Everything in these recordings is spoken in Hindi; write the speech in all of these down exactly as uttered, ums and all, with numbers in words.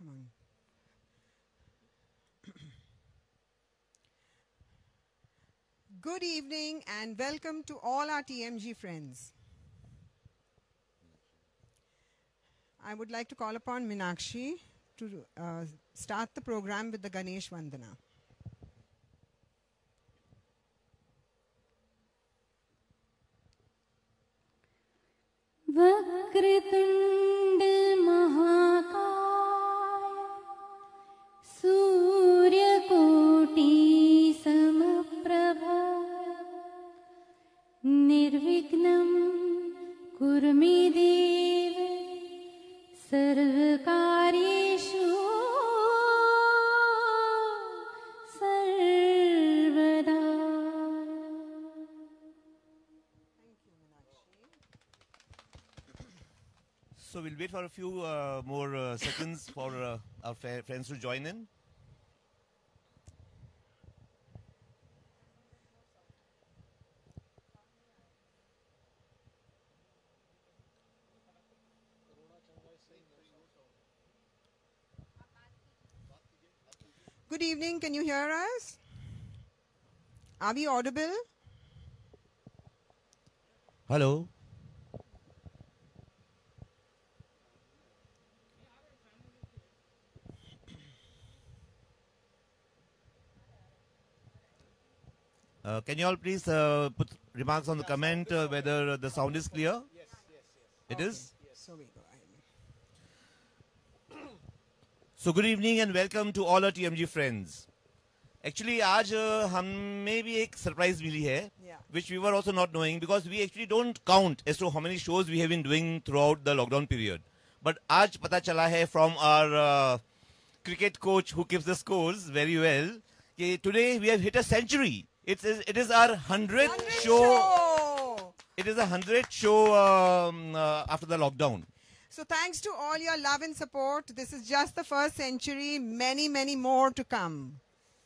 Come on. Good evening and welcome to all our T M G friends. I would like to call upon Meenakshi to uh, start the program with the Ganesh Vandana. Vakratunda महाकाय सूर्यकोटि समप्रभ निर्विघ्नं कुरु मे देव सर्वकार्येषु सर्वदा. So we'll wait for a few uh, more uh, seconds for uh, our friends to join in. Good evening, can you hear us? Are we audible? Hello. Uh, can you all please uh, put remarks on the comment uh, whether the sound is clear? Yes, yes, yes. It okay. is? So we go ahead. So good evening and welcome to all our T M G friends. Actually, आज uh, हमें भी एक surprise मिली है, Yeah. which we were also not knowing because we actually don't count as to how many shows we have been doing throughout the lockdown period. But आज पता चला है from our uh, cricket coach who keeps the scores very well, कि today we have hit a century. It's, it is our hundredth show. show. It is a hundredth show um, uh, after the lockdown. So thanks to all your love and support. This is just the first century. Many, many more to come.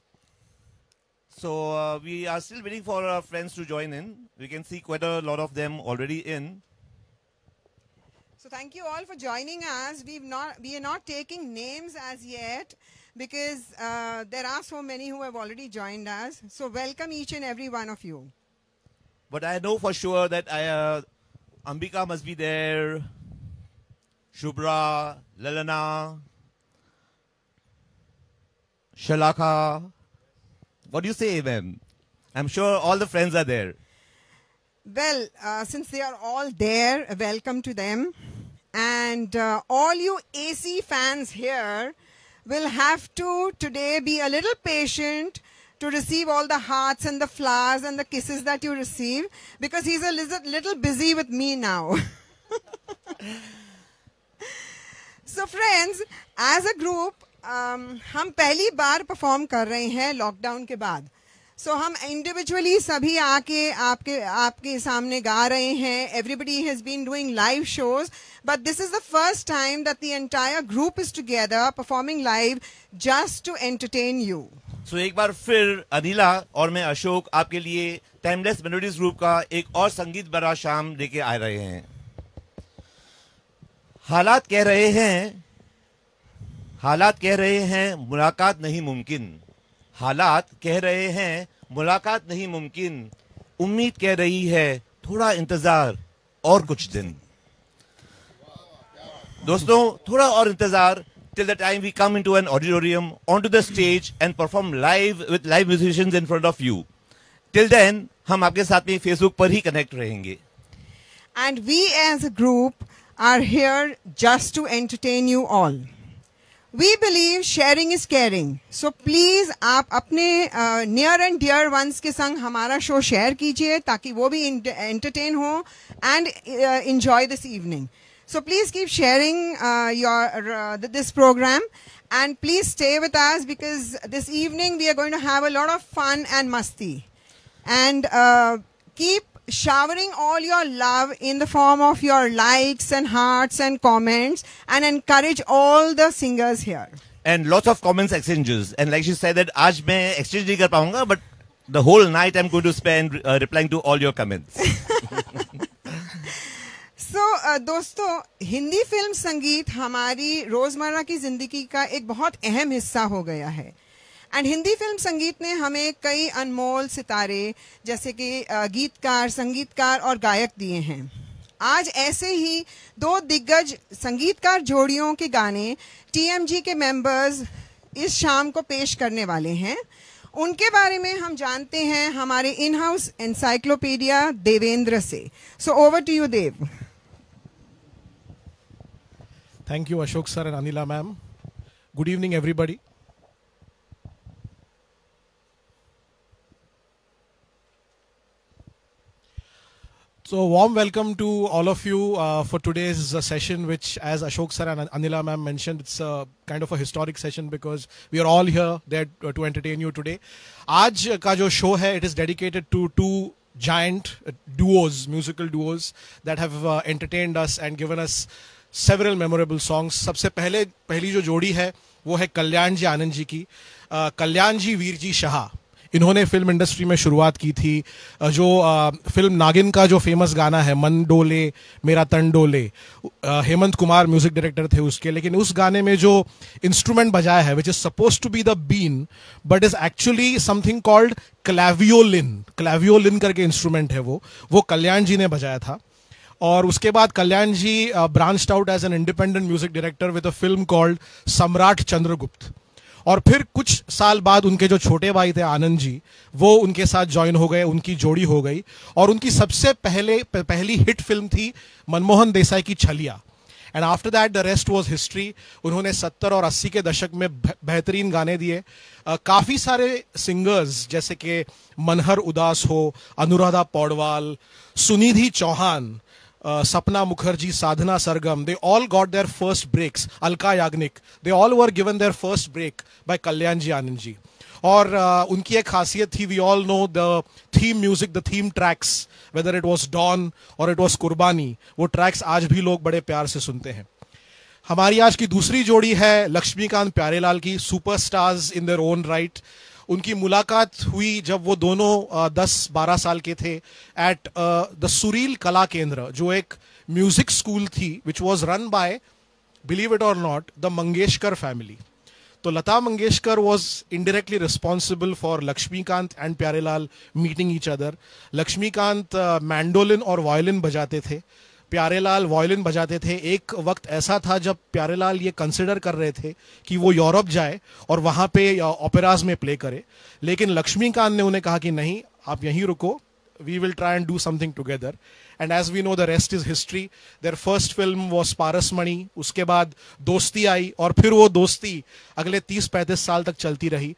So uh, we are still waiting for our friends to join in. We can see quite a lot of them already in. So thank you all for joining us. We've not, we are not taking names as yet because uh, there are so many who have already joined us. So welcome each and every one of you. But I know for sure that I, uh, Ambika must be there, Shubhra, Lalana, Shalaka. What do you say, ma'am? I'm sure all the friends are there. Well, uh, since they are all there, welcome to them. And uh, all you A C fans here will have to today be a little patient to receive all the hearts and the flowers and the kisses that you receive because he's a little, little busy with me now. So friends, as a group, um, हम पहली बार perform कर रहे हैं lockdown के बाद. So हम individually सभी आके आपके आपके सामने गा रहे हैं. Everybody has been doing live shows, but this is the first time that the entire group is together performing live just to entertain you. So एक बार फिर अनिला और मैं अशोक आपके लिए टाइमलेस मेलोडीज ग्रुप का एक और संगीत भरा शाम लेके आ रहे हैं. हालात कह रहे हैं हालात कह रहे हैं मुलाकात नहीं मुमकिन. हालात कह रहे हैं मुलाकात नहीं मुमकिन. उम्मीद कह रही है थोड़ा इंतजार और कुछ दिन. दोस्तों, थोड़ा और इंतजार till the time we come into an auditorium, onto the stage and perform live with live musicians in front of you. Till then, हम आपके साथ में Facebook पर ही connect रहेंगे. And we as a group are here just to entertain you all. We believe sharing is caring. So please आप अपने uh, near and dear ones के संग हमारा show share कीजिए ताकि वो भी entertain हो and uh, enjoy this evening. So please keep sharing uh, your uh, this program and please stay with us because this evening we are going to have a lot of fun and masti. And uh, keep showering all your love in the form of your likes and hearts and comments and encourage all the singers here. And lots of comments exchanges. And like she said that आज मैं exchange नहीं कर पाऊंगा, but the whole night I'm going to spend uh, replying to all your comments. So so, uh, दोस्तों, हिंदी फिल्म संगीत हमारी रोजमर्रा की जिंदगी का एक बहुत अहम हिस्सा हो गया है एंड हिंदी फिल्म संगीत ने हमें कई अनमोल सितारे जैसे कि uh, गीतकार, संगीतकार और गायक दिए हैं। आज ऐसे ही दो दिग्गज संगीतकार जोड़ियों के गाने टीएमजी के मेंबर्स इस शाम को पेश करने वाले हैं। उनके बारे में हम जानते हैं हमारे इन हाउस एनसाइक्लोपीडिया देवेंद्र से। So over to you Dev. Thank you, Ashok sir and Anila ma'am. Good evening, everybody. So, warm welcome to all of you uh, for today's uh, session, which, as Ashok sir and Anila ma'am mentioned, it's a kind of a historic session because we are all here there uh, to entertain you today. Aaj ka jo show hai, it is dedicated to two giant uh, duos, musical duos that have uh, entertained us and given us several memorable songs. सबसे पहले पहली जो जोड़ी है वो है कल्याण जी आनंद जी की। uh, कल्याण जी वीर जी शाह, इन्होंने फिल्म इंडस्ट्री में शुरुआत की थी। uh, जो uh, फिल्म नागिन का जो फेमस गाना है मन डोले मेरा तन डोले, uh, Hemant Kumar music director थे उसके, लेकिन उस गाने में जो इंस्ट्रूमेंट बजाया है which is suppose to be the been but is actually something called clavioline, clavioline करके इंस्ट्रूमेंट है वो वो कल्याण जी ने बजाया था। और उसके बाद Kalyan ji branched out as an independent music director with a film called Samrat Chandragupt. और फिर कुछ साल बाद उनके जो छोटे भाई थे आनंद जी, वो उनके साथ ज्वाइन हो गए, उनकी जोड़ी हो गई और उनकी सबसे पहले पहली हिट फिल्म थी मनमोहन देसाई की Chhalia. And after that the rest was history. उन्होंने सत्तर और अस्सी के दशक में बेहतरीन गाने दिए। uh, काफी सारे सिंगर्स जैसे कि मनहर उदास हो, Anuradha Paudwal, Sunidhi Chauhan, Uh, Sapna Mukherjee, Sadhana Sargam, they all got their first breaks. Alka Yagnik, they all were given their first break by Kalyan ji Anand ji. और uh, उनकी एक खासियत थी, we all know the theme music, the theme tracks, whether it was Dawn or it was कुर्बानी, वो tracks आज भी लोग बड़े प्यार से सुनते हैं। हमारी आज की दूसरी जोड़ी है लक्ष्मीकांत प्यारेलाल की, superstars in their own right. उनकी मुलाकात हुई जब वो दोनों दस बारह साल के थे एट द सुरील कला केंद्र, जो एक म्यूजिक स्कूल थी which was run by, believe it or not, the Mangeshkar family. तो Lata Mangeshkar was indirectly responsible for Laxmikant and Pyarelal meeting each other. Laxmikant mandolin और वायलिन बजाते थे, प्यारेलाल वायलिन बजाते थे। एक वक्त ऐसा था जब प्यारेलाल ये कंसिडर कर रहे थे कि वो यूरोप जाए और वहाँ पे ओपेराज में प्ले करे, लेकिन लक्ष्मीकांत ने उन्हें कहा कि नहीं, आप यहीं रुको, we will try and do something together. And as we know the rest is history. Their first film was Parasmani, उसके बाद दोस्ती आई और फिर वो दोस्ती अगले तीस पैंतीस साल तक चलती रही।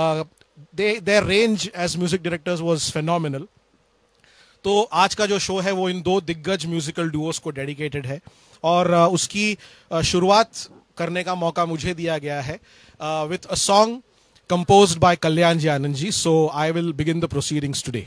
Their range as music directors was phenomenal. तो आज का जो शो है वो इन दो दिग्गज म्यूजिकल डुओस को डेडिकेटेड है और uh, उसकी uh, शुरुआत करने का मौका मुझे दिया गया है with a song composed by Kalyan ji Anand ji. So I will begin the proceedings today.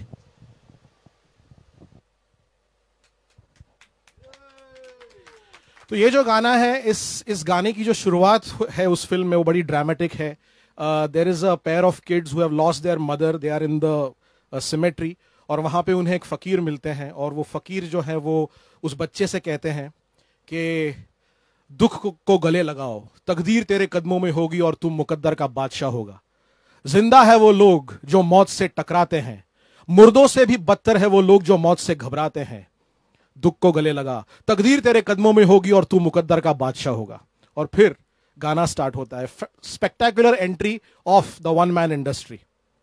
तो ये जो गाना है, इस इस गाने की जो शुरुआत है उस फिल्म में वो बड़ी ड्रामेटिक है। There is a pair of kids who have lost their mother, they are in the cemetery और वहाँ पे उन्हें एक फ़कीर मिलते हैं और वो फ़कीर जो है वो उस बच्चे से कहते हैं कि दुख को गले लगाओ, तकदीर तेरे कदमों में होगी और तुम मुकद्दर का बादशाह होगा। जिंदा है वो लोग जो मौत से टकराते हैं, मुर्दों से भी बदतर है वो लोग जो मौत से घबराते हैं। दुख को गले लगा, तकदीर तेरे कदमों में होगी और तू मुकद्दर का बादशाह होगा। और फिर गाना स्टार्ट होता है, spectacular entry of the one man industry.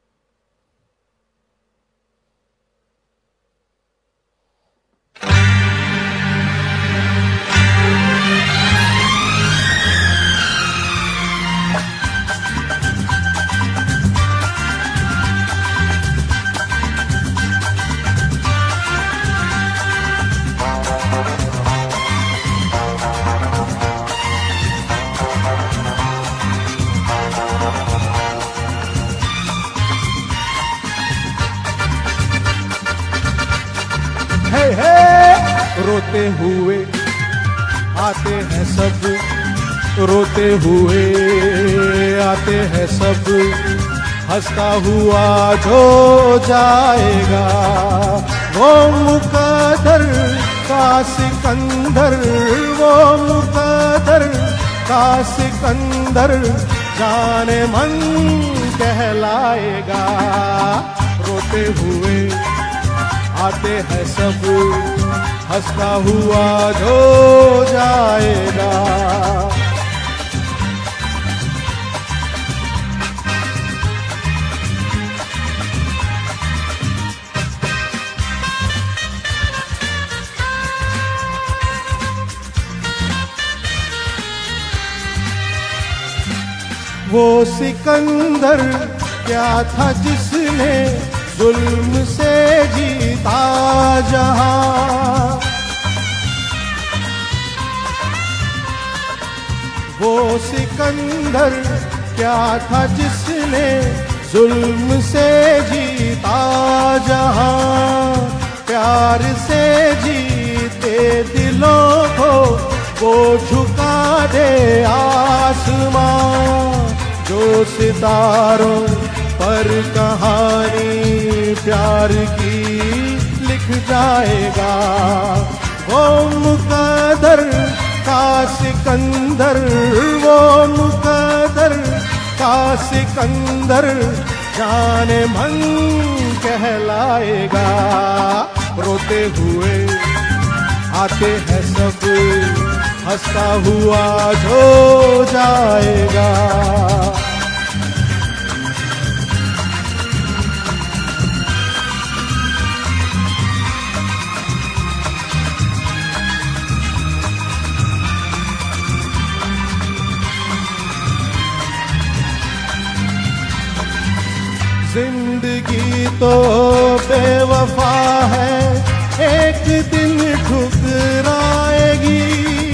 हे हे रोते हुए आते हैं सब, रोते हुए आते हैं सब, हंसता हुआ जो जाएगा वो मुकद्दर का का सिकंदर वो मुकद्दर का सिकंदर जाने मन कहलाएगा। रोते हुए आते हैं सब, हंसता हुआ जो जाएगा। वो सिकंदर क्या था जिसने जुल्म से जीता जहां। वो सिकंदर क्या था जिसने जुल्म से जीता जहां। प्यार से जीते दिलों को वो झुका दे आसमां। जो सितारों पर कहानी प्यार की लिख जाएगा। वो मुकद्दर का सिकंदर वो मुकद्दर का सिकंदर जाने मन कहलाएगा। रोते हुए आते हैं सब, हंसता हुआ जो जाएगा। जिंदगी तो बेवफा है, एक दिन ठुकराएगी।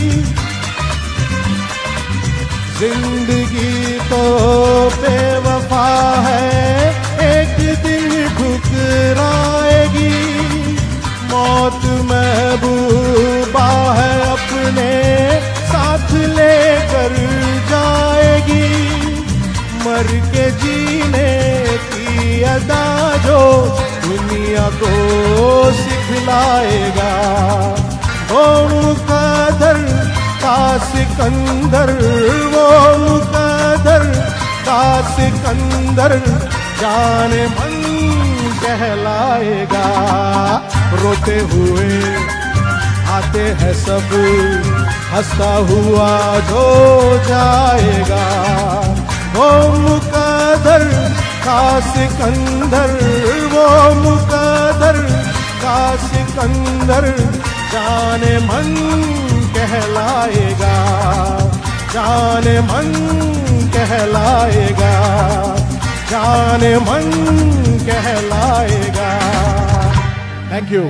जिंदगी तो बेवफा है, एक दिन ठुकराएगी। मौत महबूबा है, अपने साथ लेकर जाएगी। मर के जीने की अदा जो दुनिया को सिखलाएगा। वो मुकद्दर का सिकंदर वो मुकद्दर का सिकंदर जाने मन कहलाएगा। रोते हुए आते हैं सब, हंसता हुआ जो जाएगा। वो मुकद्दर का सिकंदर वो मुकद्दर का सिकंदर जाने मन कहलाएगा। जाने मन कहलाएगा। जाने मन कहलाएगा। Thank you.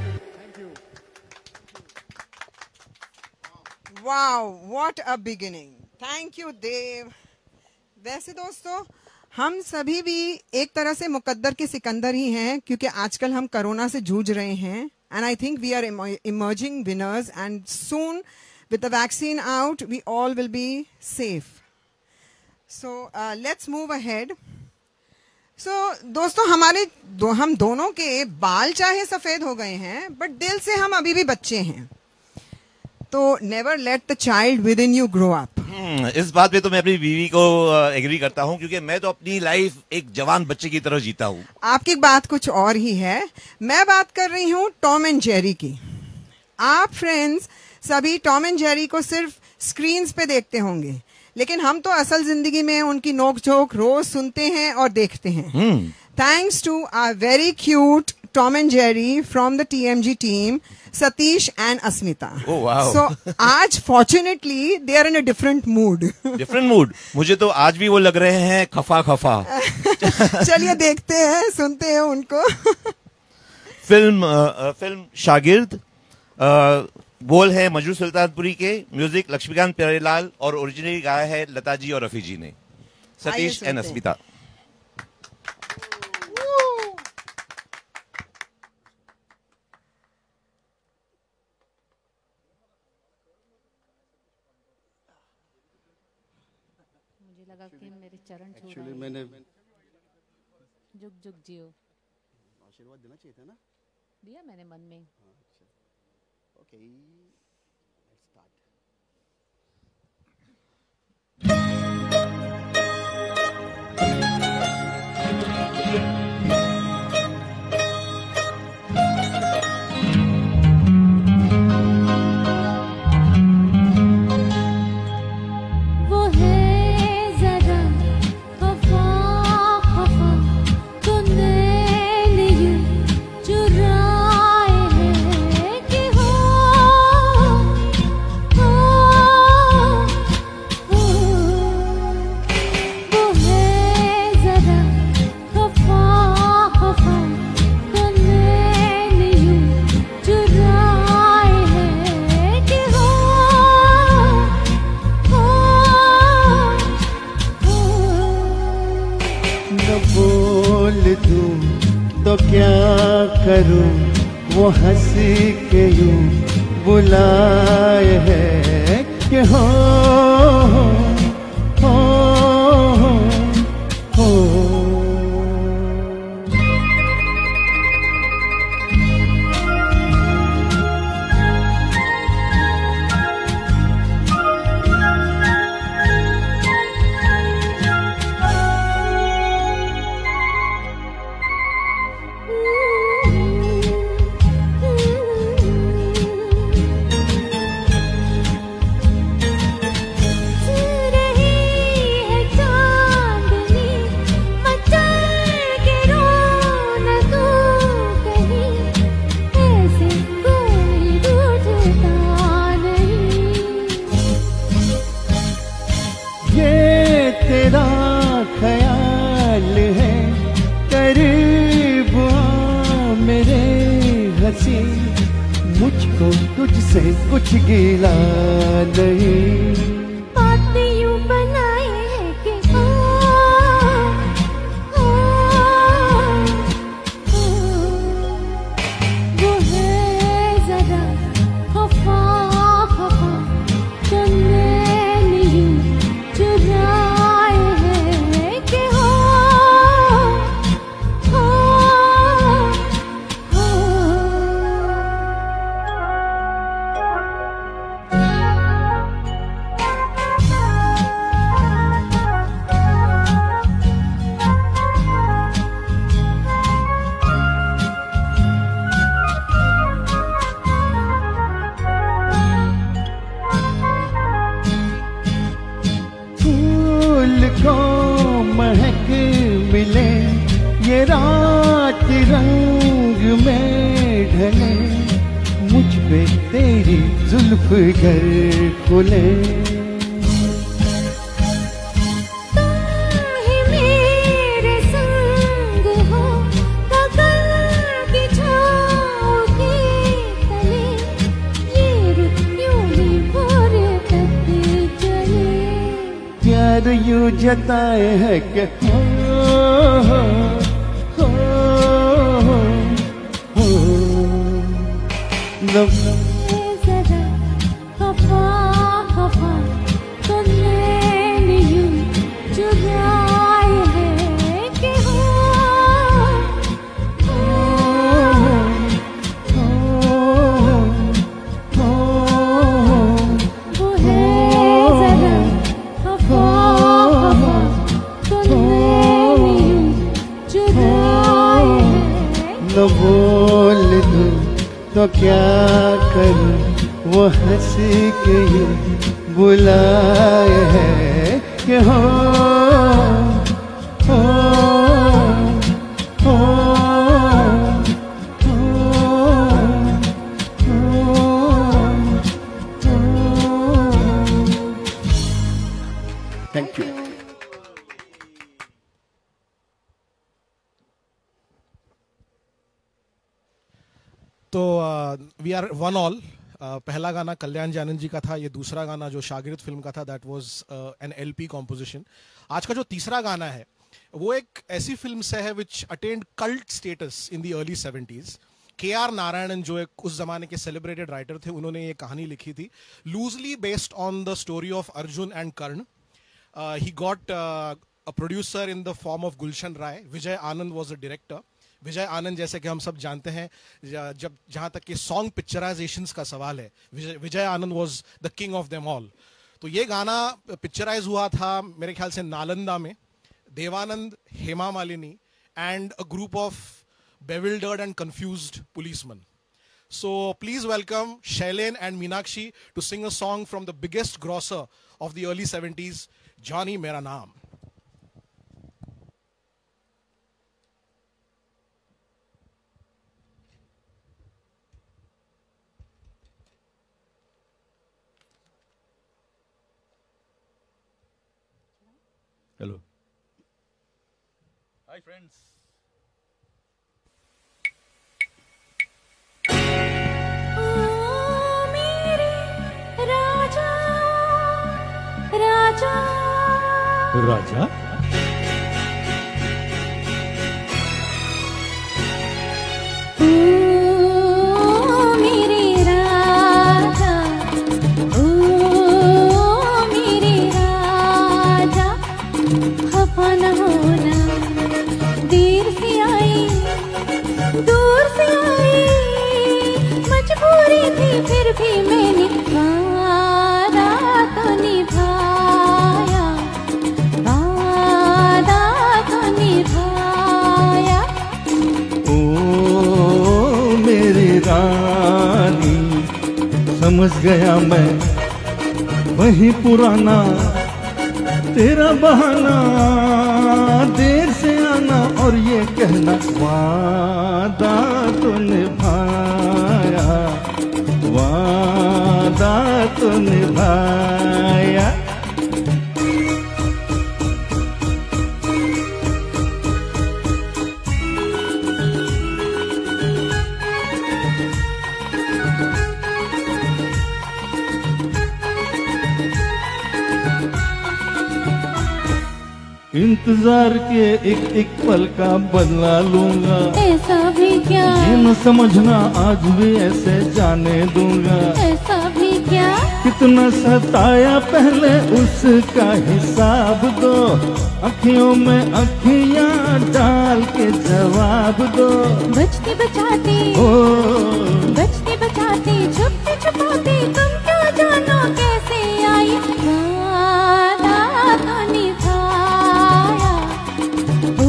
Wow, what a beginning. Thank you Dev. वैसे दोस्तों, हम सभी भी एक तरह से मुकद्दर के सिकंदर ही हैं, क्योंकि आजकल हम कोरोना से जूझ रहे हैं। And I think we are emerging winners, and soon with the vaccine out we all will be safe. So let's move ahead. So दोस्तों, हमारे दो, हम दोनों के बाल चाहे सफेद हो गए हैं, बट दिल से हम अभी भी बच्चे हैं। तो never let the child within you grow up. इस बात पे तो मैं अपनी बीवी को एग्री करता हूँ, क्योंकि मैं तो अपनी लाइफ एक जवान बच्चे की तरह जीता हूँ। आपकी बात कुछ और ही है। मैं बात कर रही हूँ टॉम एंड जेरी की। आप फ्रेंड्स सभी टॉम एंड जेरी को सिर्फ स्क्रीन्स पे देखते होंगे, लेकिन हम तो असल जिंदगी में उनकी नोक-झोंक रोज सुनते हैं और देखते हैं। Thanks to our very cute Tom and Jerry from the TMG team, Satish and Asmita. Oh, wow. So आज fortunately they are in a different mood. Different mood. मुझे तो आज भी वो लग रहे हैं खफा खफा। चलिए देखते हैं, सुनते हैं उनको। फिल्म आ, फिल्म शागिर्द, बोल है मजरू सुल्तानपुरी के, म्यूजिक लक्ष्मीकांत प्यारेलाल, और ओरिजिनली गाया है लता जी और रफी जी ने। सतीश एंड अस्मिता। मुझे लगा कि मेरे चरण छू एक्चुअली रहे हैं। मैंने जुग जुग जियो आशीर्वाद देना चाहिए था ना। दिया मैंने मन में। Okay, let's start. वो है जरा खफा खफा तो नैन यूं चुराए हैं कि हो हो हो। वो है जरा खफा खफा तो नैन यूं चुराए हैं कि हो न बोल दूं तो क्या करूं, वो हंस के यूं बुलाए है कि हो हो हो हो। रही है चांदनी मचल के रौनकों कहीं, ऐसे कोई रूठता नहीं। ये तेरा ख्याल है, करीब आ मेरे हंसी, मुझको तुझसे कुछ गिला नहीं। बात यूं बनाए है कि हो हो हो। वो है जरा खफा खफा तो नैन यूं चुराए हैं कि हो हो हो। फूल को महक मिले, ये रात रंग में ढले, मुझ पे तेरी जुल्फ घर खुले। तुम ही मेरे संग हो, गगन की छाँव के तले, ये रुत यूं ही भोर तक चले। प्यार यूं जताए है कि हो हो हो हो। न जरा खफा खफा तो नैन यूं चुराए हैं कि हो हो वो है जरा खफा खफा तो नैन यूं चुराए हैं। न बोल दूं तो क्या करूं, वो हंस के यूं बुलाए है कि हो हो हो हो। Thank you. तो वी आर वन ऑल। पहला गाना कल्याण जी आनंद जी का था, ये दूसरा गाना जो शागिर्द फिल्म का था that was an LP composition. आज का जो तीसरा गाना है वो एक ऐसी फिल्म से है which attend cult status in the early seventies. K R Narayanan जो एक उस जमाने के सेलिब्रेटेड राइटर थे, उन्होंने ये कहानी लिखी थी, loosely based on the story of Arjun and Karn. He got a producer in the form of Gulshan Rai. Vijay Anand was the director. Vijay Anand, जैसे कि हम सब जानते हैं, जब जहाँ तक कि सॉन्ग पिक्चराइजेशंस का सवाल है, Vijay Vijay Anand was the king of them all. तो ये गाना पिक्चराइज हुआ था मेरे ख्याल से नालंदा में, Devanand, Hema Malini and a group of bewildered and confused policemen. So please welcome Shailen and Meenakshi to sing a song from the biggest grosser of the early seventies, Johnny Mera Naam. Hello. Hi friends. राजा ओ मेरे राजा, ओ मेरे राजा, खफा न होना, देर से आई, दूर से आई, मजबूरी थी फिर भी मैंने वादा तो निभाया, वादा तो निभाया। ओ मेरी रानी, समझ गया मैं वही पुराना तेरा बहाना, देर से आना और ये कहना वादा तो निभाया, वादा तो निभाया। इंतजार के एक एक पल का बदला लूंगा, ऐसा भी क्या, ये न समझना आज भी ऐसे जाने दूंगा, ऐसा भी क्या, कितना सताया पहले उसका हिसाब दो, अखियों में अखियां डाल के जवाब दो। बचती बचाती, ओ बचती बचाती, छुपती छुपाती, तुम क्यों जानो कैसे आई, वादा तो निभाया, ओ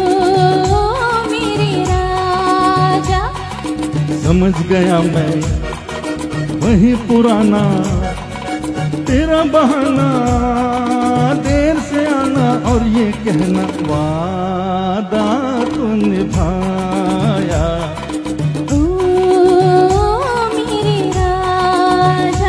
मेरे राजा। समझ गया मैं वही पुराना तेरा बहाना, देर से आना और ये कहना वादा तो निभाया, ओ मेरे राजा।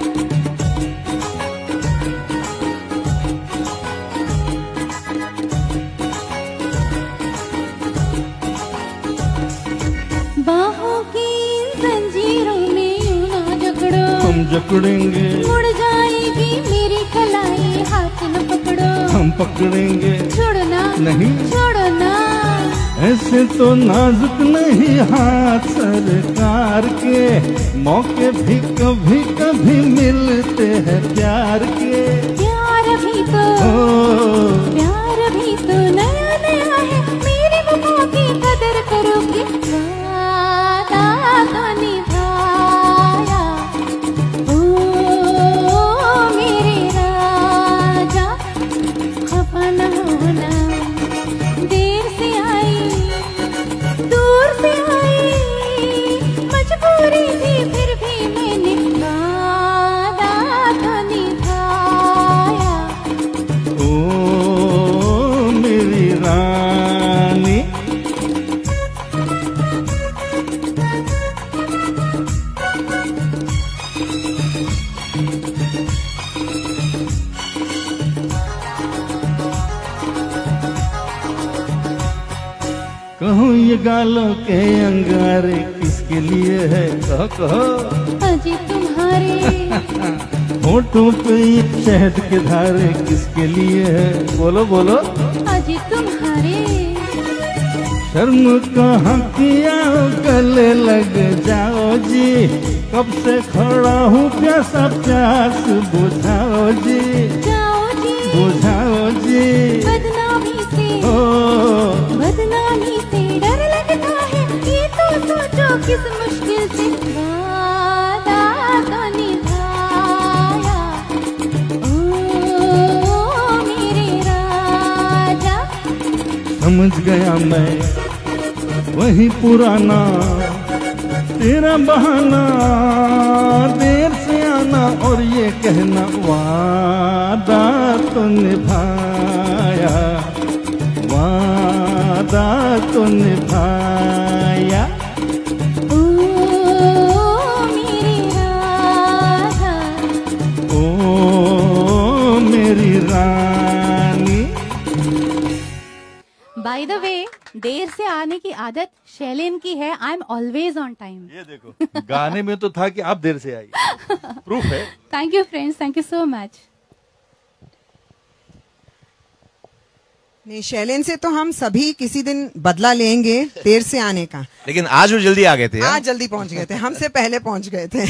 बाहों की जंजीरों में यूं ना जकड़ो, हम जकड़ेंगे, मुड़ जाएगी मेरी कलाई, हाथ न पकड़ो, हम पकड़ेंगे, छोड़ना नहीं, छोड़ना, ऐसे तो नाजुक नहीं हाथ सरकार के, मौके भी कभी कभी मिलते हैं प्यार के। प्यार भी तो, ओ प्यार भी तो नया नया है, मेरी वफा की कदर करोगे, वादा तो निभाया, ओ मेरे राजा, खफा न होना, देर से आई, दूर से आई, मजबूरी थी फिर भी मैंने वादा तो निभाया। ओ मेरी रानी, कहूँ ये गालों के अंगारे किसके लिए है, कहो कहो। अजी तुम्हारे होठों पे ये शहद के धारे किसके लिए है, बोलो बोलो। अजी तुम्हारे शर्म कहाँ किया, गले लग जाओ जी, कब से खड़ा हूँ प्यासा, प्यास बुझाओ जी, जाओ जी, बुझाओ जी। बदनामी से, ओ बदनामी से डर लगता किस मुश्किल से वादा तो निभाया, ओ मेरे राजा। समझ गया मैं वही पुराना तेरा बहाना, देर से आना और ये कहना वादा तो निभाया, वादा तो निभाया। ओ मेरे राजा, ओ मेरी रानी। बाय द वे, देर से आने की आदत शैलेन की है। I am always on time. ये देखो, गाने में तो था कि आप देर से आई, प्रूफ है। Thank you friends, thank you so much. नहीं, शैलेन से तो हम सभी किसी दिन बदला लेंगे देर से आने का। लेकिन आज वो जल्दी आ गए थे। आज जल्दी पहुंच गए थे, हमसे पहले पहुंच गए थे।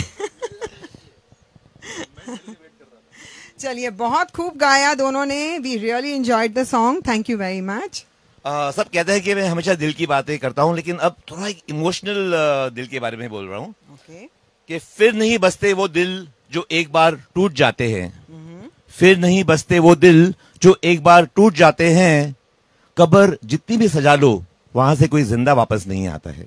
चलिए, बहुत खूब गाया दोनों ने। We really enjoyed the song. Thank you very much. Uh, सब कहते हैं कि मैं हमेशा दिल की बातें करता हूँ, लेकिन अब थोड़ा एक इमोशनल uh, दिल के बारे में बोल रहा हूँ। okay. कि फिर नहीं बसते वो दिल जो एक बार टूट जाते हैं, फिर नहीं बसते वो दिल जो एक बार टूट जाते हैं, कब्र जितनी भी सजा लो वहां से कोई जिंदा वापस नहीं आता है।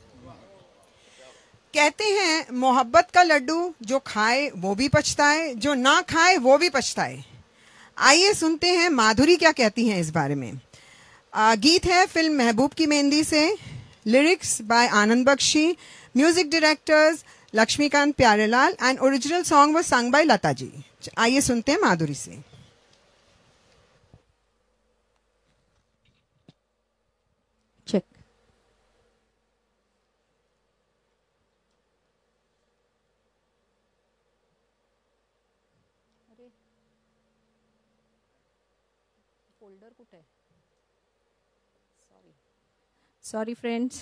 कहते हैं मोहब्बत का लड्डू जो खाए वो भी पछताए, जो ना खाए वो भी पछताए। आइए सुनते हैं माधुरी क्या कहती हैं इस बारे में। आ, गीत है फिल्म महबूब की मेहंदी से, lyrics by Anand Bakshi, music directors Laxmikant Pyarelal and original song was sung by Lata ji. आइए सुनते हैं माधुरी से। चेक। फोल्डर कुठे? Sorry sorry friends.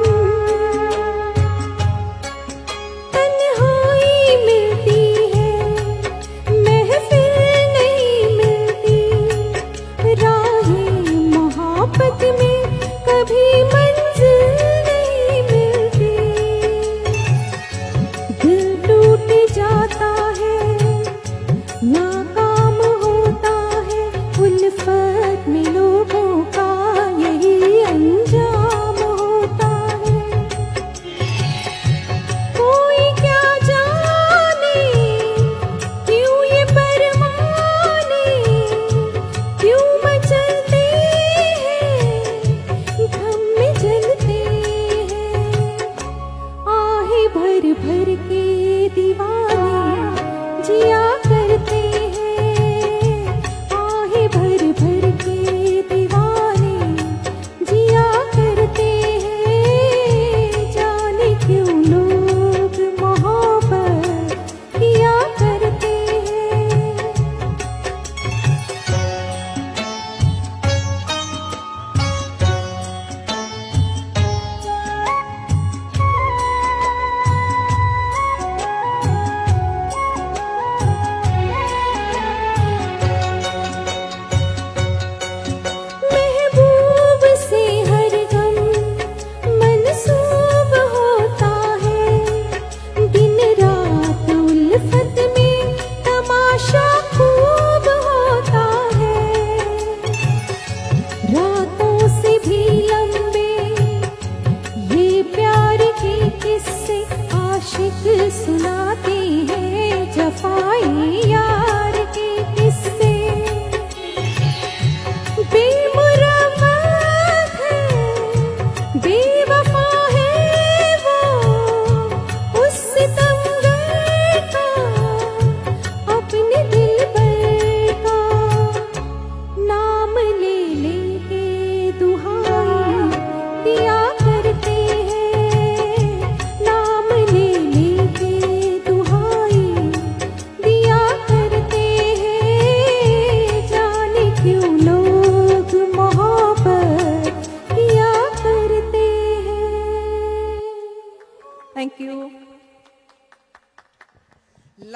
तन्हाई मिलती है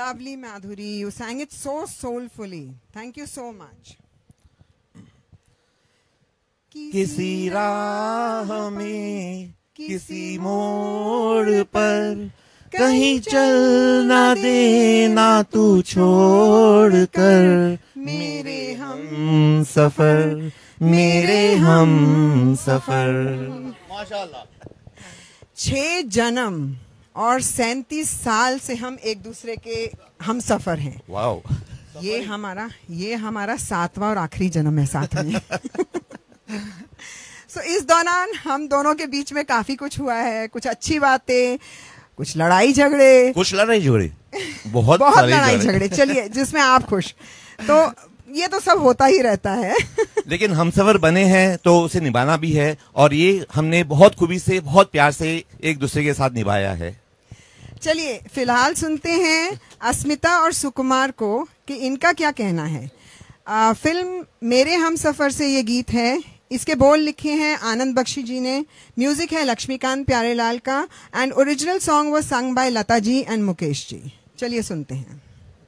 lovely, Madhuri. You sang it so soulfully. Thank you so much. किसी राह में किसी मोड़ पर कहीं चल ना देना तू छोड़ कर मेरे हम सफर मेरे हम सफर। माशाल्लाह। छह जन्म और सैंतीस साल से हम एक दूसरे के हम सफर हैं। वाओ। ये हमारा ये हमारा सातवां और आखिरी जन्म है साथ में। सो so, इस दौरान हम दोनों के बीच में काफी कुछ हुआ है, कुछ अच्छी बातें, कुछ लड़ाई झगड़े, कुछ लड़ाई झगड़े बहुत बहुत सारे लड़ाई झगड़े। चलिए, जिसमें आप खुश, तो ये तो सब होता ही रहता है। लेकिन हम सफर बने हैं तो उसे निभाना भी है, और ये हमने बहुत खूबी से, बहुत प्यार से एक दूसरे के साथ निभाया है। चलिए फिलहाल सुनते हैं अस्मिता और सुकुमार को कि इनका क्या कहना है। आ, फिल्म मेरे हम सफर से ये गीत है। इसके बोल लिखे हैं आनंद बख्शी जी ने, म्यूजिक है लक्ष्मीकांत प्यारेलाल का, and original song was sung by Lata ji and Mukesh ji. चलिए सुनते हैं।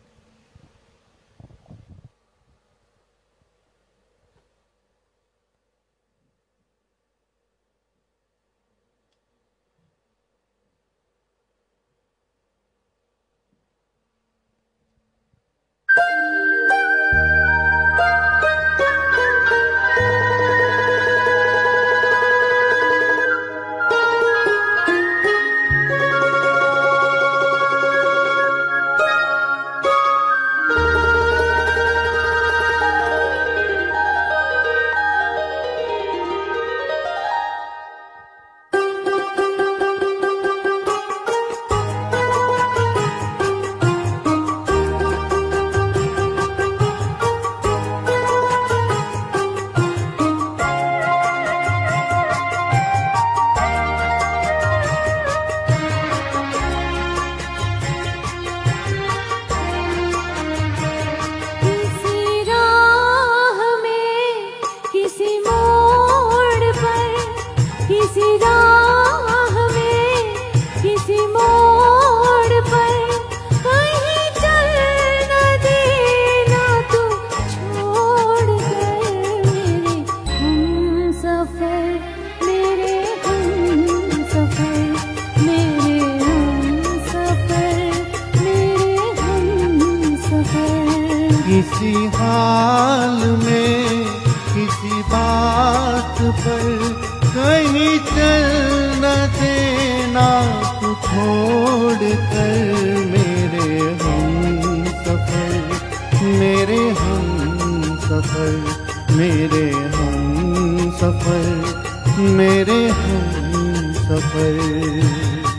किसी हाल में किसी बात पर कहीं चल न देना तू छोड़ कर मेरे हम सफर मेरे हम सफर मेरे हम सफर मेरे हम सफर।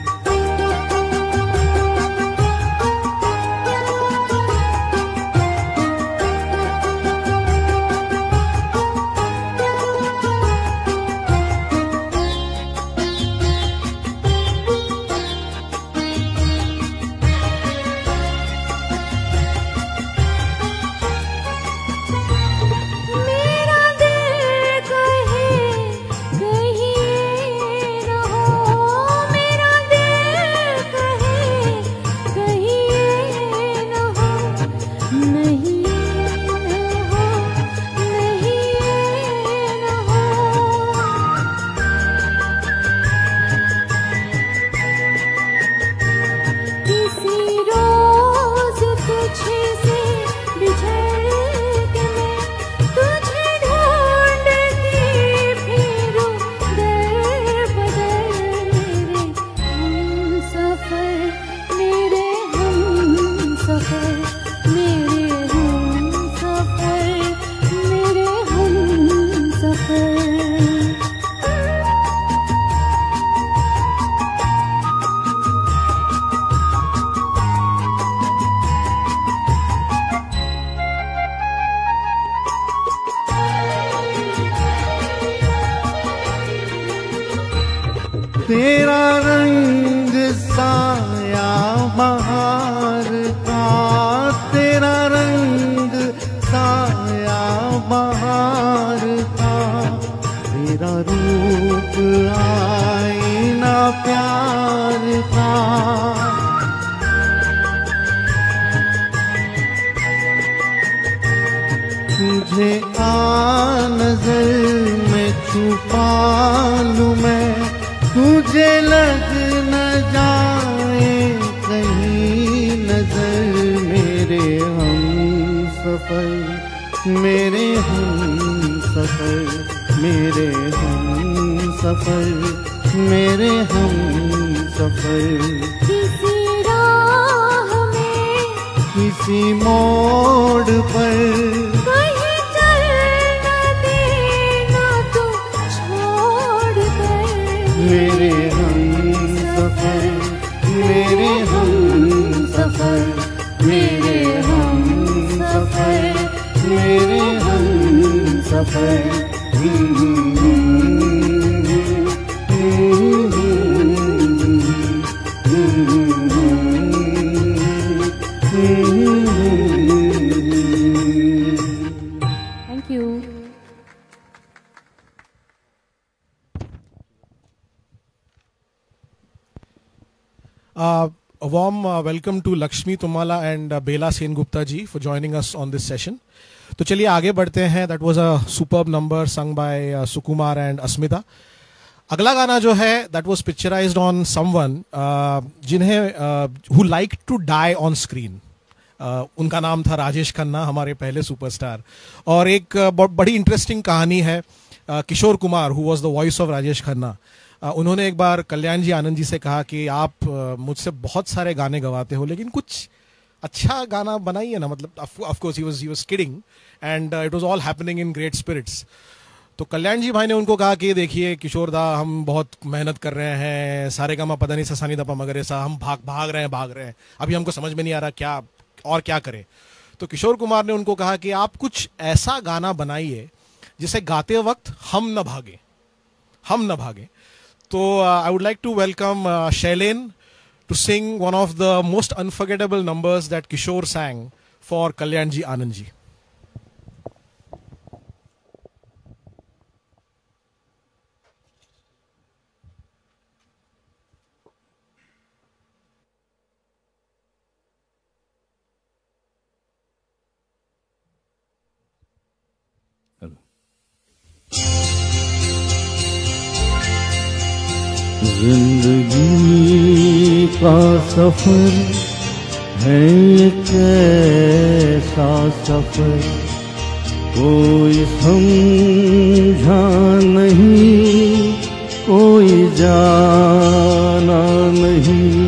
तेरा रंग साया बहार का तेरा रंग साया बहार का तेरा रूप आईना प्यार का मालूम है तुझे लग न जाए कहीं नजर मेरे हम सफर मेरे हम सफर मेरे हम सफर मेरे हम सफर किसी राह में किसी मोड़ पर कहीं चल न देना तू छोड़ कर मेरे हम सफर मेरे हम सफर मेरे हम सफर मेरे हम सफर thank you. Uh, a warm uh, welcome to Lakshmi Tumala and uh, Bela Sengupta ji for joining us on this session. तो चलिए आगे बढ़ते हैं. That was a superb number sung by uh, Sukumar and Asmita. अगला गाना जो है that was picturized on someone uh, जिन्हें uh, who liked to die on screen. Uh, उनका नाम था राजेश खन्ना, हमारे पहले सुपरस्टार. और एक uh, बड़ी इंटरेस्टिंग कहानी है. uh, Kishore Kumar who was the voice of Rajesh Khanna, uh, उन्होंने एक बार कल्याण जी आनंद जी से कहा कि आप uh, मुझसे बहुत सारे गाने गवाते हो लेकिन कुछ अच्छा गाना बनाइए ना. मतलब of course he was he was kidding and it was all happening in great spirits. तो कल्याण जी भाई ने उनको कहा कि देखिए किशोर दा, हम बहुत मेहनत कर रहे हैं, सारे गामा पता नहीं ससानी दपा मगरे सा, हम भाग भाग रहे हैं भाग रहे हैं, अभी हमको समझ में नहीं आ रहा क्या और क्या करें. तो किशोर कुमार ने उनको कहा कि आप कुछ ऐसा गाना बनाइए जिसे गाते वक्त हम न भागे हम न भागे. तो I would like to welcome Shailen to sing one of the most unforgettable numbers that Kishore sang for Kalyan ji Anand ji. जिंदगी का सफर है एक ऐसा सफर कोई समझा नहीं कोई जाना नहीं.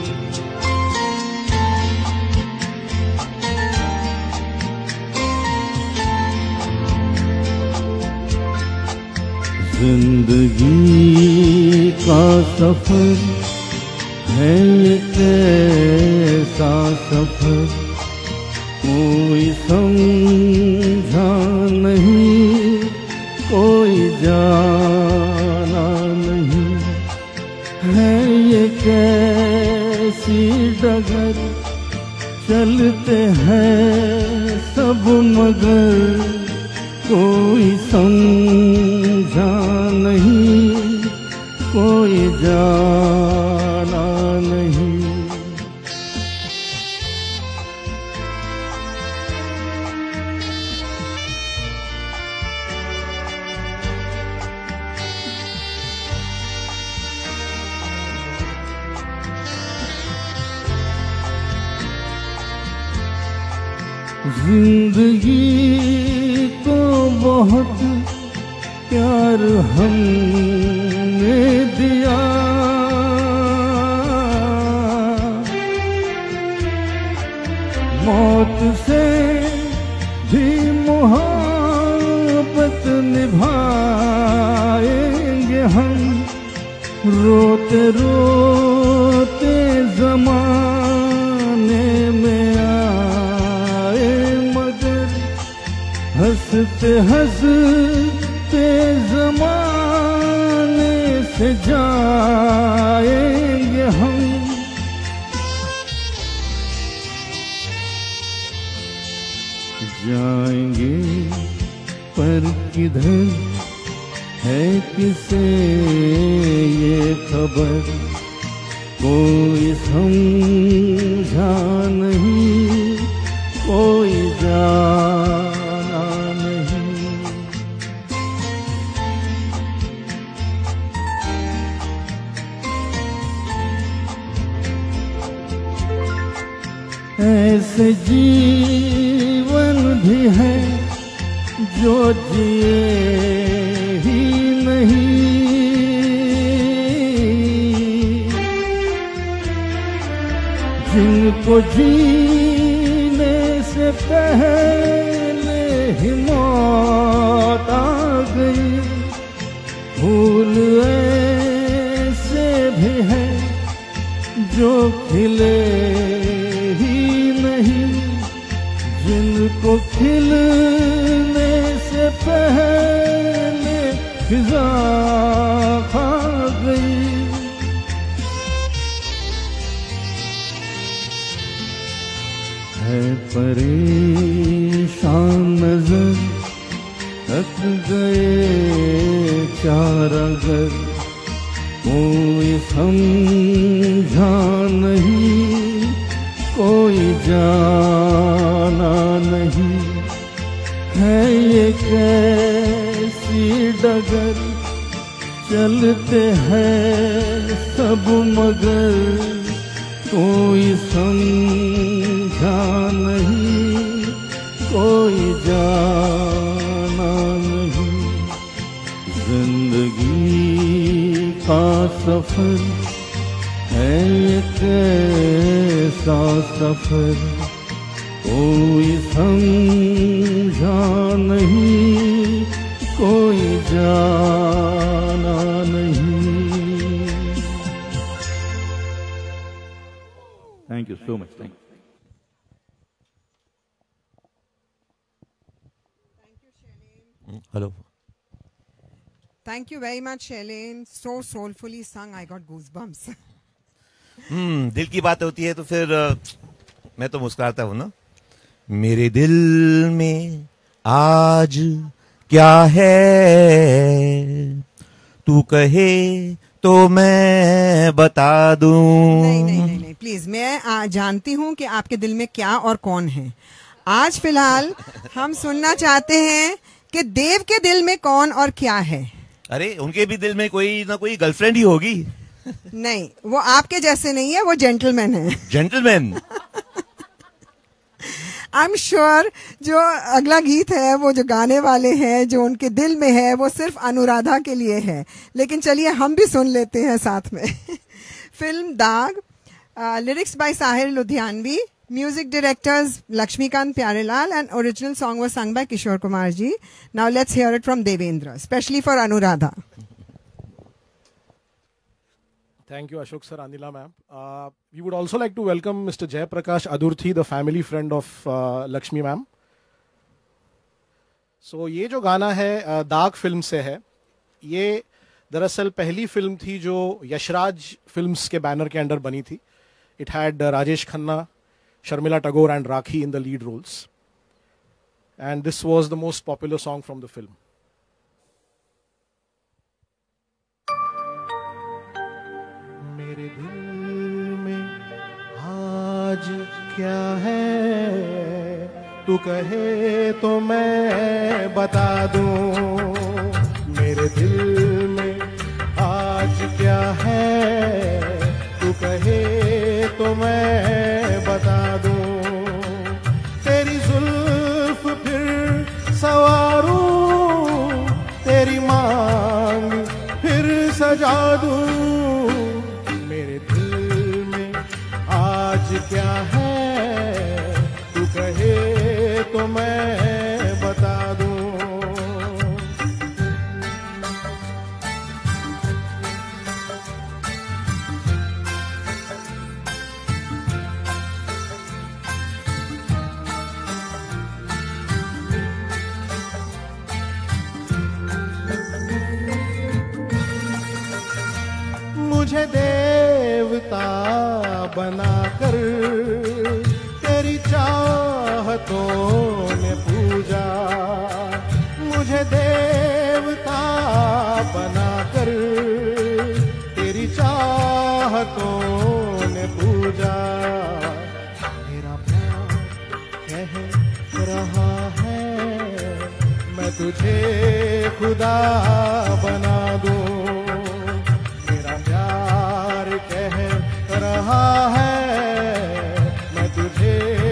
जिंदगी का सफर है एक ऐसा सफर कोई समझा नहीं कोई जाना नहीं. है ये कैसी डगर चलते हैं सब मगर कोई समझा नहीं कोई जाना नहीं. जिंदगी को बहुत प्यार हमने दिया मौत से भी मोहब्बत निभाएंगे हम रोते रोते जमाने में आए मगर हंसते हंसते जमाने से जाएंगे हम. जाएंगे पर किधर है किसे ये खबर कोई समझा नहीं कोई जाना नहीं. ऐसे जीवन भी है जो जिए ही नहीं, जिनको जीने से पहले ही मौत आ गई। फूल ऐसे भी है जो खिले ही नहीं, जिनको खिलने से पहले फिजा खा गई। है परेशान नजर थक गए चार अगर, कोई समझा नहीं, कोई जाना नहीं। है ये कैसी डगर, चलते हैं सब मगर, कोई समझा नहीं, कोई जाना नहीं। जिंदगी का सफर है ये कैसा सफर, कोई समझा नहीं, कोई जाना नहीं। Thank you so much. Thank you. Hello. Thank you very much, Shailene. So soulfully sung. I got goosebumps. हम्म दिल की बात होती है तो फिर अ, मैं तो मुस्कुराता हूँ ना। मेरे दिल में आज क्या है, तू कहे तो मैं बता दूं। नहीं नहीं नहीं नहीं प्लीज, मैं आ, जानती हूँ कि आपके दिल में क्या और कौन है। आज फिलहाल हम सुनना चाहते हैं कि देव के दिल में कौन और क्या है। अरे उनके भी दिल में कोई ना कोई गर्लफ्रेंड ही होगी। नहीं, वो आपके जैसे नहीं है, वो जेंटलमैन है। जेंटलमैन। आई एम श्योर जो अगला गीत है, वो जो गाने वाले हैं, जो उनके दिल में है, वो सिर्फ अनुराधा के लिए है। लेकिन चलिए हम भी सुन लेते हैं साथ में। Film Daag, lyrics by Sahir Ludhianvi, music directors Laxmikant Pyarelal, and original song was sung by Kishore Kumar ji. Now let's hear it from Devendra, especially for Anuradha. Thank you, Ashok sir, Anila ma'am. Uh, we would also like to welcome Mister Jay Prakash Adurthi, the family friend of uh, Lakshmi ma'am. So ये जो गाना है uh, दाग फिल्म से है, ये दरअसल पहली फिल्म थी जो यशराज फिल्म्स के बैनर के अंडर बनी थी. It had uh, Rajesh Khanna, Sharmila Tagore and Rakhi in the lead roles. And this was the most popular song from the film. मेरे दिल में आज क्या है, तू कहे तो मैं बता दूं. मेरे दिल में आज क्या है, तू कहे तो मैं बता दूं. तेरी जुल्फ फिर सवारूं, तेरी मांग फिर सजा दूं. मेरे दिल में आज क्या है, तू कहे तो मैं बता दूं. मुझे देवता बनाकर तेरी चाहतों ने पूजा. मुझे देवता बनाकर तेरी चाहतों ने पूजा. मेरा प्यार कह रहा है, मैं तुझे खुदा बना दूं. कह रहा है, मैं तुझे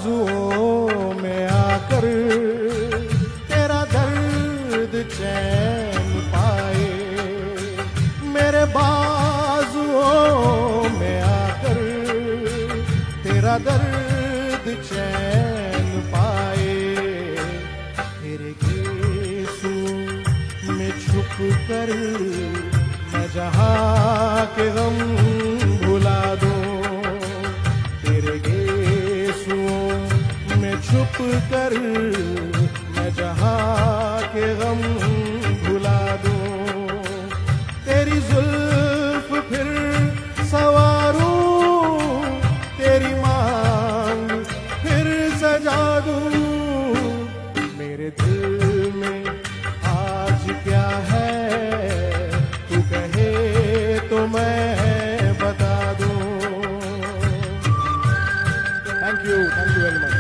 बाजुओं में आकर तेरा दर्द चैन पाए, मेरे बाजुओं में आकर तेरा दर्द चैन पाए, तेरे गेसों में छुप कर मैं जहाँ के गम भुला दूं, तेरे गेसों में छुप कर मैं जहाँ के गम भुला दूं, तेरी जुल्फ फिर सवारूं, तेरी मांग फिर सजा दूं, मेरे दिल में आज क्या है तू कहे तो मैं बता दूं। Thank you, thank you very much.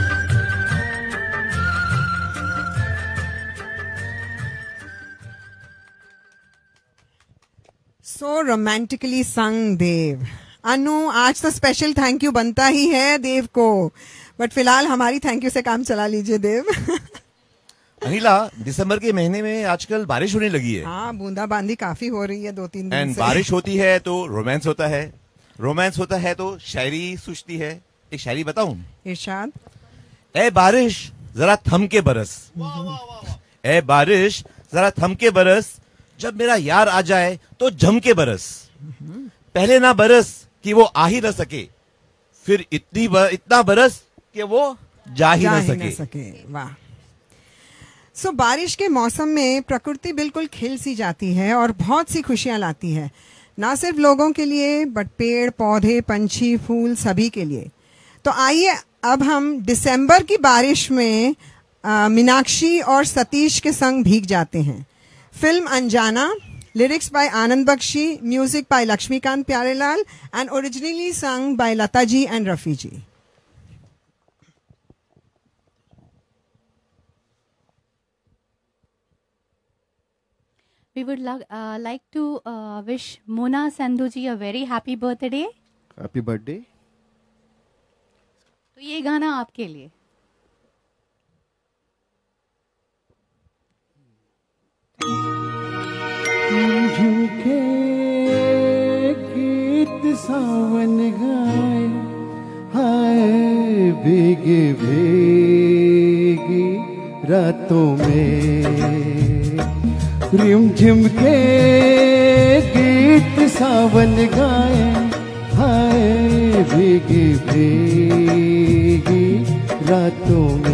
So romantically sung, Dev. Anu, आज तो स्पेशल थैंक यू बनता ही है देव को, बट फिलहाल हमारी थैंक यू से काम चला लीजिए देव। अनिला, दिसंबर के महीने में आजकल बारिश होने लगी है। हाँ, बूंदाबांदी काफी हो रही है दो तीन दिन एंड से। बारिश होती है तो रोमांस होता है, रोमांस होता है तो शायरी सूझती है। एक शायरी बताऊं? इरशाद। ए बारिश जरा थम के बरस, ए बारिश जरा थम के बरस, जब मेरा यार आ जाए तो जम के बरस, पहले ना बरस कि वो आ ही न सके, फिर इतनी बर, इतना बरस कि वो जा ही जा न ही सके। न सके। वाह। सो बारिश के मौसम में प्रकृति बिल्कुल खिल सी जाती है और बहुत सी खुशियां लाती है, ना सिर्फ लोगों के लिए बट पेड़ पौधे पंछी फूल सभी के लिए। तो आइए अब हम दिसंबर की बारिश में आ, मीनाक्षी और सतीश के संग भीग जाते हैं। Film Anjaana, lyrics by Anand Bakshi, music by Laxmikant Pyarelal and originally sung by Lata ji and Rafi ji. We would like, uh, like to uh, wish Mona Sandhu ji a very happy birthday. Happy birthday. तो ये गाना आपके लिए। झुमके गीत सावन गाए, हाय भीगी भीगी रातों में, रिम झिम के गीत सावन गाए, हाय भीगी भीगी रातों में,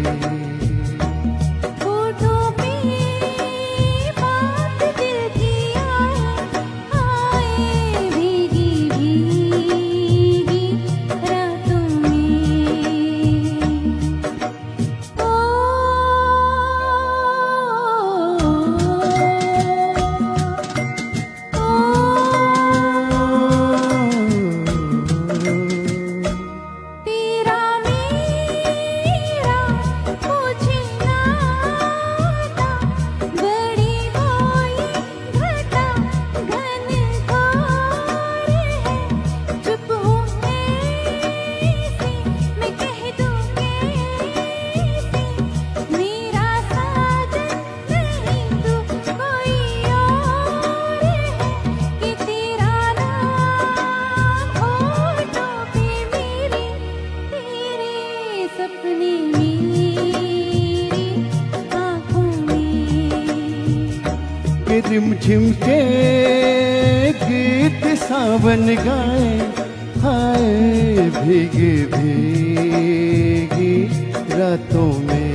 रिम झिम के गीत सावन गाए, हाय भीगी भीगी रातों में,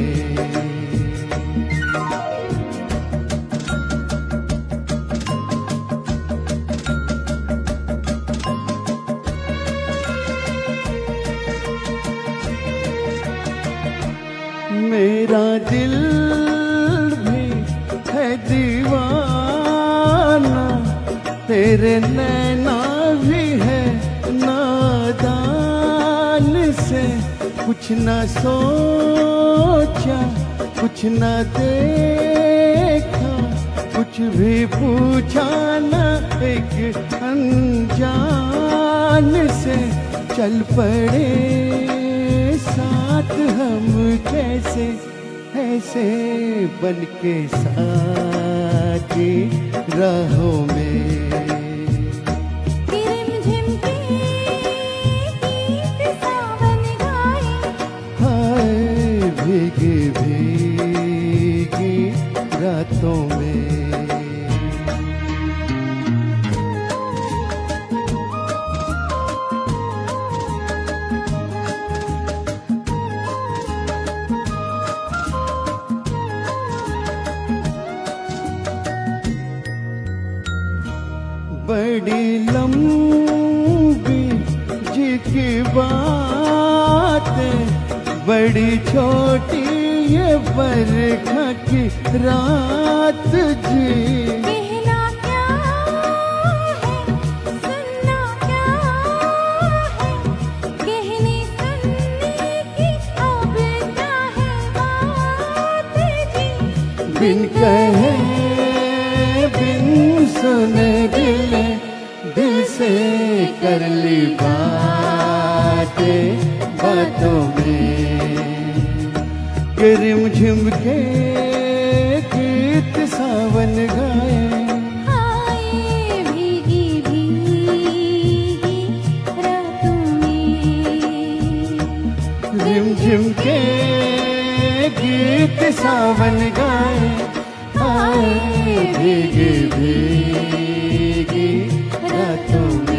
मेरा दिल भी है दीवाना, तेरे नैना भी है नादान से, कुछ न सोचा कुछ न देखा, कुछ भी पूछा न, एक अनजान से चल पड़े साथ हम कैसे ऐसे बन के साथी राहों में रिमझिम के गीत सावन गाए, हाय भीगी भीगी रातों में बड़ी लंबी जी की बातें, बड़ी छोटी ये बरखा की रात जी। कहना क्या है, सुनना क्या है, कहने सुनने की अब क्या है बात जी। बिन कहे बिन सुने दिल ने दिल से कर ली बातें बातों में, कि रिमझिम के गीत सावन गाए, हाय भीगी भीगी रातों में, रिमझिम के गीत सावन गाए, हाय भीगी भीगी रातों में।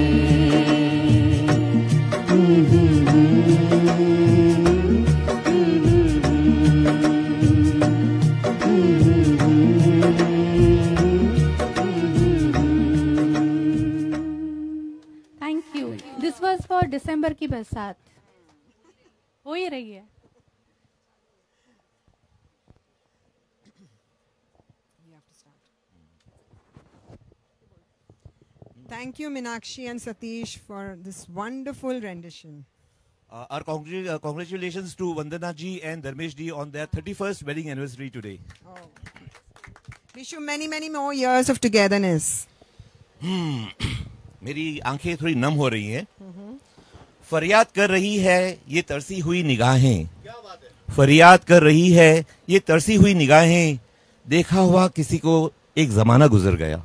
Thank you. This was for दिसंबर की बरसात। हो ही रही है। Thank you, Meenakshi and Satish, for this wonderful rendition. Uh, our congr- uh, congratulations to Vandana ji and Dharmesh ji on their thirty-first wedding anniversary today. Oh. Wish you many, many more years of togetherness. मेरी आंखें थोड़ी नम हो रही हैं। फरियाद कर रही है ये तरसी हुई निगाहें, फरियाद कर रही है ये तरसी हुई निगाहें, देखा हुआ किसी को एक जमाना गुजर गया।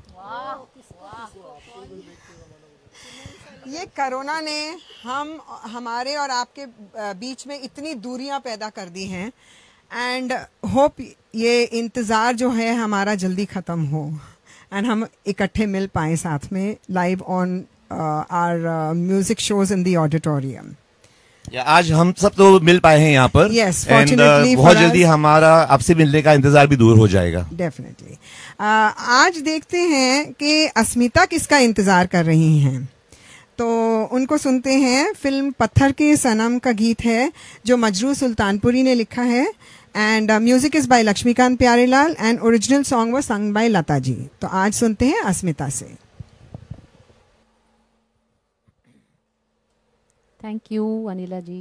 ये कोरोना ने हम हमारे और आपके बीच में इतनी दूरियां पैदा कर दी हैं, एंड होप ये इंतज़ार जो है हमारा जल्दी ख़त्म हो एंड हम इकट्ठे मिल पाए साथ में live on our music shows in the auditorium. आज हम सब तो मिल पाए हैं यहाँ पर। Yes, and, fortunately uh, बहुत for जल्दी us. हमारा आपसे मिलने का इंतजार भी दूर हो जाएगा। डेफिनेटली। आज देखते हैं कि अस्मिता किसका इंतजार कर रही हैं, तो उनको सुनते हैं। फिल्म पत्थर के सनम का गीत है जो मजरू सुल्तानपुरी ने लिखा है, and music is by Laxmikant Pyarelal and original song was sung by Lata ji. तो आज सुनते हैं अस्मिता से। Thank you Anila ji.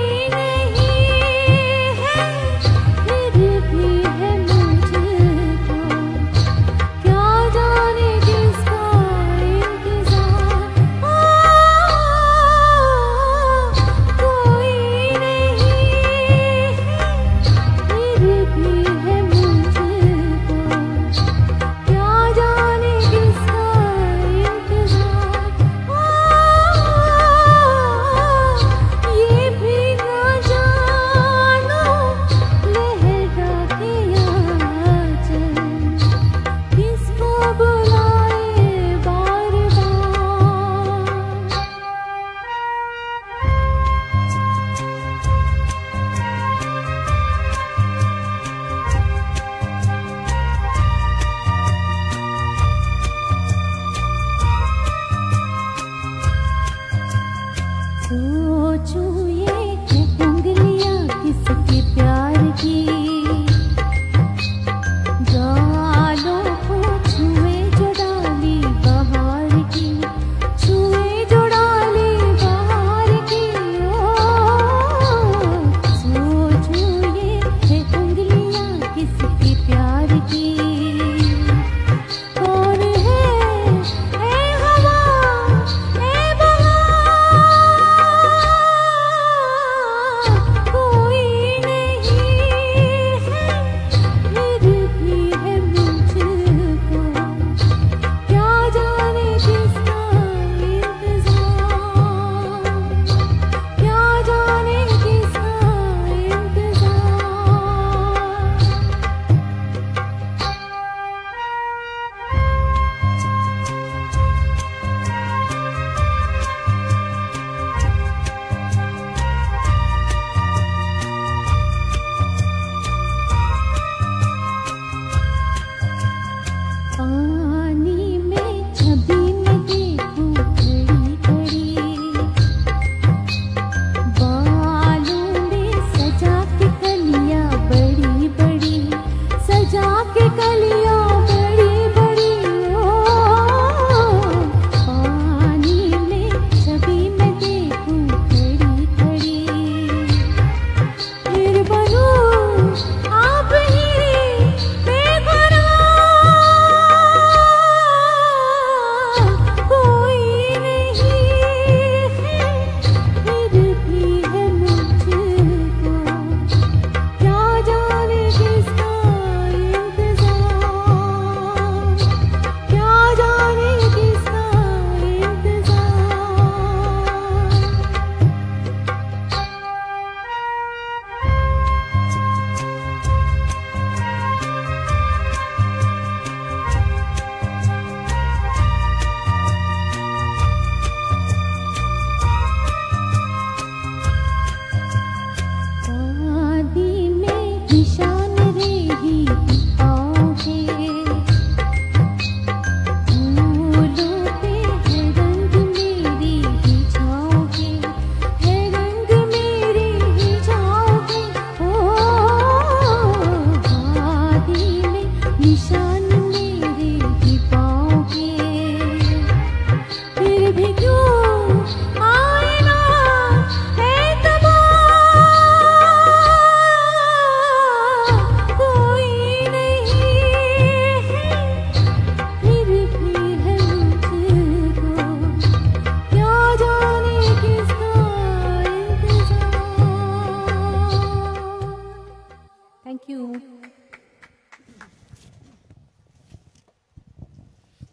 कोई नहीं है फिर भी है मुझको, कोई नहीं है फिर भी है मुझको,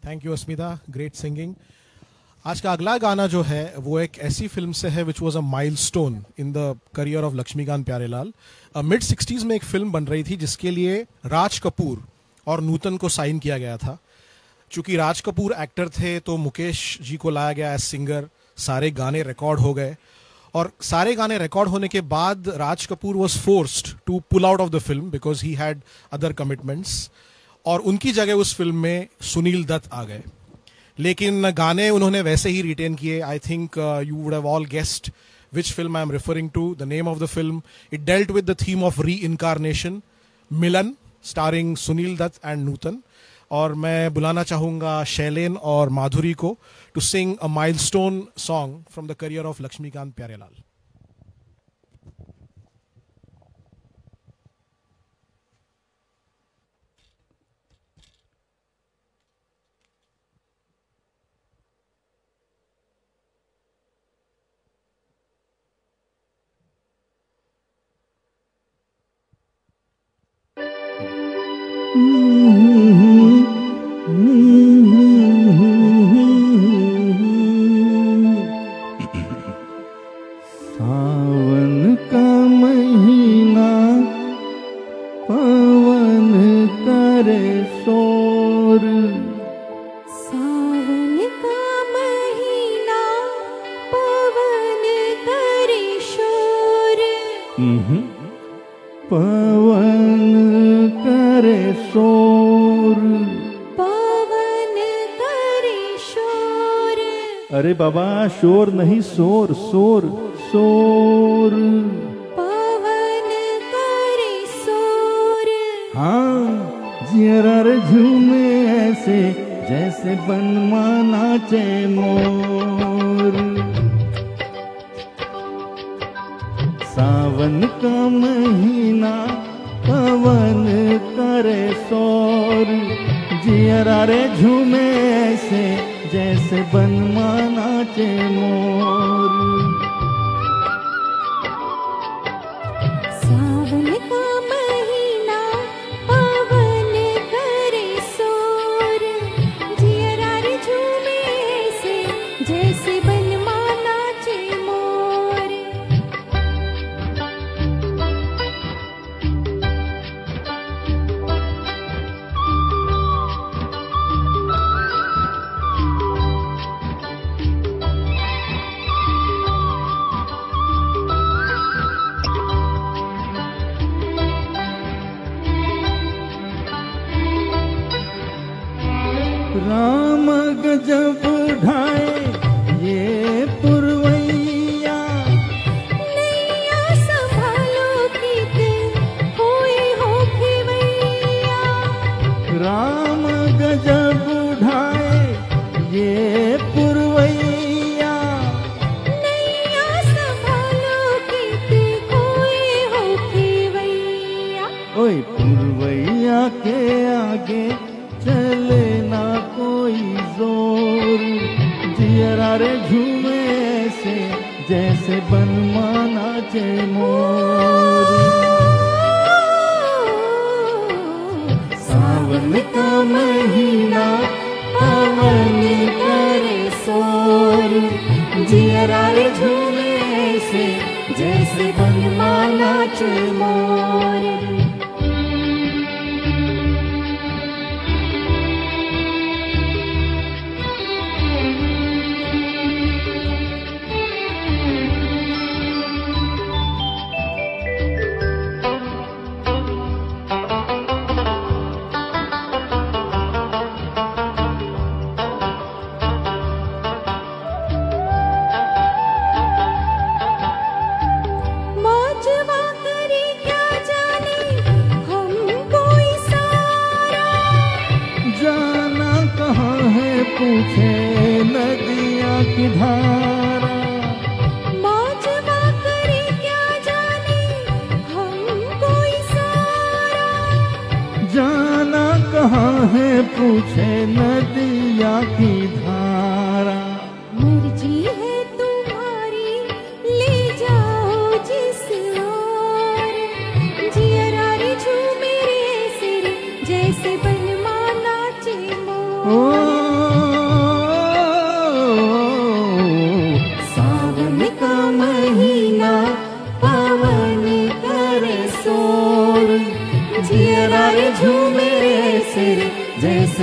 thank you Asmita, great singing. आज का अगला गाना जो है वो एक ऐसी फिल्म से है which was a milestone in the career of Laxmikant Pyarelal. Mid sixties में एक फिल्म बन रही थी जिसके लिए राज कपूर और नूतन को साइन किया गया था। चूंकि राज कपूर एक्टर थे तो मुकेश जी को लाया गया एज सिंगर, सारे गाने रिकॉर्ड हो गए और सारे गाने रिकॉर्ड होने के बाद Raj Kapoor was forced to pull out of the film because he had other commitments और उनकी जगह उस फिल्म में सुनील दत्त आ गए। लेकिन गाने उन्होंने वैसे ही रिटेन किए। I think you would have all guessed which film I am referring to. The name of the film, it dealt with the theme of reincarnation, Milan, starring Sunil Dutt and Nutan. और मैं बुलाना चाहूँगा शैलेन और माधुरी को to sing a milestone song from the career of Lakshmikant Pyarelal. सावन का महीना पवन करे शोर, सावन का महीना पवन करे शोर, पवन करे शोर, पवन करे शोर। अरे बाबा शोर नहीं शोर, शोर शोर, पवन करे शोर। हाँ जियरा रे झूमे ऐसे जैसे बनमा नाचे मोर। सावन का महीना पवन करे शोर, जियरा रे झूमे ऐसे जैसे बनमा नाचे मोर। सावन का महीना पवन करे शोर, जियरा रे झूमे ऐसे जैसे बनमा नाचे मोर। राम गजब ढाए ये पुरवैया, नैया संभालो कीत कोई हो खिवैया। राम गजब ढाए ये पुरवैया, नैया संभालो कीत कोई हो खिवैया। ओए पुरवैया के आगे चले ना कोई जोर, जियरा रे झूमे ऐसे जैसे बनमा नाचे मोर। सावन का महीना पवन करे शोर, जियरा रे झूमे ऐसे जैसे बनमा नाचे मोर। मौजवा करे क्या जाने हमको इशारा, जाना कहाँ है पूछे नदिया की धारा। मौजवा करे क्या जाने हमको इशारा। जाना कहाँ है पूछे नदिया की धारा। मर्जी है तुम्हारी ले जाओ जिस ओर, जियरा रे झूमे रे सिर जैसे बनमा नाचे ओ मोर।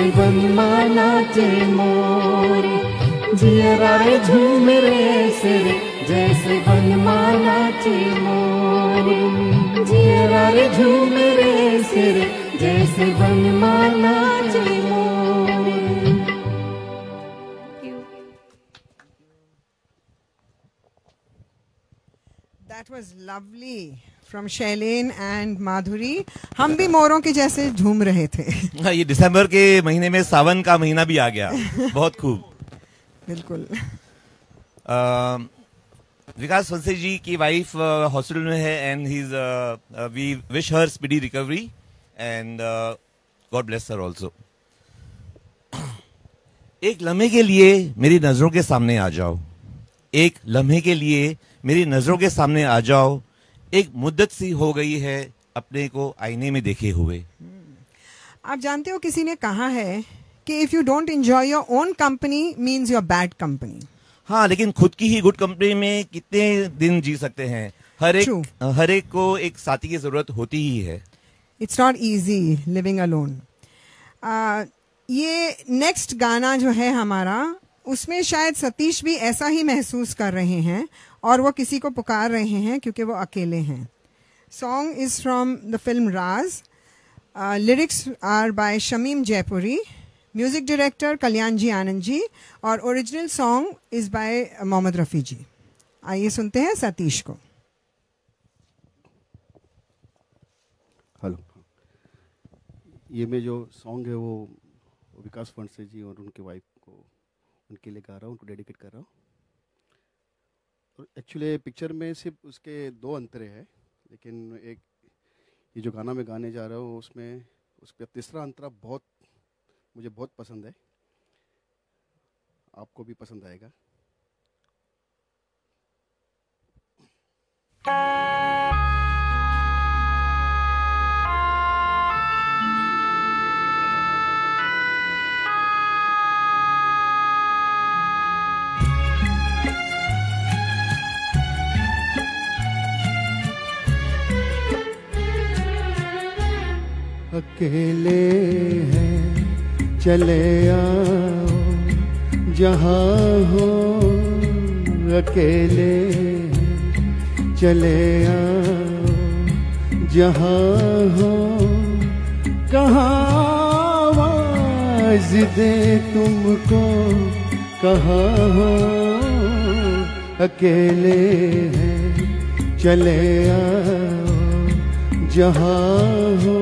जैसे बनमाना चे मोरे जियरा रे झूम रे ऐसे रे जैसे बनमाना चे मोरे जियरा रे झूम रे ऐसे रे जैसे बनमाना चे मोरे। That was lovely from Shailene and Madhuri. हम भी मोरों के जैसे झूम रहे थे। ये दिसंबर के महीने में सावन का महीना भी आ गया, बहुत खूब। बिल्कुल। विकास वंसे जी की वाइफ हॉस्पिटल में है and he is we wish her speedy recovery and God bless her also. एक लम्हे के लिए मेरी नजरों के सामने आ जाओ, एक लम्हे के लिए मेरी नजरों के सामने आ जाओ, एक मुद्दत सी हो गई है अपने को आईने में देखे हुए। आप जानते हो किसी ने कहा है कि if you don't enjoy your own company means your bad company. हाँ, लेकिन खुद की ही गुड कंपनी में कितने दिन जी सकते हैं? हर एक True. हर एक को एक साथी की जरूरत होती ही है। It's not easy living alone. ये नेक्स्ट गाना जो है हमारा, उसमें शायद सतीश भी ऐसा ही महसूस कर रहे हैं और वो किसी को पुकार रहे हैं क्योंकि वो अकेले हैं। Song is from the film Raaj. Lyrics are by Shamim Jaipuri, music director Kalyan ji Anand ji और original song is by Mohammed Rafi ji. आइए सुनते हैं सतीश को। हेलो, ये में जो सॉन्ग है वो विकास वंसे जी और उनके वाइफ को, उनके लिए गा रहा हूँ, उनको डेडिकेट कर रहा हूँ। और एक्चुअली पिक्चर में सिर्फ उसके दो अंतरे हैं, लेकिन एक ये जो गाना मैं गाने जा रहा हूँ उसमें उसका तीसरा अंतरा बहुत मुझे बहुत पसंद है, आपको भी पसंद आएगा। अकेले हैं चले आओ जहाँ हो, अकेले हैं चले आओ जहाँ हो, कहाँ आवाज़ दे तुमको, कहाँ हो, अकेले हैं चले आओ जहाँ हो।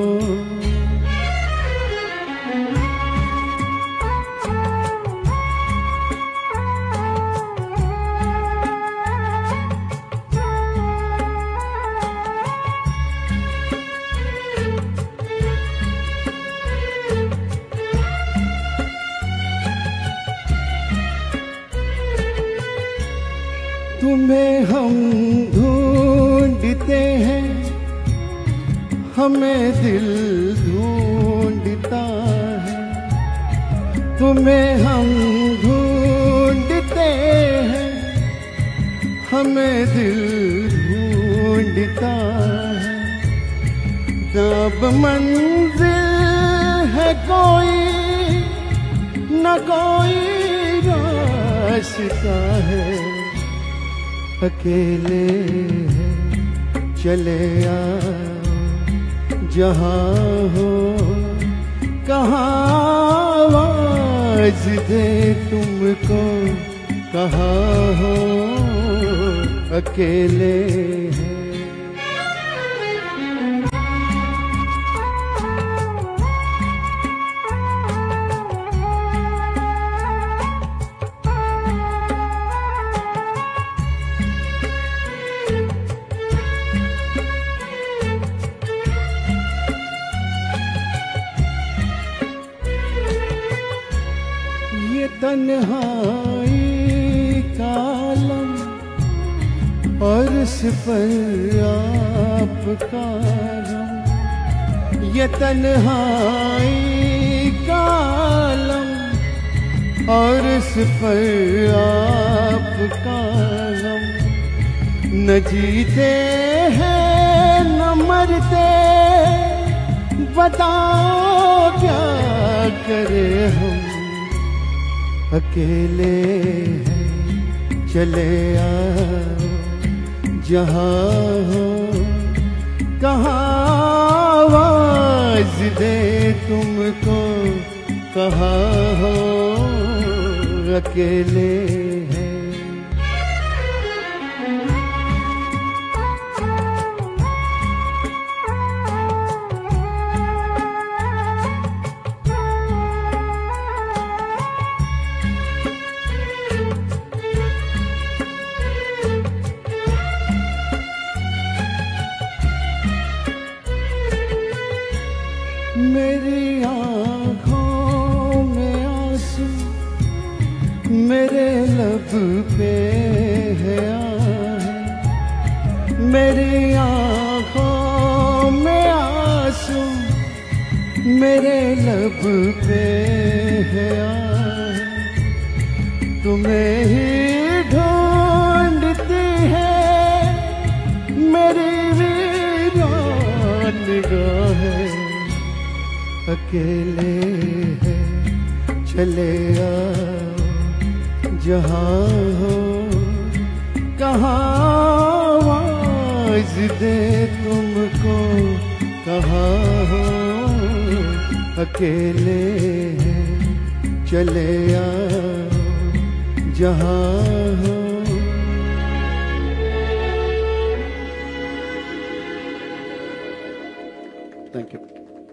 तुम्हें हम ढूंढते हैं, हमें दिल ढूंढता है, तुम्हें हम ढूंढते हैं, हमें दिल ढूंढता है। जब मंजिल है कोई न कोई रास्ता है, अकेले हैं चले आओ जहाँ हो, कहाँ आवाज़ दे तुमको, कहाँ हो, अकेले हैं। तन्हाई कालम और इस पर आपका गम, ये तन्हाई कालम और इस पर आपका गम, न जीते हैं न मरते, बताओ क्या करे हम अकेले हैं, चले आओ जहाँ हो कहाँ आवाज दे तुमको, कहाँ हो अकेले हैं। मेरी आँखों में आंसू, मेरे लब पे है आहे, मेरी आँखों में आंसू, मेरे लब पे है आहे, तुम्हें ही ढूंढती है मेरी वीरान निगाहें, अकेले हैं, चले आओ जहाँ हो कहाँ आवाज दे तुमको, कहाँ हो अकेले हैं, चले आओ जहाँ हो। Thank you.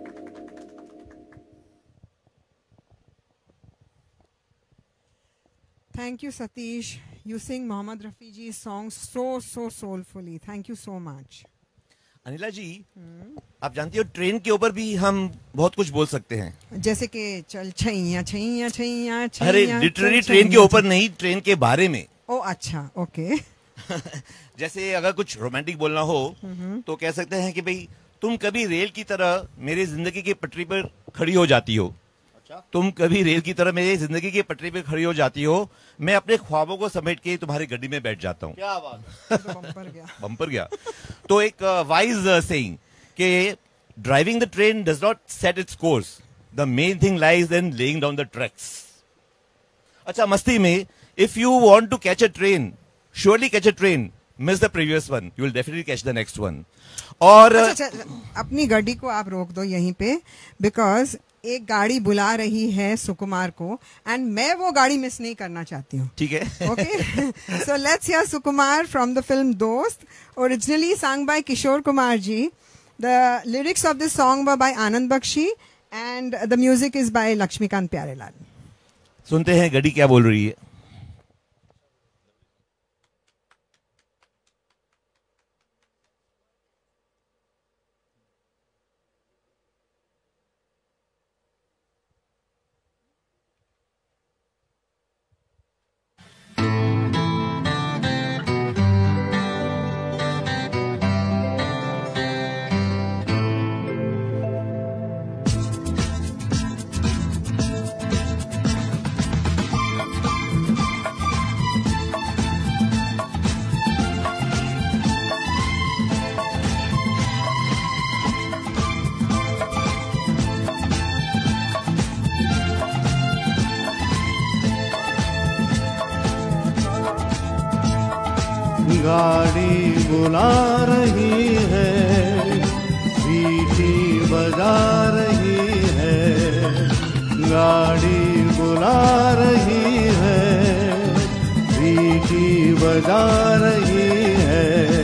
Thank you, Satish. You sing Mohammad Rafi ji's songs so, so soulfully. Thank you so much. Anila ji, आप जानती हो ट्रेन के ऊपर भी हम बहुत कुछ बोल सकते हैं, जैसे कि चल छैया छैया छैया छैया। अरे लिटरली ट्रेन के ऊपर नहीं, ट्रेन के बारे में। ओ अच्छा, ओके। जैसे अगर कुछ रोमांटिक बोलना हो तो कह सकते हैं कि भाई तुम कभी रेल की तरह मेरी जिंदगी की पटरी पर खड़ी हो जाती हो, तुम कभी रेल की तरह मेरी जिंदगी की पटरी पे खड़ी हो जाती हो, मैं अपने ख्वाबों को समेट के तुम्हारी गड्डी में बैठ जाता हूँ। क्या बात है। तो बम्पर गया बम्पर गया। तो एक वाइज सेइंग कि driving the train does not set its course, the main thing lies in laying down the tracks. अच्छा, मस्ती में if you want to catch a train, surely catch a train, miss the previous one, you will definitely catch the next one. और अच्छा, अच्छा, अपनी गाड़ी को आप रोक दो यहीं पे, बिकॉज एक गाड़ी बुला रही है सुकुमार को एंड मैं वो गाड़ी मिस नहीं करना चाहती हूँ। ठीक है, okay. So let's hear Sukumar from the film Dost, originally sang by Kishore Kumar ji. The lyrics of this song were by Anand Bakshi and the music is by Laxmikant Pyarelal. सुनते हैं गड्डी क्या बोल रही है। गाड़ी बुला रही है, सीटी बजा रही है, गाड़ी बुला रही है, सीटी बजा रही है,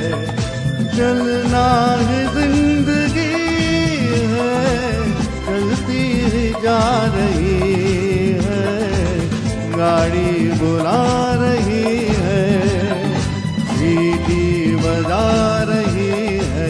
चलना है जिंदगी है, चलती ही जा रही है, गाड़ी बुला रही है, सीटी बजा रही है।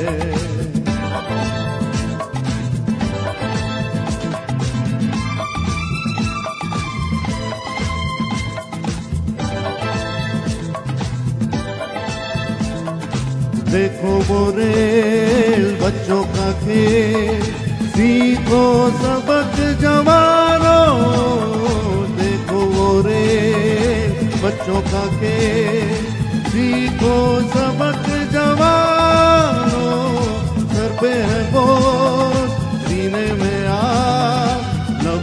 देखो वो रेल बच्चों का खेल, सीखो सबक जवानों, देखो वो रेल बच्चों का खेल, सीखो सबक जवानों, सर पे है बोझ सीने में आग, न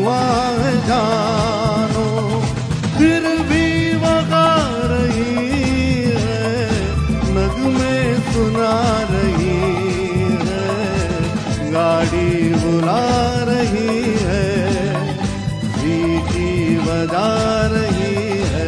हुआ है जानो, फिर भी वगा रही है, नगमे सुना रही है, गाड़ी बुला रही है, सीटी बजा रही है।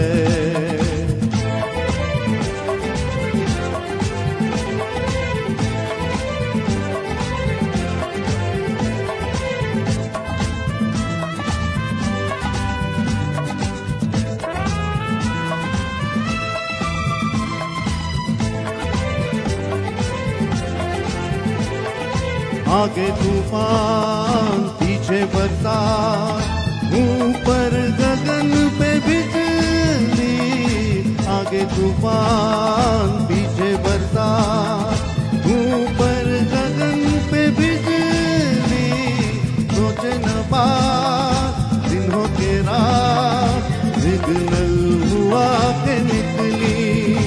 आगे तूफान पीछे बरसात, ऊपर गगन पे बिजली, आगे तूफान पीछे बरसात, ऊपर गगन पे बिजली, सोचे न बात दिन हो के रात, सिग्नल हुआ के निकली,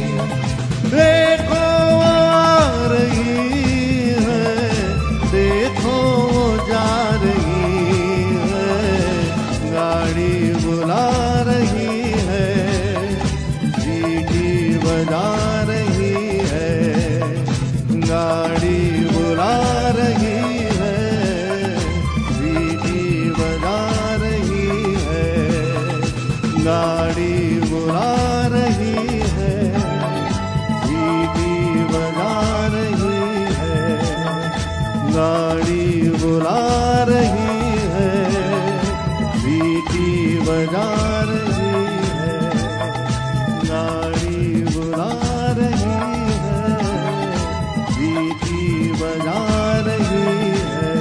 देखो आ रही देखो वो जा रही है, गाड़ी बुला रही है, सीटी बजा रही है, गाड़ी बुला रही है, सीटी बजा रही है, गाड़ी बुला रही है, सीटी बजा रही है, गाड़ी बुला रही है, सीटी बजा रही है, गाड़ी बुला रही है, सीटी बजा रही है।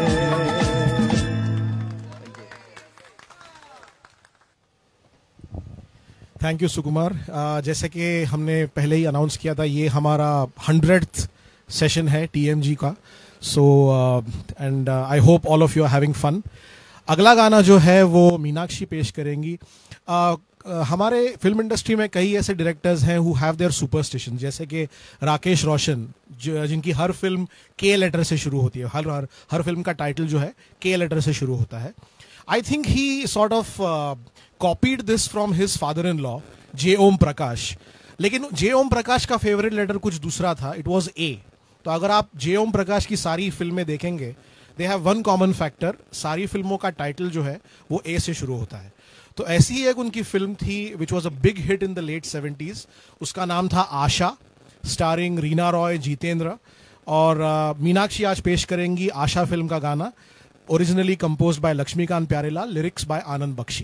Thank you Sukumar. uh, जैसे कि हमने पहले ही अनाउंस किया था, ये हमारा हंड्रेड्थ सेशन है टीएमजी का। So and I hope all of you are having fun. अगला गाना जो है वो मीनाक्षी पेश करेंगी। uh, uh, हमारे फिल्म इंडस्ट्री में कई ऐसे डायरेक्टर्स हैं हु हैव देयर सुपरस्टिशन, जैसे कि राकेश रोशन, जो जिनकी हर फिल्म के लेटर से शुरू होती है, हर हर हर फिल्म का टाइटल जो है के लेटर से शुरू होता है। I think he sort of copied this from his father in law J Om Prakash, लेकिन जे ओम प्रकाश का फेवरेट लेटर कुछ दूसरा था, इट वॉज ए। तो अगर आप जे ओम प्रकाश की सारी फिल्में देखेंगे, they have one common factor, सारी फिल्मों का टाइटल जो है वो ए से शुरू होता है। तो ऐसी ही एक उनकी फिल्म थी which was a big hit in the late seventies, उसका नाम था आशा, स्टारिंग रीना रॉय, जितेंद्र, और uh, मीनाक्षी आज पेश करेंगी आशा फिल्म का गाना, originally composed by Laxmikant Pyarelal, lyrics by Anand Bakshi.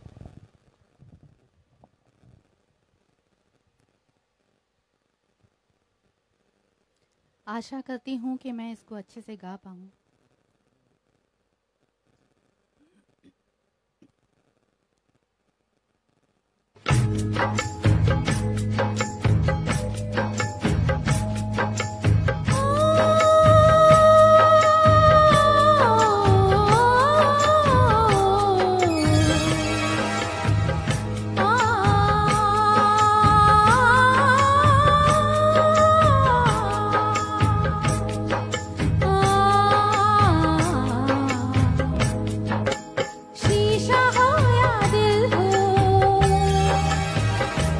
आशा करती हूँ कि मैं इसको अच्छे से गा पाऊँ। शीशा हो या दिल हो,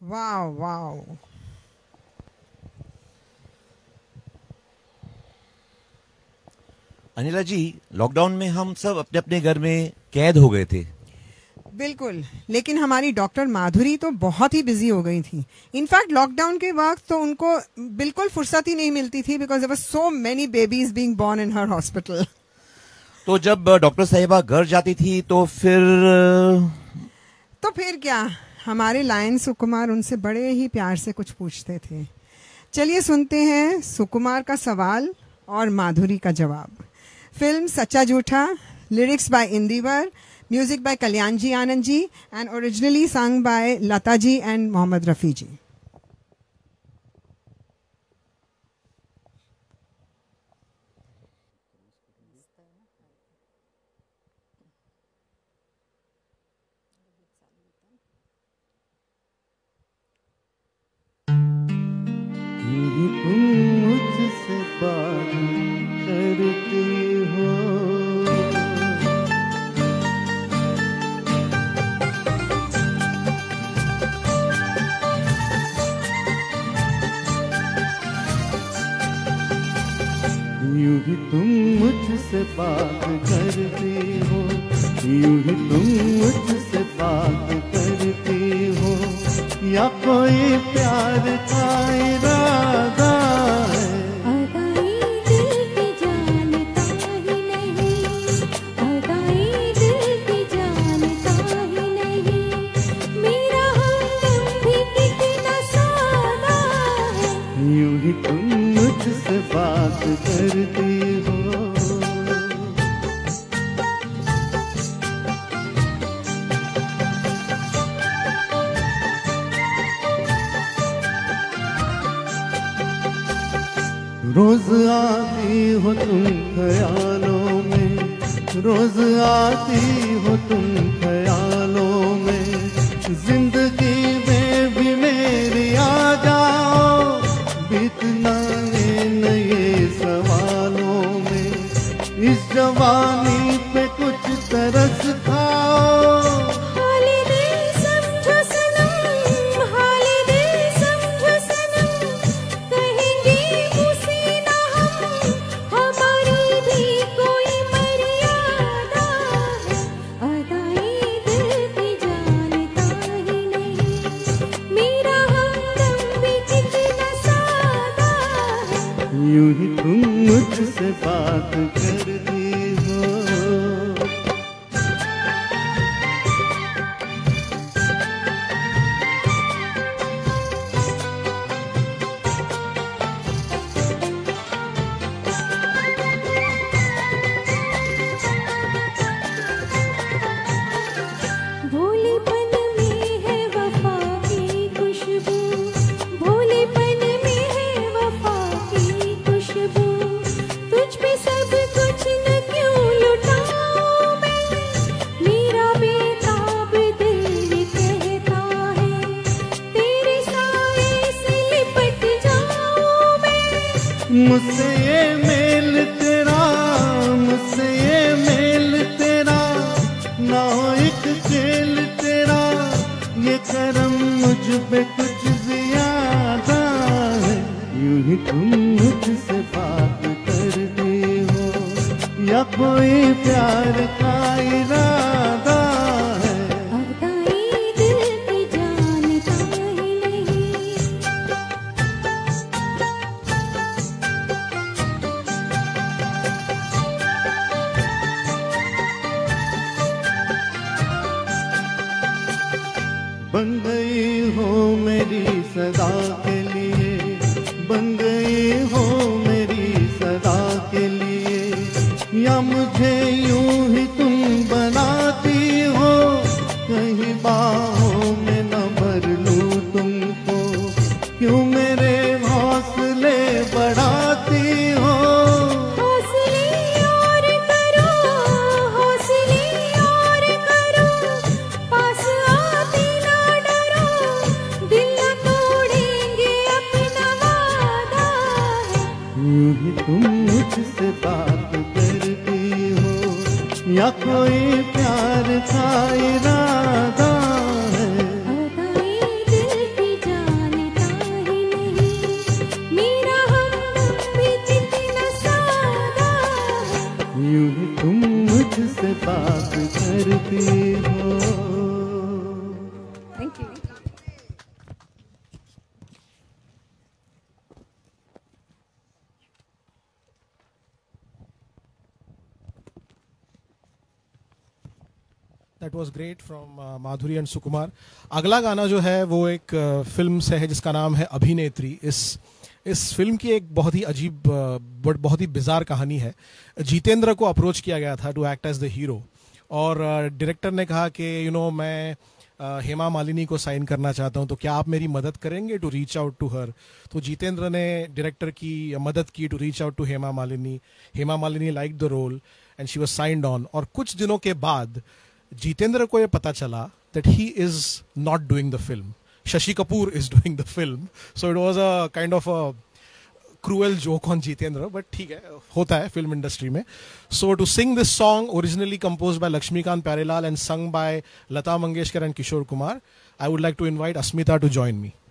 वाह वाह। अनिला जी, लॉकडाउन में हम सब अपने अपने घर में कैद हो गए थे। बिल्कुल, लेकिन हमारी डॉक्टर माधुरी तो बहुत ही बिजी हो गई थी। इनफैक्ट लॉकडाउन के वक्त तो उनको बिल्कुल फुर्सत ही नहीं मिलती थी because there were so many babies being born in her hospital. तो जब डॉक्टर साहिबा घर जाती थी तो फिर तो फिर क्या, हमारे लायन सुकुमार उनसे बड़े ही प्यार से कुछ पूछते थे। चलिए सुनते हैं सुकुमार का सवाल और माधुरी का जवाब। Film Sachaa Jhutha, lyrics by Indeevar, music by Kalyan ji Anand ji and originally sung by Lata ji and Mohammed Rafi ji. तुम मुझसे बात करती हो, यूं ही तुम मुझसे बात करती हो, यूं ही तुम मुझसे बात करती हो, या कोई प्यार का इरादा है। अदाई दिल की जानता ही नहीं, अदाई दिल की जानता ही नहीं, मेरा हमदम भी कितना सादा है। यूं ही तुम मुझसे बात करती हो। रोज आती हो तुम ख्यालों में, रोज आती हो तुम ख्यालों में, जिंदगी में भी मेरी आ जाओ, बीतना है नए सवालों में, इस जवानी पे कुछ तरस खाओ। हाले दिल समझो सनम, हाले दिल समझो सनम, कहेंगे उसी ना हम, हमारी भी कोई मर्यादा है। अदाई दिल की जानता ही नहीं, मेरा हमदम भी कितना सादा है। यूं ही तुम मुझसे बात करती हो। भोलेपन में है वफा की खुशबू, भोलेपन में है वफा की खुशबू, तुझ पे सब कुछ न क्यों लुटाऊं मैं, मेरा बेताब दिल कहता है, तेरे साए से लिपट जाऊं मैं। मुझसे ये मेल तेरा, मुझसे ये मेल तेरा, ना हो एक खेल तेरा, ये करम मुझ पे कुछ ज्यादा है। यूं ही तुम मुझसे बात करती हो, या कोई प्यार का इरादा है। अदाई दिल की जानता ही नहीं, बन गई हो मेरी सदा के लिए, बन गई हो मेरी सदा के लिए, या मुझे यूं ही तुम बनाती हो, कहीं बाहों में न भर लूं तुमको, क्यों मेरे हौसले बढ़ाती हो। हौसले और करो, हौसले और करो, पास आते ना डरो, दिल न तोड़ेंगे अपना वादा है। यूं ही तुम मुझसे बात करती हो, या कोई प्यार का इरादा है। अदाई दिल की से बात करती हो। Thank you. That was great from Madhuri and Sukumar. अगला गाना जो है वो एक uh, फिल्म से है जिसका नाम है अभिनेत्री। इस इस फिल्म की एक बहुत ही अजीब uh, बहुत ही बिजार कहानी है। जितेंद्र को अप्रोच किया गया था to act as the hero और डायरेक्टर uh, ने कहा कि यू नो मैं uh, हेमा मालिनी को साइन करना चाहता हूं, तो क्या आप मेरी मदद करेंगे to reach out to her. तो जितेंद्र ने डायरेक्टर की मदद की to reach out to Hema Malini. Hema Malini like the role and she was signed on. और कुछ दिनों के बाद जितेंद्र को ये पता चला that he is not doing the film. Shashi Kapoor is doing the film. So it was a kind of a cruel joke on Jitendra, but ठीक है, होता है film industry में. So to sing this song, originally composed by Lakshmikant Pyarelal and sung by Lata Mangeshkar and Kishore Kumar, I would like to invite Asmita to join me.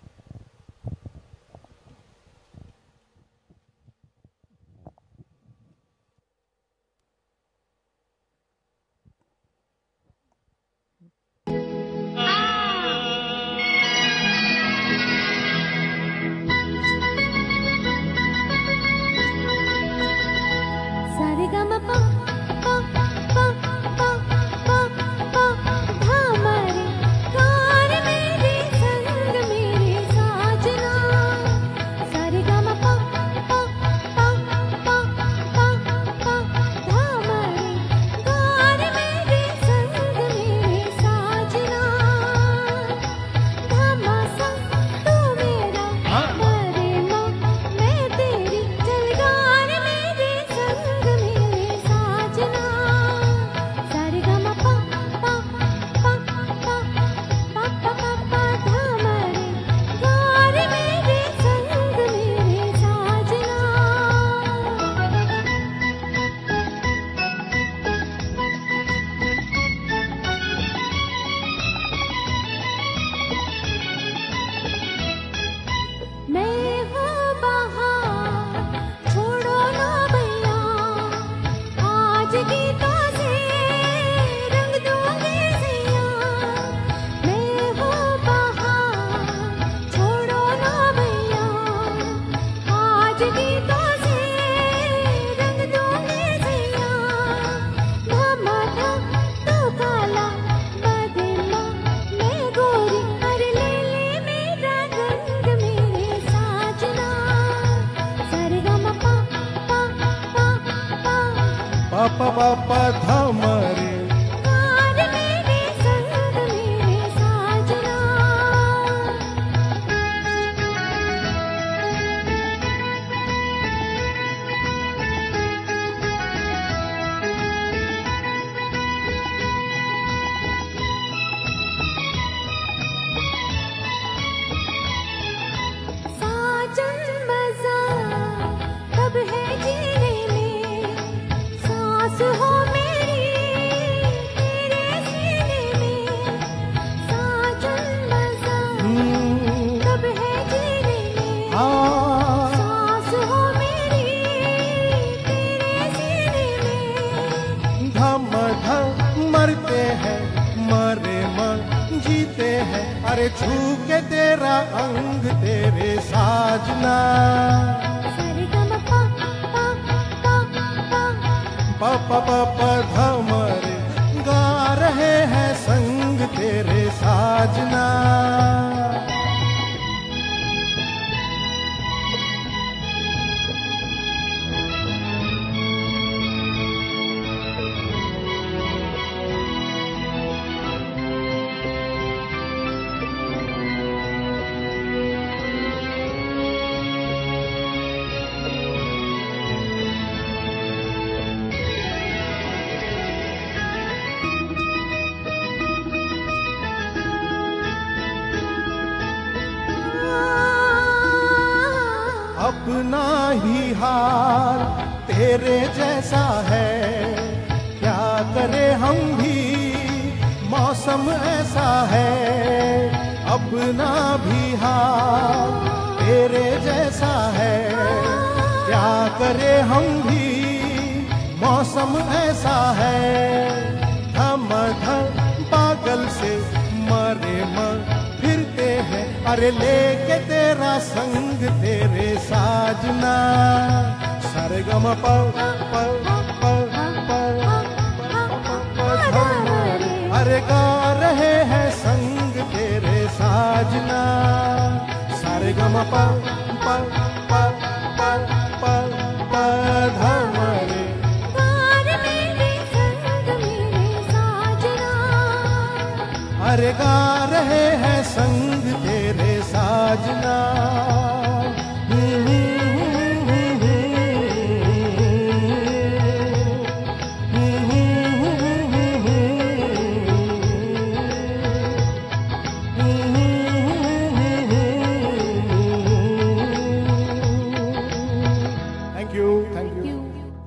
अपना ही हाल तेरे जैसा है, क्या करे हम भी, मौसम ऐसा है। अपना भी हाल तेरे जैसा है, क्या करे हम भी, मौसम ऐसा है, धम धम बादल से मरे मर फिरते हैं, अरे लेके तेरा संग तेरे साजना, सारे गम प प प प अरे गा रहे हैं संग तेरे साजना, सारे गम प प प प प प धम रे, अरे गा रहे हैं संग तेरे साजना। Thank you thank you.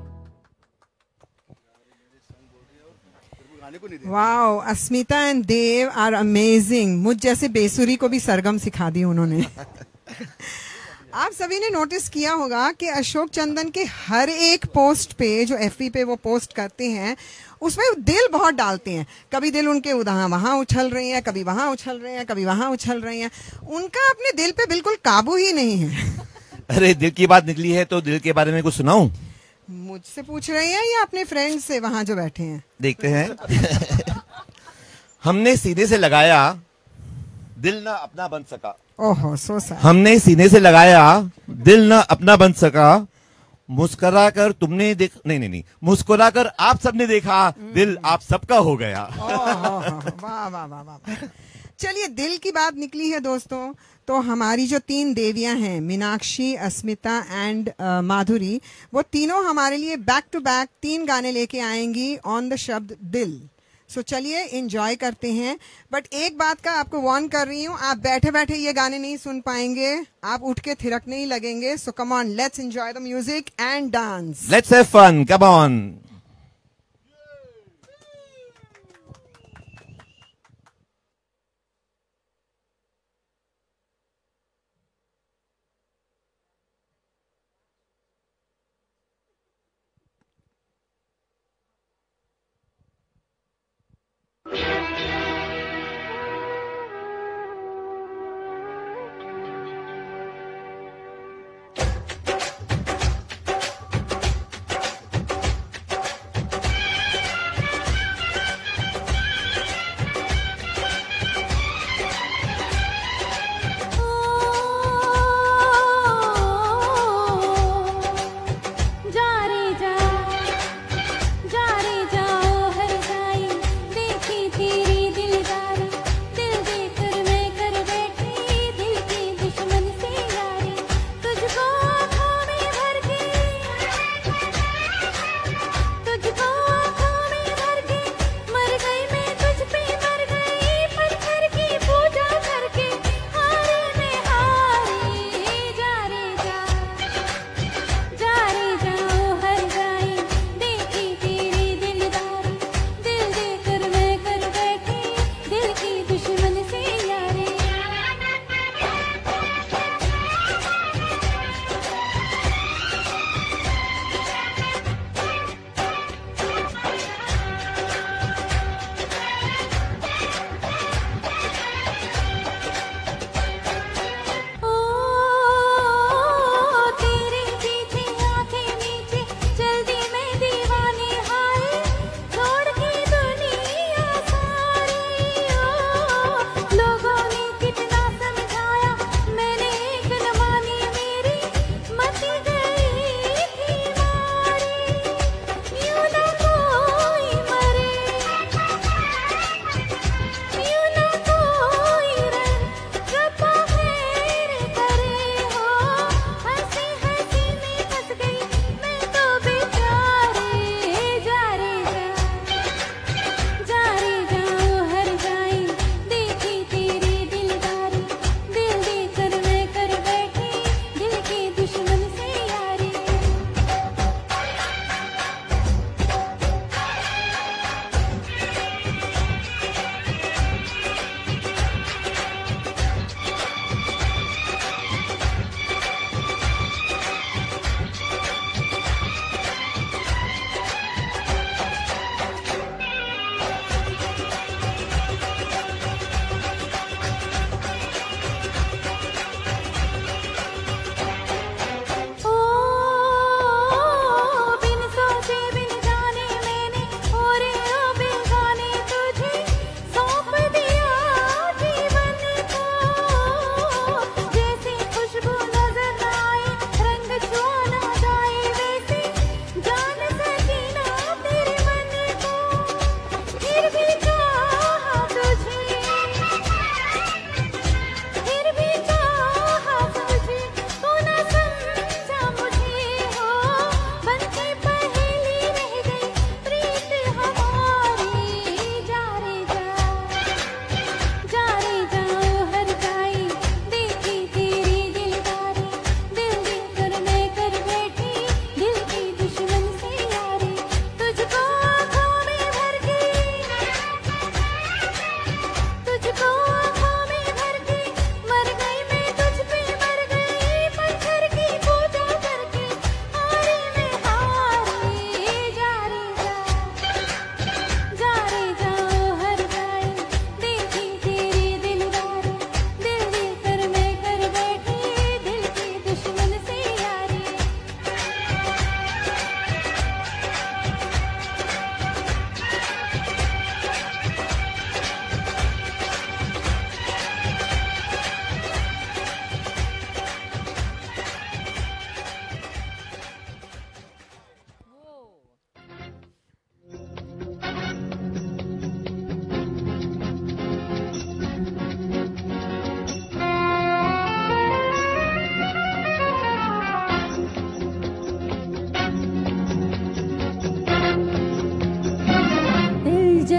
Wow, Asmita and Dev are amazing. मुझ जैसे बेसुरी को भी सरगम सिखा दी उन्होंने। आप सभी ने नोटिस किया होगा कि अशोक चंदन के हर एक पोस्ट पे जो एफबी पे वो पोस्ट करते हैं उसमें दिल बहुत डालते हैं। कभी दिल उनके उधर वहां उछल रहे हैं, कभी वहां उछल रहे हैं, कभी वहां उछल रहे हैं। उनका अपने दिल पे बिल्कुल काबू ही नहीं है। अरे दिल की बात निकली है तो दिल के बारे में कुछ सुनाऊं? मुझसे पूछ रहे हैं या अपने फ्रेंड से वहां जो बैठे हैं? देखते हैं। हमने सीने से लगाया, दिल ना अपना बन सका। ओहो, सो सैड। हमने सीने से लगाया, दिल ना अपना बन सका। मुस्कुरा कर तुमने देख नहीं नहीं नहीं मुस्कुरा कर आप सबने देखा, दिल आप सबका हो गया। वाह वाह वाह वाह। चलिए, दिल की बात निकली है दोस्तों, तो हमारी जो तीन देवियां हैं, मीनाक्षी, अस्मिता एंड माधुरी, वो तीनों हमारे लिए बैक टू बैक तीन गाने लेके आएंगी ऑन द शब्द दिल। सो so, चलिए एंजॉय करते हैं। बट एक बात का आपको वार्न कर रही हूँ, आप बैठे बैठे ये गाने नहीं सुन पाएंगे, आप उठ के थिरकने ही लगेंगे। So come on, let's enjoy the music and dance. Let's have fun, come on.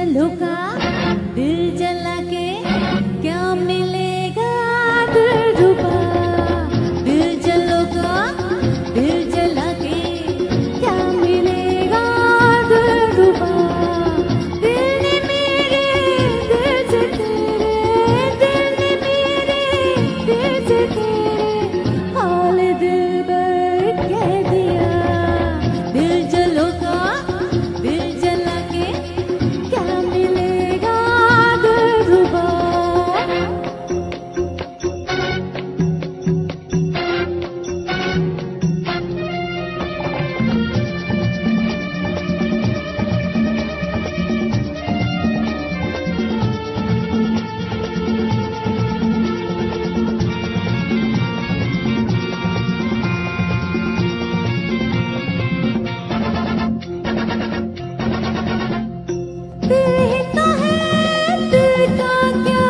जलोगा दिल जला के क्या मिलेगा दिलरुबा दिल जलोगा दिल जला के क्या मिलेगा दिलरुबा दिल ने मेरे दिल से तेरे दिल ने मेरे दिल से तेरे हाल दिल भर कह दिया दिल जलोगा दिल जला के क्या मिलेगा दिलरुबा दिल ही तो है दिल का क्या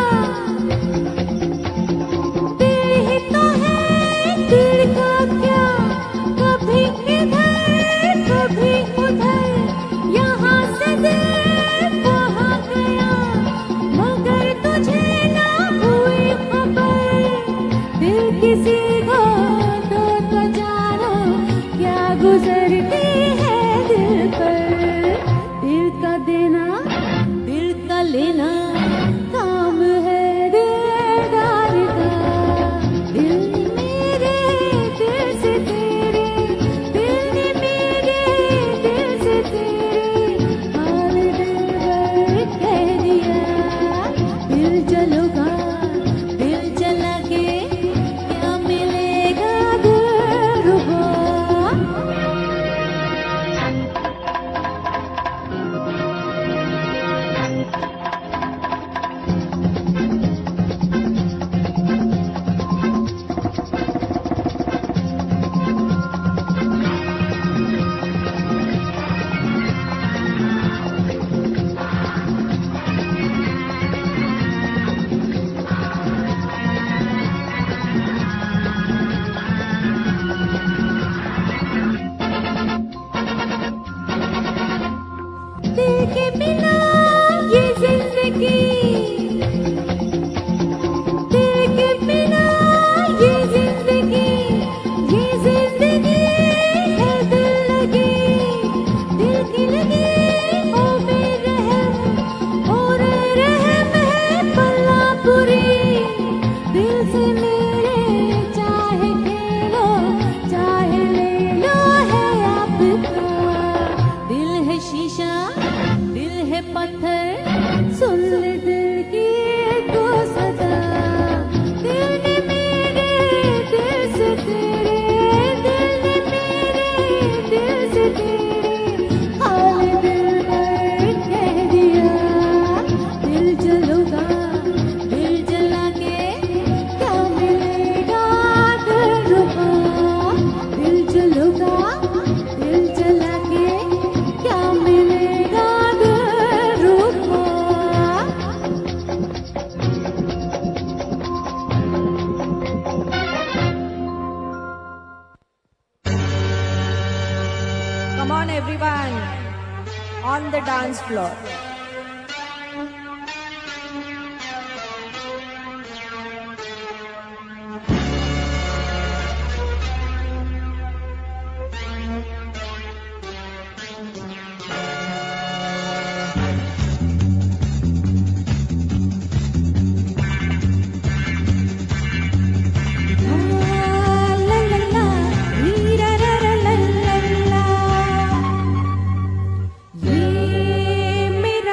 दिल ही तो है दिल का क्या कभी इधर कभी उधर यहाँ से दिल वहाँ गया मगर तुझे ना हुई खबर दिल किसी को तो तो जानो क्या गुजरती है दिल पर दिल का देना दिल का लेना काम है दिलदार का दिल ने मेरे दिल से तेरे दिल ने मेरे दिल से तेरे हाल दिल भर कह दिया दिल जलोगा दिल जला के क्या मिलेगा दिलरुबा दिल के बिना ये जिंदगी दिल के बिना ये जिंदगी ये जिंदगी है दिल लगी दिल की लगी ओ बेरहम और रहम है पल्ला पूरी दिल से मेरे चाहे खेलो चाहे ले लो है आपका दिल है शीशा दिल है पत्थर सुन ले दिल की तो सदा दिल ने मेरे दिल से तेरे दिल ने मेरे दिल से तेरे हाल दिल भर कह दिया दिल जलोगा दिल जला के क्या मिलेगा दिलरुबा दिल जलोगा दिल जला के क्या मिलेगा दिलरुबा Come on, everyone, on the dance floor. La la la, ri ra ra ra la la la. ये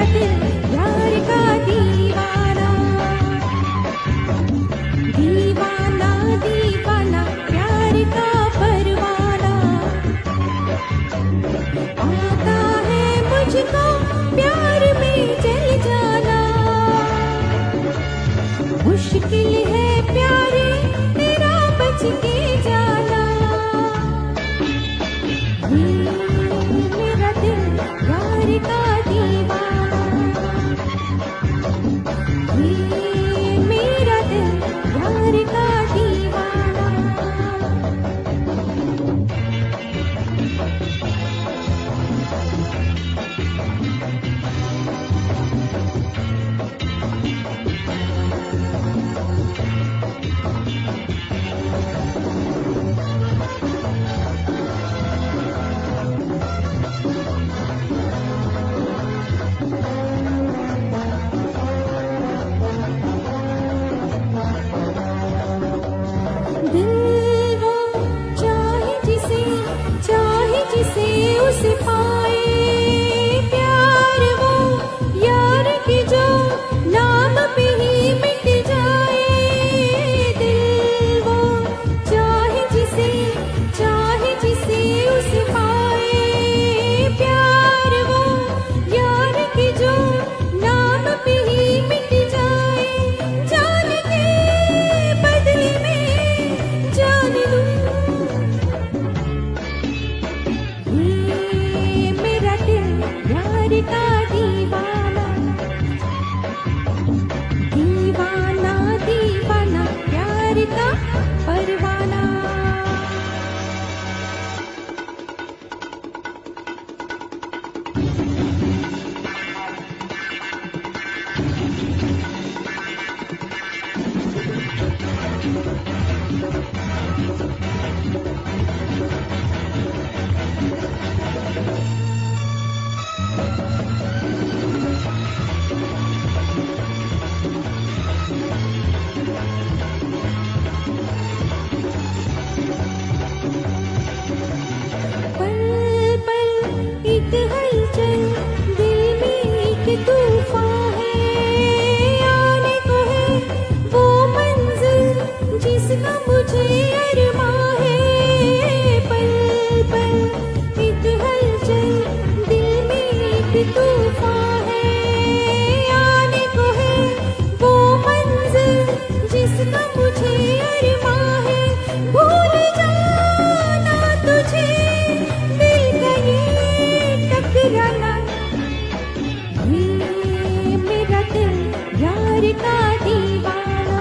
एक तूफान है, आने को है वो मंजिल जिसका मुझे अरमां है। भूल जाना तुझे मिल गए टकराना, ये मेरा दिल यार का दीवाना,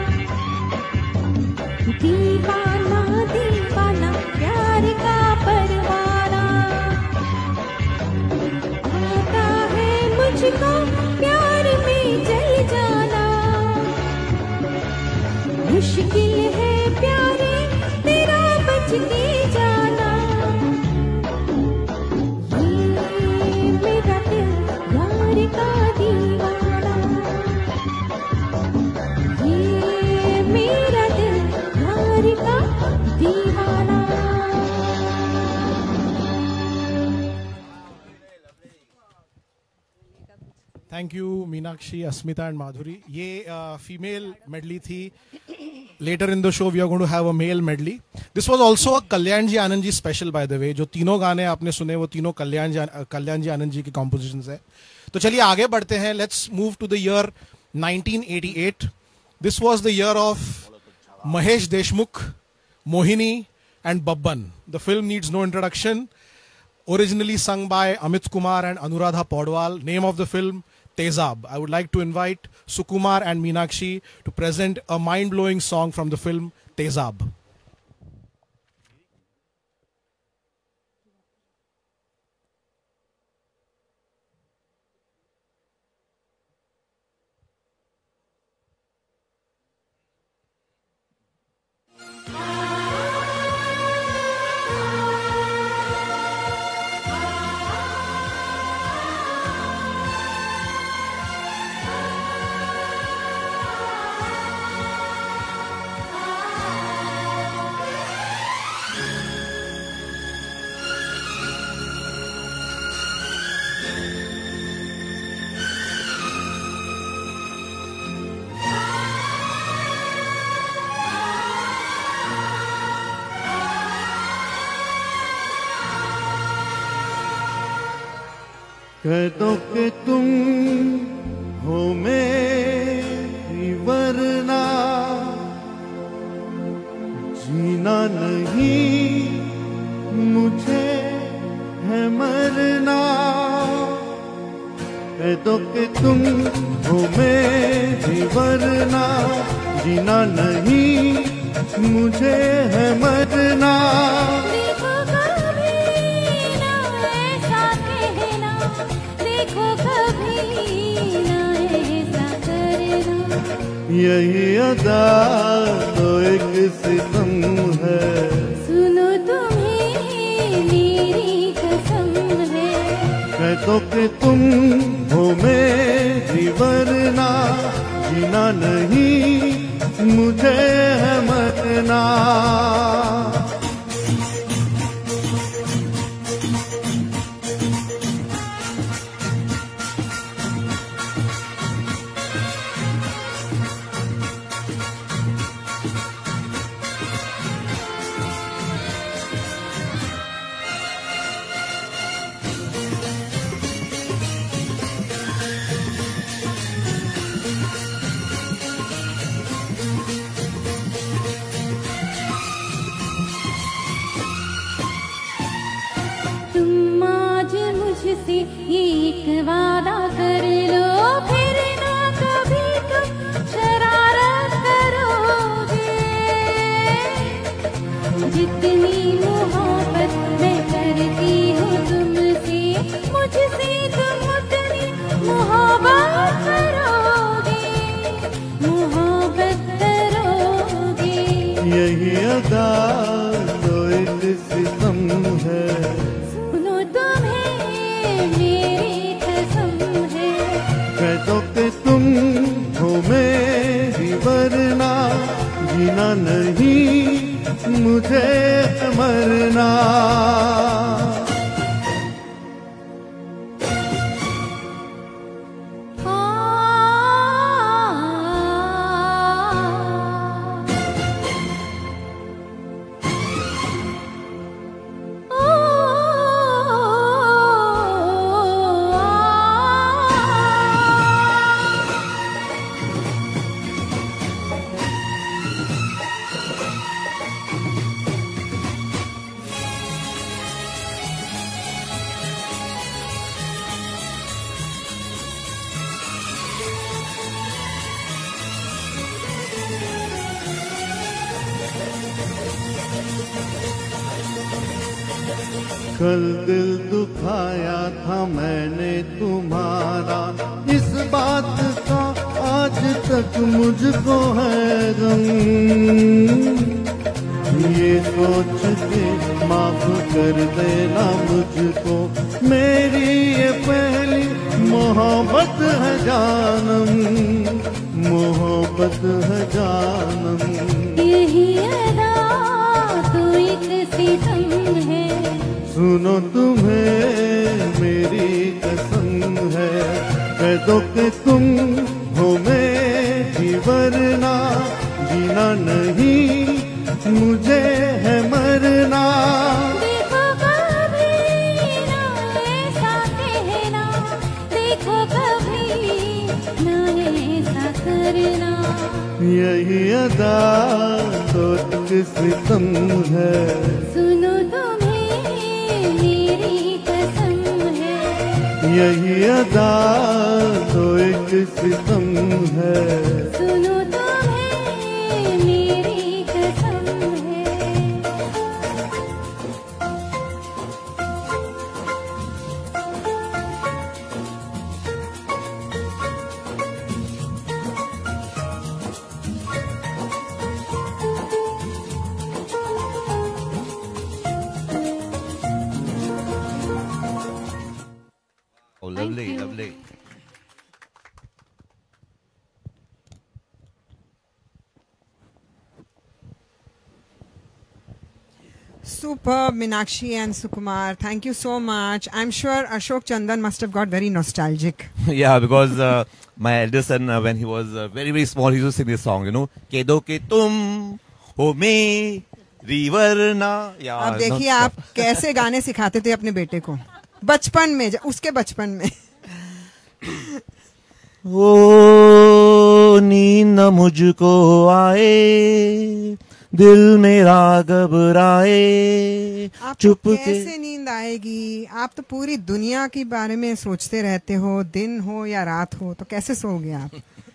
दीवाना दीवाना प्यार का परवाना। आता है मुझको प्यार में जल जाना, मुश्किल है प्यारे तेरा बच के जाना। ये मेरा दिल यार का दीवाना, ये मेरा दिल यार का दीवाना। Thank you Meenakshi, Asmita and Madhuri. ये फीमेल मेडली थी. Later in the show we are going to have a male medley. This was also a Kalyan ji Anand ji special by the way. जो तीनों गाने आपने सुने वो तीनों कल्याण जी कल्याण जी आनंद जी की compositions है. तो चलिए आगे बढ़ते हैं. Let's move to the year nineteen eighty-eight. This was the year of Mahesh Deshmukh, Mohini and Babban. The film needs no introduction. Originally sung by Amit Kumar and Anuradha Podwal. Name of the film Tezab. I would like to invite Sukumar and Meenakshi to present a mind-blowing song from the film Tezab. कह दो कि तुम हो मेरी वरना जीना नहीं मुझे है मरना। कह दो कि तुम हो मेरी वरना जीना नहीं मुझे है मरना। यही अदा तो एक सितम है, सुनो तुम्हें मेरी कसम है। कह दो कि तुम हो मेरी वरना जीना नहीं मुझे है मरना। एक वादा कर लो फिर ना कभी तुम शरारत करोगे। जितनी मोहब्बत मैं करती हूँ तुमसे मुझसे तुम उतनी मोहब्बत करोगे, मोहब्बत करोगे। यही अदा तो एक सितम है, कह दो कि तुम हो मेरी वरना जीना नहीं मुझे मरना। ओ कल दिल दुखाया था मैंने तुम्हारा, इस बात का आज तक मुझको है गम। ये सोच के माफ कर देना मुझको, मेरी ये पहली मोहब्बत है जानम, मोहब्बत है जानम। यही अदा तो एक सितम है, सुनो तुम्हें मेरी कसम है, कह दो कि तुम हो मेरी वरना जीना नहीं मुझे है मरना। देखो कभी ना ऐसा कहना, देखो कभी ना ऐसा करना। यही अदा तो एक सितम है, सुनो तुम्हें मेरी कसम है। यही अदा तो एक सितम है, सुनो तुम्हें मेरी कसम है। Oh, lovely, you. lovely. Superb, Meenakshi and Sukumar. Thank you so much. I'm sure Ashok Chandan must have got very nostalgic. Yeah, because uh, my elder son, uh, when he was uh, very, very small, he used to sing this song, you know. Kedo ke tum ho meri varna. Yeah, अब देखिए आप कैसे गाने सिखाते थे अपने बेटे को बचपन में, उसके बचपन में। ओ नींद मुझको आए, दिल मेरा घबराए, आपको चुप के। कैसे नींद आएगी? आप तो पूरी दुनिया के बारे में सोचते रहते हो, दिन हो या रात हो, तो कैसे सोओगे आप?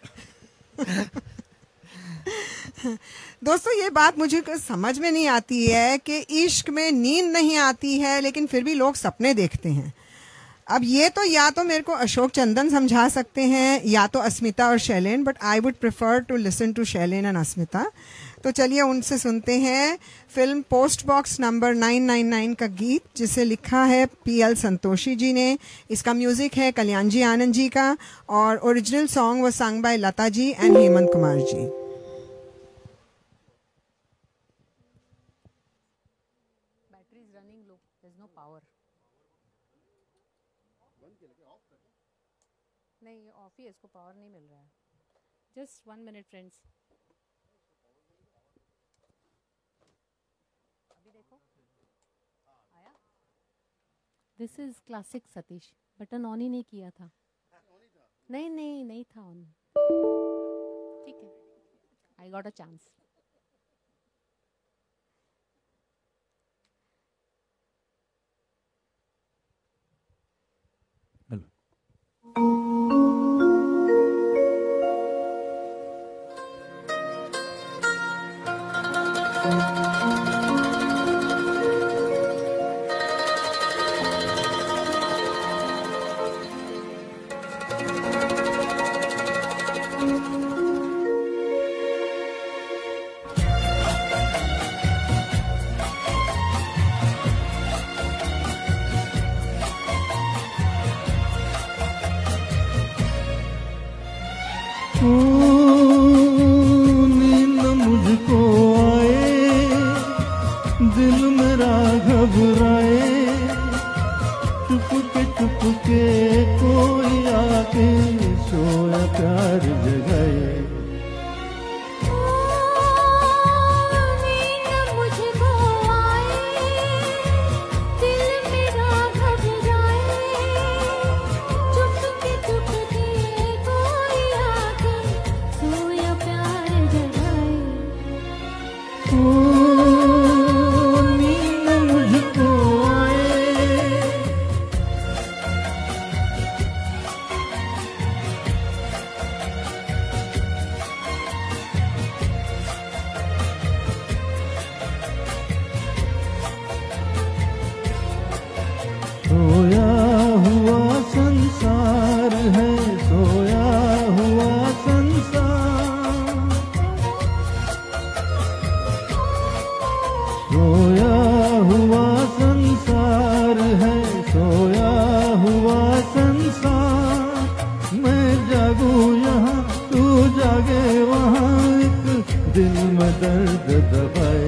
दोस्तों, ये बात मुझे समझ में नहीं आती है कि इश्क में नींद नहीं आती है लेकिन फिर भी लोग सपने देखते हैं। अब ये तो या तो मेरे को अशोक चंदन समझा सकते हैं या तो अस्मिता और Shailen, but I would prefer to listen to Shailen and Asmita. तो चलिए उनसे सुनते हैं film post box number nine nine nine का गीत, जिसे लिखा है पी एल संतोषी जी ने। इसका म्यूजिक है कल्याण जी आनंद जी का और ओरिजिनल सॉन्ग वो sung by Lata ji and Hemant Kumar ji. नहीं, ऑफ ही है, इसको पावर नहीं मिल रहा है। Just one minute friends. अभी देखो आया। This is classic Satish. Button on ही नहीं किया था। नहीं नहीं नहीं था ऑन। ठीक है, आई गॉट अ चांस। नींद मुझको आए, दिल मेरा घबराए, चुपके चुपके कोई आके सोया प्यार जगाए। है सोया हुआ संसार, सोया हुआ संसार है, सोया हुआ संसार। मैं जागू यहाँ तू जागे वहाँ, एक दिल में दर्द दबाए।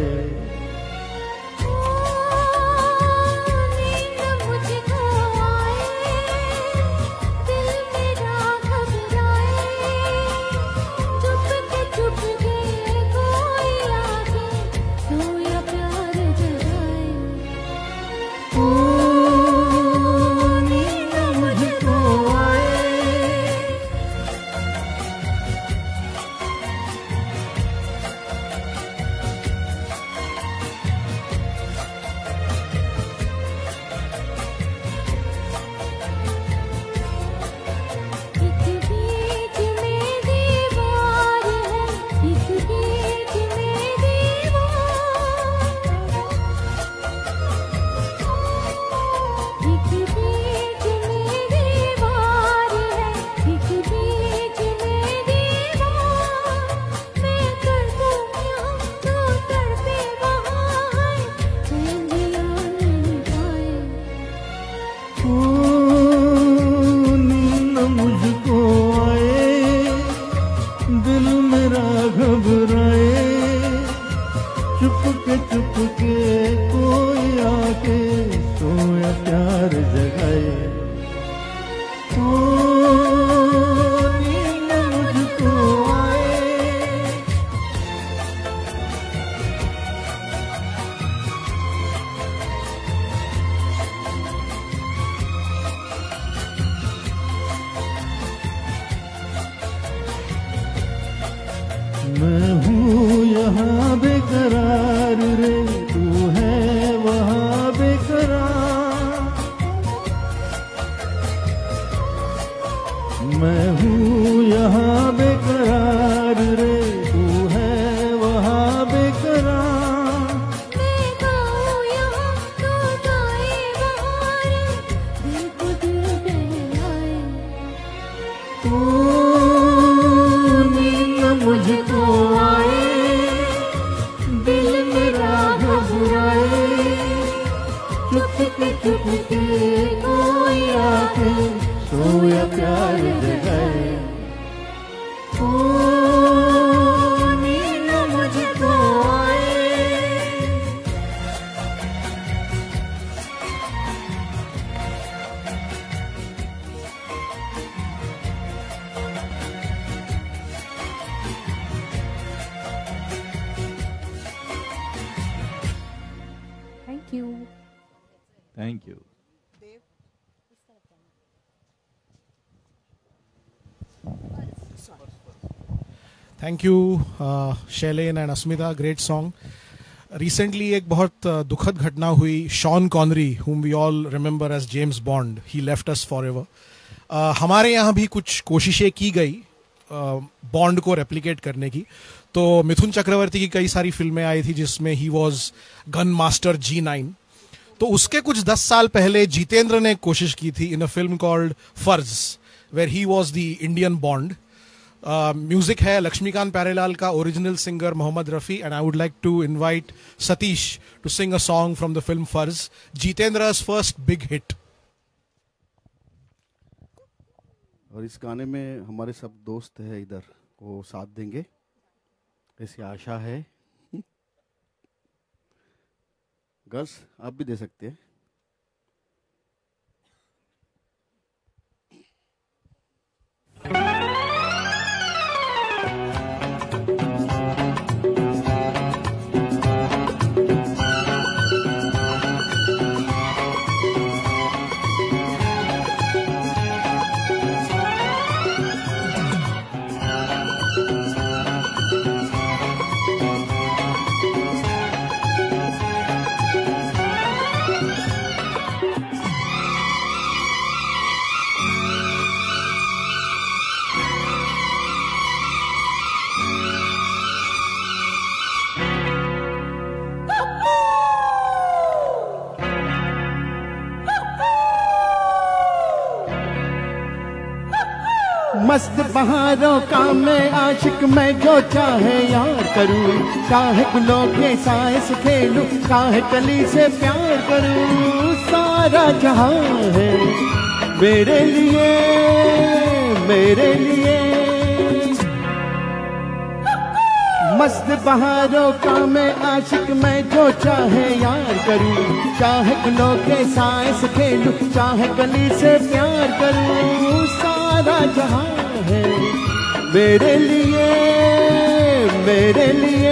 मैं हूँ यहाँ बेकरार रे, तू है वहाँ बेकरार। मैं हूँ यहाँ बेकरार रे, तू है वहाँ बेकरार। मैं गाऊँ यहाँ तू गाए वहाँ रे, दिल को दिल बहलाए। मुझको आए, दिल मेरा घबराए, चुपके चुपके कोई आके सोया प्यार जगाए। ओ नींद मुझको आए। Thank you. Thank you. Thank you Shailen and Asmita, great song. Recently एक बहुत uh, दुखद घटना हुई। Sean Connery, whom we all remember as James Bond, he left us forever. uh, हमारे यहाँ भी कुछ कोशिशें की गई बॉन्ड uh, को रेप्लिकेट करने की। तो मिथुन चक्रवर्ती की कई सारी फिल्में आई थी जिसमें he was gun master G nine. तो उसके कुछ दस साल पहले जितेंद्र ने कोशिश की थी in a film called Farz, where he was the Indian Bond. Music है लक्ष्मीकांत प्यारेलाल का, original singer Mohammed Rafi, and I would like to invite Satish to sing a song from the film Farz, Jeetendra's first big hit. और इस गाने में हमारे सब दोस्त हैं इधर वो साथ देंगे, ऐसी आशा है। गर्ल्स आप भी दे सकते हैं। मस्त बहारों का मैं आशिक, मैं जो चाहे यार करूं, चाहे गुलों के साए से खेलूं, चाहे कली से प्यार करूं, सारा जहां है मेरे लिए, मेरे लिए। मस्त बहारों का मैं आशिक, मैं जो चाहे यार करूं, चाहे गुलों के साए से खेलूं, चाहे गली से प्यार करूं, सारा जहां है मेरे लिए, मेरे लिए।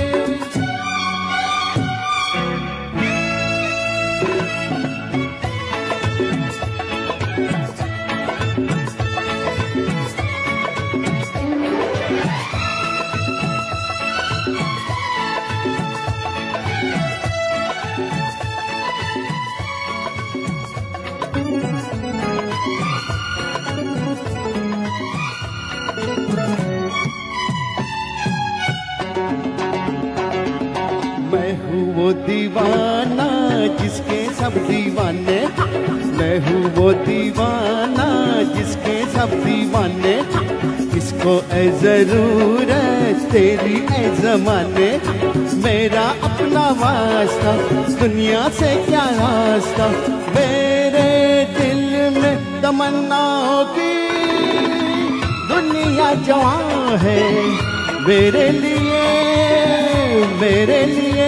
मैं हूँ वो दीवाना जिसके सब दीवाने, मैं हूँ वो दीवाना जिसके सब दीवाने, किसको ऐ जरूरत तेरी ऐ जमाने, मेरा अपना वास्ता दुनिया से क्या रास्ता, मेरे दिल में तमन्नाओं की दुनिया जवां है मेरे लिए, मेरे लिए।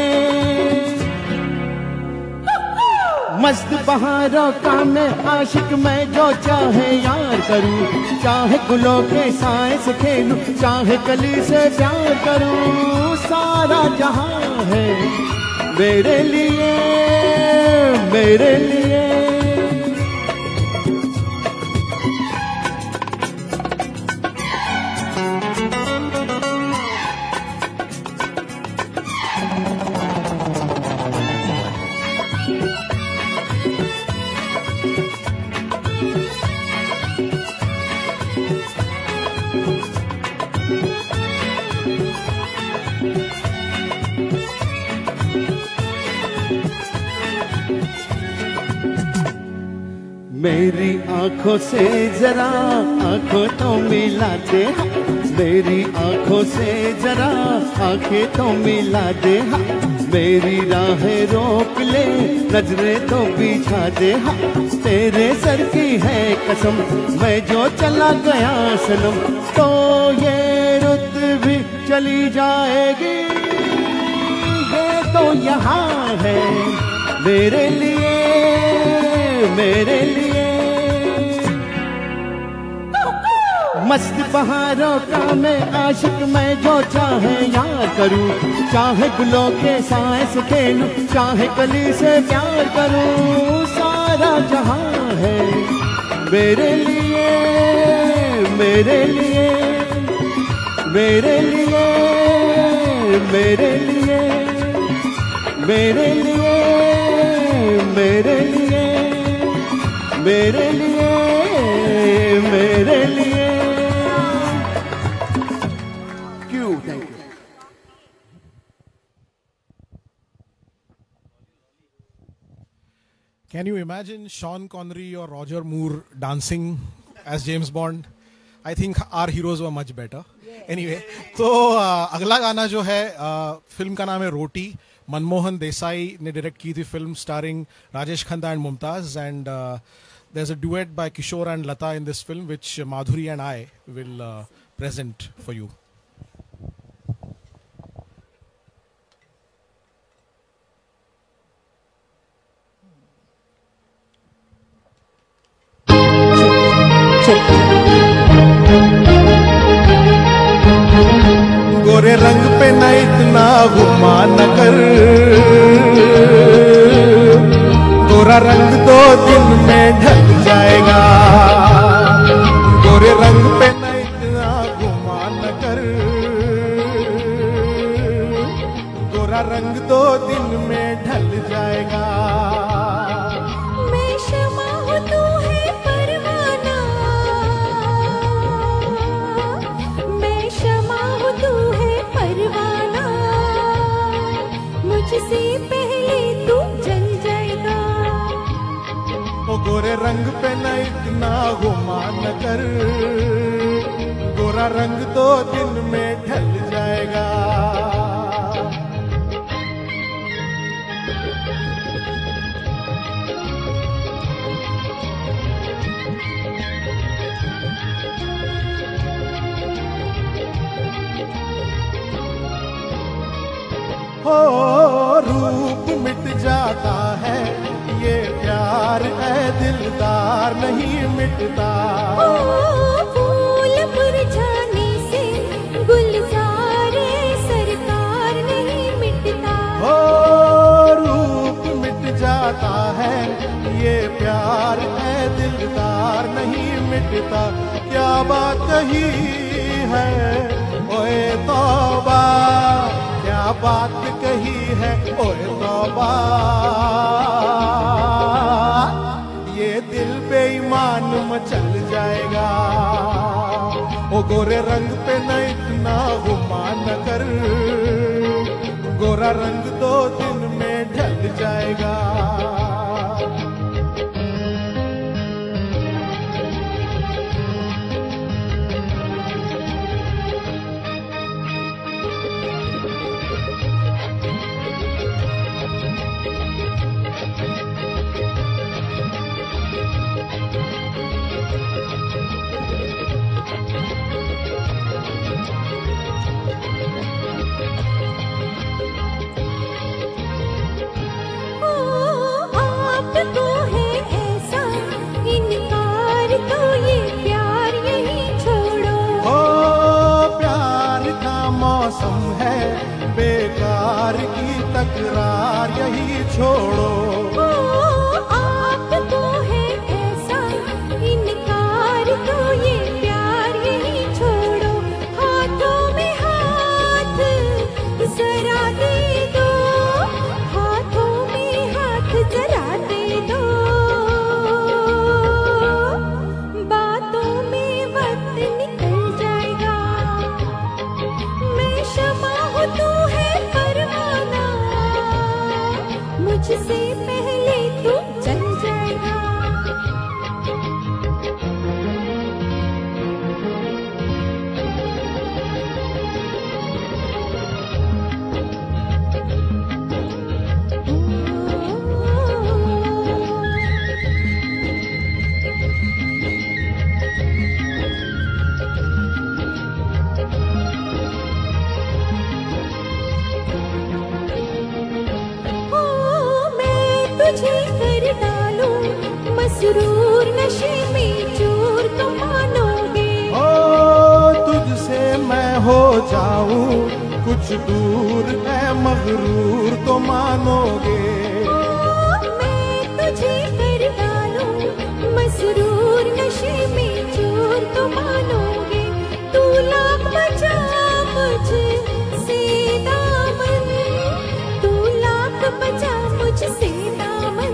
मस्त बहारों का मैं आशिक, मैं जो चाहे यार करूं, चाहे गुलों के साए से खेलूं, चाहे कली से प्यार करूं, सारा जहां है मेरे लिए, मेरे लिए। मेरी आंखों से जरा आंखों तो मिला दे, मेरी आंखों से जरा आंखें तो मिला दे, मेरी राहें रोक ले नजरें तो बिछा दे, तेरे सर की है कसम मैं जो चला गया सनम, तो ये रुत भी चली जाएगी, ये तो यहाँ है मेरे लिए, मेरे लिए। मस्त बहारों का मैं आशिक, मैं जो चाहे यार करूं, चाहे गुलों के साए से खेलूं, चाहे कली से प्यार करूं, सारा जहां है मेरे लिए, मेरे लिए, मेरे लिए, मेरे लिए, मेरे लिए, मेरे लिए, मेरे लिए, मेरे लिए। क्यों? Thank you. Can you imagine Sean Connery or Roger Moore dancing as James Bond? I think our heroes were much better. Anyway, तो अगला गाना जो है फिल्म का नाम है रोटी, मनमोहन देसाई ने डायरेक्ट की थी film, starring Rajesh Khanna and Mumtaz, and there's a duet by Kishore and Lata in this film which Madhuri and I will uh, present for you. गोरे रंग पे न इतना गुमान कर, गोरा रंग दो दिन में ढल जाएगा, गोरे रंग पे न इतना गुमान कर, गोरा रंग दो दिन में ढल जाएगा। मैं शमा हूँ तू है परवाना, मैं शमा हूँ तू है परवाना, मुझसे पहले तू जल जाएगा। ओ गोरे रंग पे न इतना गुमान कर, गोरा रंग दो दिन में ढल जाएगा। हो रूप मिट जाता है ये प्यार है दिलदार नहीं मिटता। ओ फूल मुरझाने से गुलजार सरकार नहीं मिटता। हो रूप मिट जाता है ये प्यार है दिलदार नहीं मिटता। क्या बात कही है ओए तौबा, क्या बात कही है ओए तौबा। ये दिल बेईमान मचल जाएगा। ओ गोरे रंग पे न इतना गुमान कर, गोरा रंग दो दिन में ढल जाएगा। आपको है ऐसा इनकार तो ये प्यार यही छोड़ो। ओ प्यार का मौसम है बेकार की तकरार यही छोड़ो। ओ आपको है ऐसा इनकार तो ये प्यार यही छोड़ो। हाथों में हाथ जरा दे दो, हाथों में हाथ जरा दे दो। बातों में वक्त निकल जाएगा। मैं शमा हूँ तू है परवाना, मुझसे पहले तू चल जाएगा। ओ मैं तुझे कर डालूं मसरूर नशे में चूर तो मानोगे। ओ तुझसे मैं हो जाऊं कुछ दूर है मगरूर तो मानोगे। ओ मैं तुझे कर डालूं मसरूर नशे में चूर तो मानोगे। तू लाख बचा मुझसे दामन, तू लाख बचा मुझसे दामन।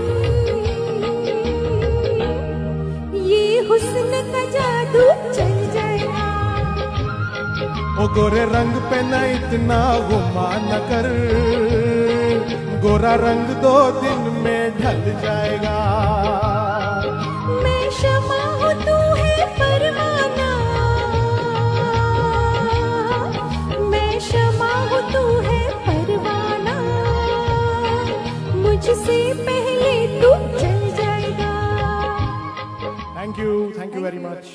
ये हुस्न का जादू चल जाएगा। ओ गोरे रंग पे न इतना गुमान कर, गोरा रंग दो दिन में ढल जाएगा। मैं शमा हूँ तू है परवाना, मैं शमा हूँ तू है परवाना। मुझसे पहले तू चल जाएगा। Thank you, thank you very much.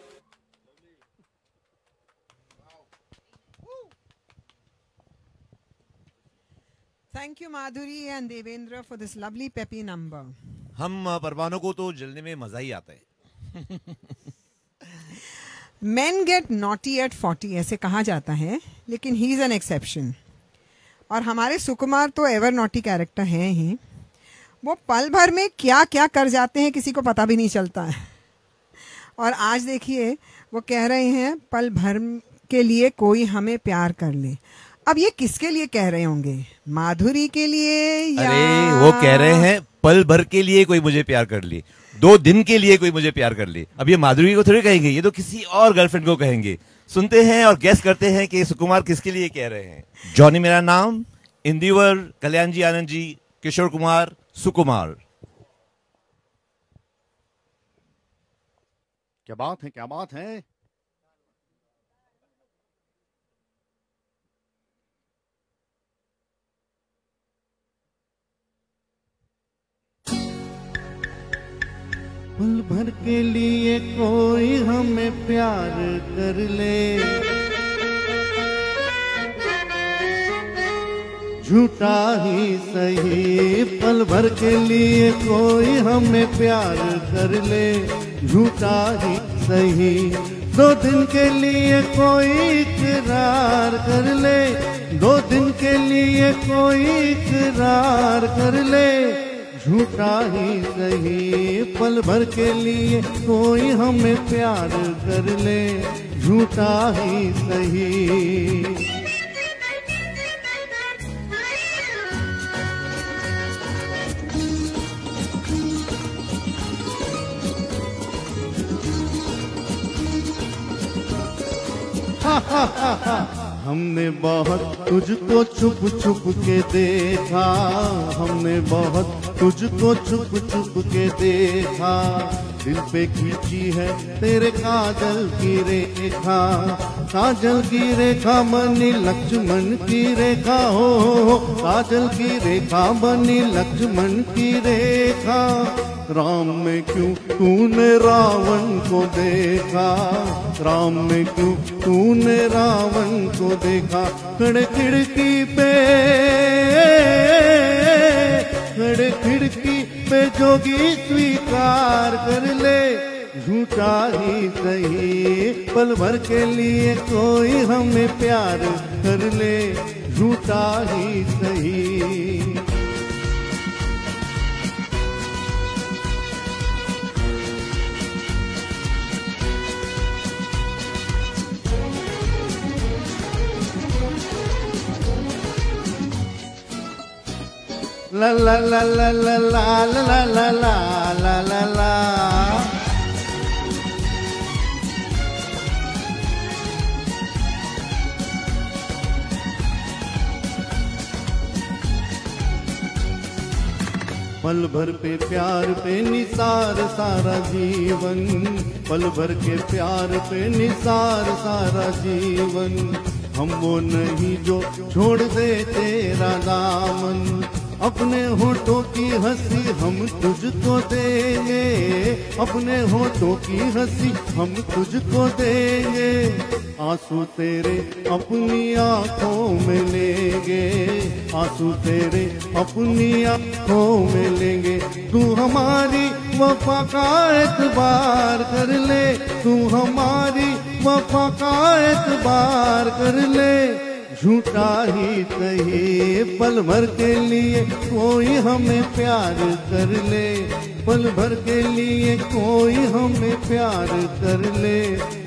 Thank you, Madhuri and Devendra, for this lovely peppy number. हम अ, परवानों को तो जलने में मजा ही आता है। Men get naughty at forty ऐसे कहा जाता है, लेकिन he is an exception. और हमारे सुकुमार तो एवर नॉटी कैरेक्टर हैं ही। वो पल भर में क्या क्या कर जाते हैं किसी को पता भी नहीं चलता है। और आज देखिए वो कह रहे हैं पल भर के लिए कोई हमें प्यार कर ले। अब ये किसके लिए कह रहे होंगे? माधुरी के लिए या अरे वो कह रहे हैं पल भर के लिए कोई मुझे प्यार कर ले, दो दिन के लिए कोई मुझे प्यार कर ले। अब ये माधुरी को थोड़ी कहेंगे, ये तो किसी और गर्लफ्रेंड को कहेंगे। सुनते हैं और गेस करते हैं कि सुकुमार किसके लिए कह रहे हैं। जॉनी मेरा नाम, इंदिवर, कल्याण जी, आनंद जी, किशोर कुमार, सुकुमार। क्या बात है, क्या बात है। पल भर के लिए कोई हमें प्यार कर ले, झूठा ही सही। पल भर के लिए कोई हमें प्यार कर ले, झूठा ही सही। दो दिन के लिए कोई इकरार कर ले, दो दिन के लिए कोई इकरार कर ले, झूठा ही सही। पल भर के लिए कोई हमें प्यार कर ले, झूठा ही सही। हमने बहुत तुझको छुप छुप के देखा, हमने बहुत तुझको छुप छुप के देखा। दिल पे खींची है तेरे काजल की रेखा, काजल की रेखा बनी लक्ष्मण की रेखा हो, काजल की रेखा बनी लक्ष्मण की रेखा। राम में क्यों तूने रावण को देखा, राम में क्यों तूने रावण को देखा। खड़े खिड़की पे, खड़े खिड़की पे जोगी स्वीकार कर ले, झूठा ही सही। पल भर के लिए कोई हमें प्यार कर ले, झूठा ही सही। ला ला ला ला ला ला ला ला ला ला ला ला। पल भर पे प्यार पे निसार सारा जीवन, पल भर के प्यार पे निसार सारा जीवन। हम वो नहीं जो छोड़ दे तेरा दामन, अपने होठों की हंसी हम तुझको देंगे, अपने होठों की हंसी हम तुझको देंगे। आंसू तेरे अपनी आंखों में लेंगे, आंसू तेरे अपनी आंखों में लेंगे। तू हमारी वफा का एतबार कर ले, तू हमारी वफा का एतबार कर ले, झूठा ही सही। पल भर के लिए कोई हमें प्यार कर ले, पल भर के लिए कोई हमें प्यार कर ले।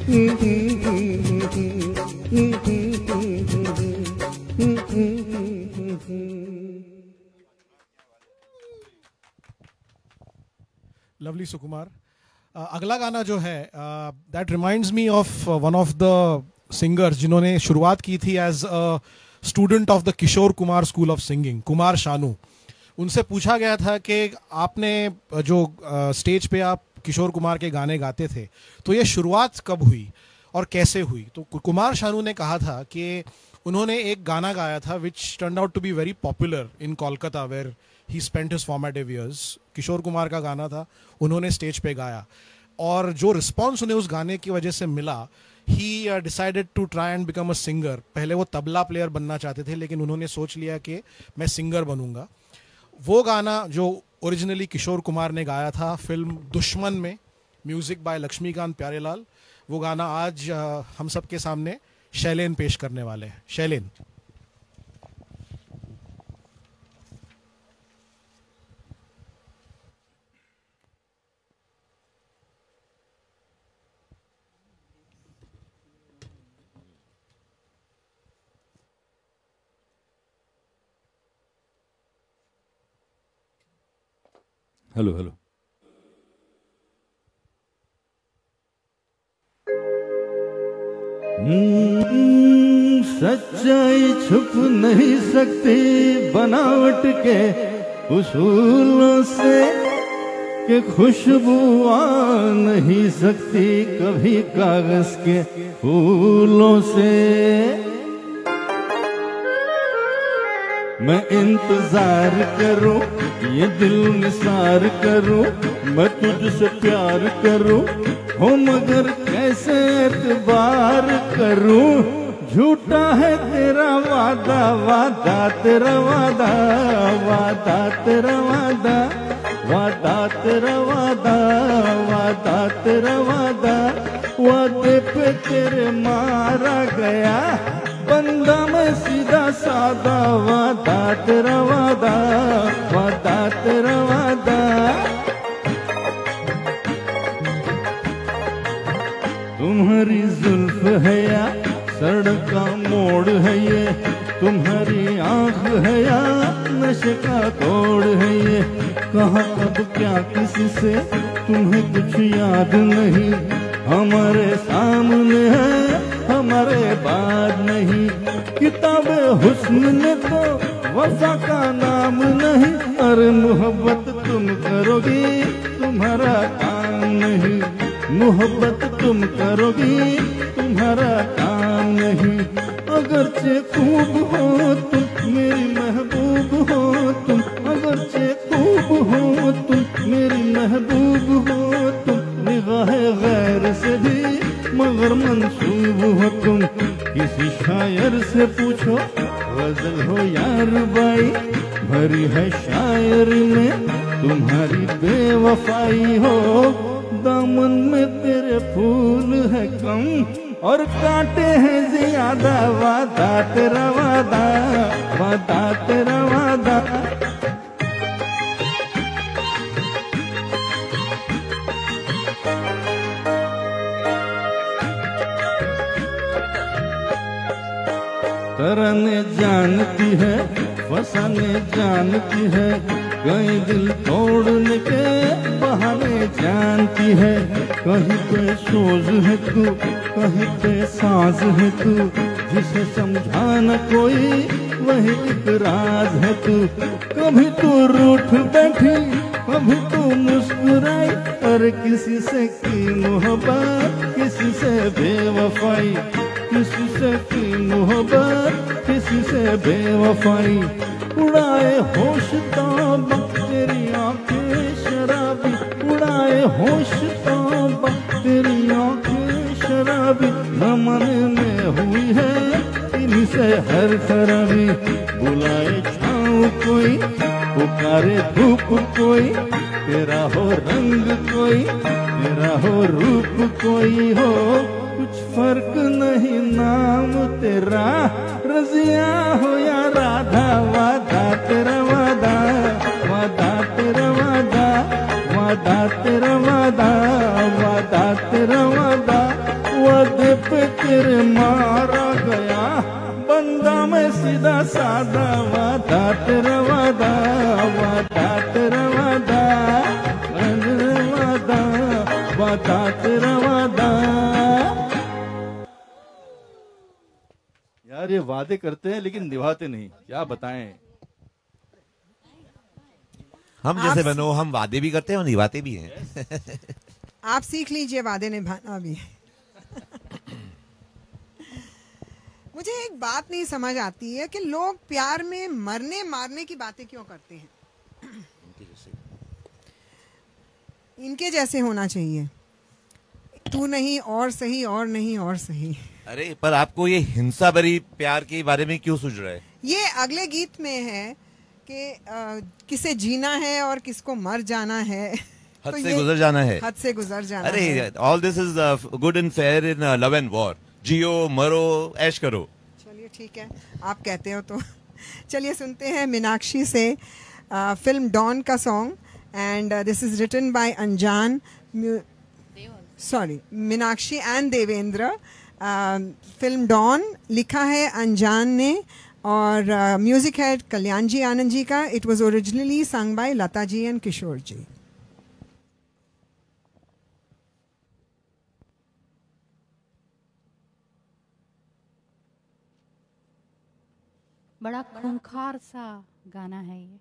लवली सुकुमार। uh, अगला गाना जो है that reminds me of one of the singers जिन्होंने शुरुआत की थी as a student of the Kishore Kumar school of singing, Kumar Sanu. उनसे पूछा गया था कि आपने जो स्टेज पे आप किशोर कुमार के गाने गाते थे तो ये शुरुआत कब हुई और कैसे हुई। तो कुमार शानू ने कहा था कि उन्होंने एक गाना गाया था which turn out to be very popular in Kolkata where he spent his formative years. Kishore Kumar का गाना था, उन्होंने स्टेज पे गाया और जो रिस्पॉन्स उन्हें उस गाने की वजह से मिला, he uh, decided to try and become a singer। पहले वो तबला प्लेयर बनना चाहते थे लेकिन उन्होंने सोच लिया कि मैं सिंगर बनूंगा। वो गाना जो ओरिजिनली किशोर कुमार ने गाया था फिल्म दुश्मन में, म्यूजिक बाय लक्ष्मीकांत प्यारेलाल, वो गाना आज uh, हम सब के सामने शैलेन पेश करने वाले हैं। शैलेन। Hello hello. सच्चाई छुप नहीं सकती बनावट के उसूलों से, कि खुशबू आ नहीं सकती कभी कागज के फूलों से। मैं इंतजार करूं, ये दिल निसार करूं, मैं तुझसे प्यार करूं, हो मगर कैसे एतबार करूं। झूठा है तेरा वादा, वादा तेरा वादा, वादा तेरा वादा, वादा तेरा वादा, वादा तेरा वादा। वादे पे तेरे मारा गया बंदा मैं सीधा सादा, वादा तेरा वादा, वादा तेरा वादा। तुम्हारी जुल्फ है या सड़क का मोड़ है ये, तुम्हारी आंख है या नशे का तोड़ है ये। कहाँ कब क्या किसी से तुम्हें कुछ याद नहीं, हमारे सामने है हमारे बाद नहीं। किताबे हुस्न ने तो वफा का नाम नहीं, अरे मोहब्बत तुम करोगी तुम्हारा काम नहीं, मोहब्बत तुम करोगी तुम्हारा काम नहीं। अगरचे खूब हो तुम मेरी महबूब हो तुम, अगरचे खूब हो तुम मेरी महबूब हो तुम। निगाहे गैर से भी मगर मंसूब हो तुम। किसी शायर से पूछो गजल हो यार बाई, भरी है शायरी में तुम्हारी बेवफाई हो। दामन में तेरे फूल है कम और कांटे हैं ज्यादा, वादा तेरा वादा, वादा तेरा वादा। तरने जानती है फसाने जानती है, कहीं दिल तोड़ने के बहाने जानती है। कहीं पे सोज है तू, कहीं पे साज है तू, जिसे समझाना कोई वही एक राज है तू। कभी तू रूठ बैठी कभी तू मुस्कुराई, और किसी से की मोहब्बत किसी से बेवफाई, किसी से की मोहब्बत किसी से बेवफाई। उड़ाए होश तौबा तेरी आंखें शराबी, उड़ाए होश तौबा तेरी आंखें शराबी। जमाने में हुई है इन्हीं से हर खराबी। बुलाए छाँव कोई पुकारे धूप कोई, तेरा हो रंग कोई तेरा हो रूप कोई हो। कुछ फर्क नहीं नाम तेरा, रजिया हो या राधा, वादा तेरा वादा, वादा तेरा वादा, वादा तेरा वादा, वादा तेरा वादा। वादे पे तेरे मारा गया बंदा मैं सीधा सादा, वादा तेरा वादा, वादा तेरा वादा, वादा वादा तेरा वादा। यार ये वादे करते हैं लेकिन निभाते नहीं, क्या बताएं। हम जैसे बनो, हम वादे भी करते हैं और निभाते भी हैं। आप सीख लीजिए वादे निभाना भी। मुझे एक बात नहीं समझ आती है कि लोग प्यार में मरने मारने की बातें क्यों करते हैं। इनके जैसे होना चाहिए, तू नहीं और सही, और नहीं और सही। अरे पर आपको ये हिंसा भरी प्यार के बारे में क्यों सूझ रहा है? ये अगले गीत में है कि आ, किसे जीना है और किसको मर जाना है, हद तो से गुजर जाना है, हद से गुजर जाना अरे है। All this is good and fair in love and war. जियो मरो ऐश करो। चलिए ठीक है, आप कहते हो तो। चलिए सुनते हैं मीनाक्षी से आ, फिल्म डॉन का song, and this is written by Anjaan, sorry Meenakshi and Devendra. Film Don लिखा है अनजान ने और म्यूजिक है कल्याण जी आनंद जी का। It was originally sung by Lata ji and Kishore ji. बड़ा खूंखार सा गाना है ये।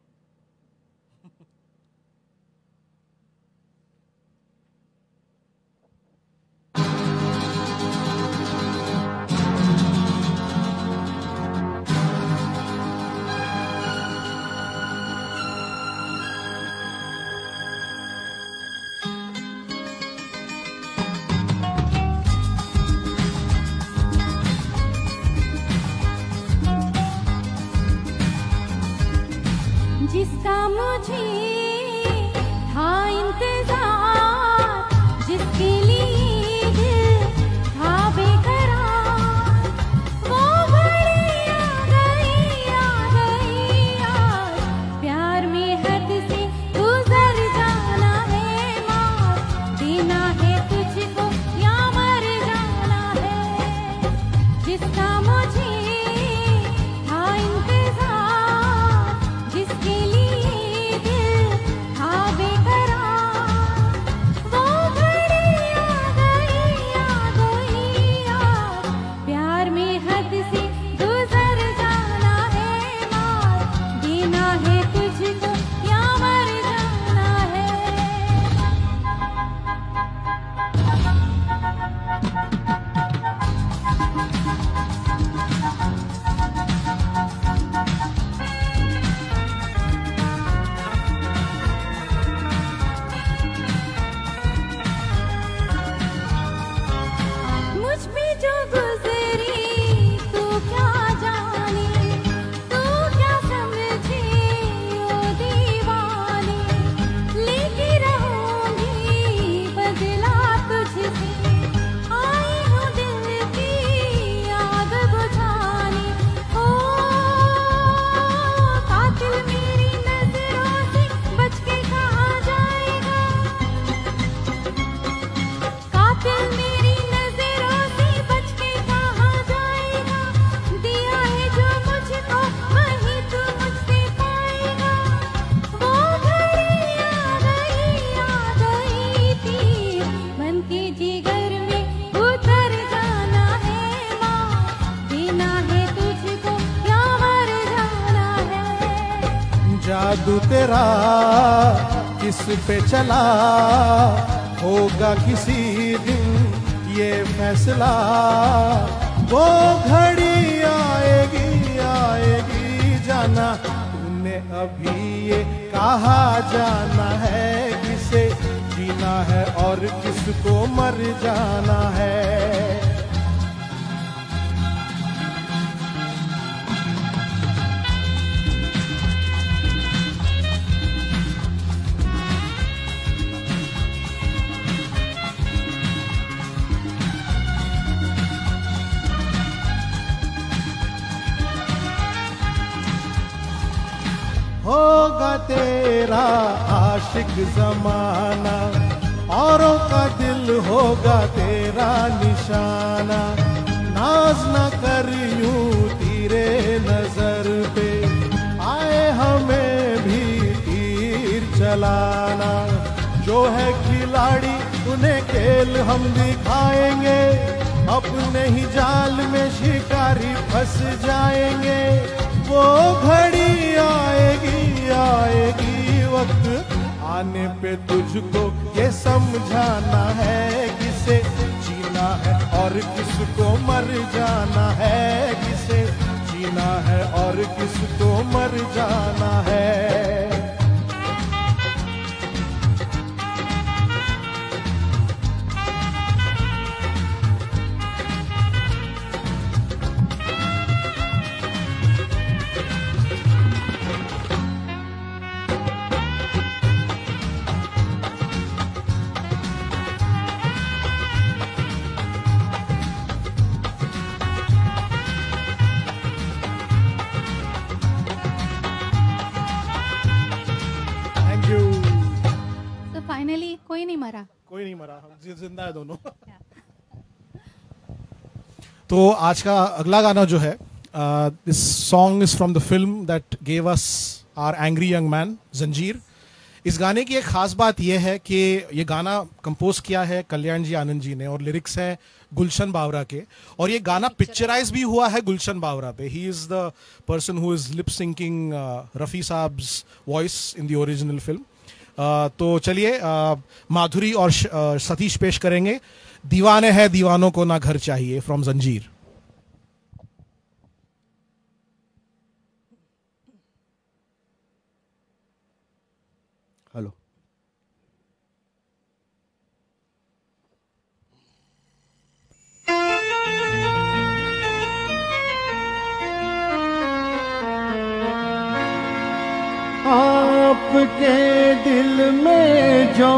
मुझे था इंतजार, जिसके लिए दिल था बेकरार, वो घड़ी आ गई आ गई यार, प्यार में हद से गुजर जाना है मार, देना है तुझको या मर जाना है, जिसका मुझे था इंतजार, जिसके लिए दिल था बेकरार, वो घड़ी आ गई आ गई यार, प्यार में हद से गुजर जाना है मार, देना है तुझको या मर जाना है। मुझ पे जो गुजरी तू क्या जाने, तू क्या समझे ओ दीवाने, लेके रहूंगी बदला तुझसे, आई हूँ दिल की आग बुझाने, ओ कातिल मेरी नजरों से बच के कहाँ जाएगा, कातिल मेरी नजरों से बच के कहाँ जाएगा, दिया है जो मुझको वही तू मुझसे पाएगा, वो घड़ी आ गई आ गई थी, मन के जिगर में उतर जाना है माँ, देना है तुझको या मर जाना है। जादू तेरा किस पे चला, होगा किसी दिन ये फैसला, वो घड़ी आएगी आएगी जाना, तूने अभी ये कहा जाना है, किसे जीना है और किसको मर जाना है। होगा तेरा आशिक जमाना, औरों का दिल होगा तेरा निशाना, नाज न कर यूं तीरे नजर पे, आए हमें भी तीर चलाना, जो है खिलाड़ी उन्हें खेल हम दिखाएंगे, अपने ही जाल में शिकारी फंस जाएंगे, वो घड़ी आएगी आएगी, वक्त आने पे तुझको ये समझाना है, किसे जीना है और किसको मर जाना है, किसे जीना है और किसको मर जाना है। तो फाइनली कोई नहीं मरा, कोई नहीं मरा, हम जि- जिंदा है दोनों। तो आज का अगला गाना जो है, this song is from the film that gave us our angry young man Zanjeer. इस गाने की एक खास बात यह है कि ये गाना कंपोज किया है कल्याण जी आनंद जी ने और लिरिक्स है गुलशन बावरा के, और ये गाना पिक्चराइज भी हुआ है गुलशन बावरा पे। He is the person who is lip syncing Rafi Sahab's voice in the original film. तो चलिए uh, माधुरी और uh, सतीश पेश करेंगे दीवाने हैं दीवानों को ना घर चाहिए फ्रॉम जंजीर। हेलो, आप आपके दिल में जो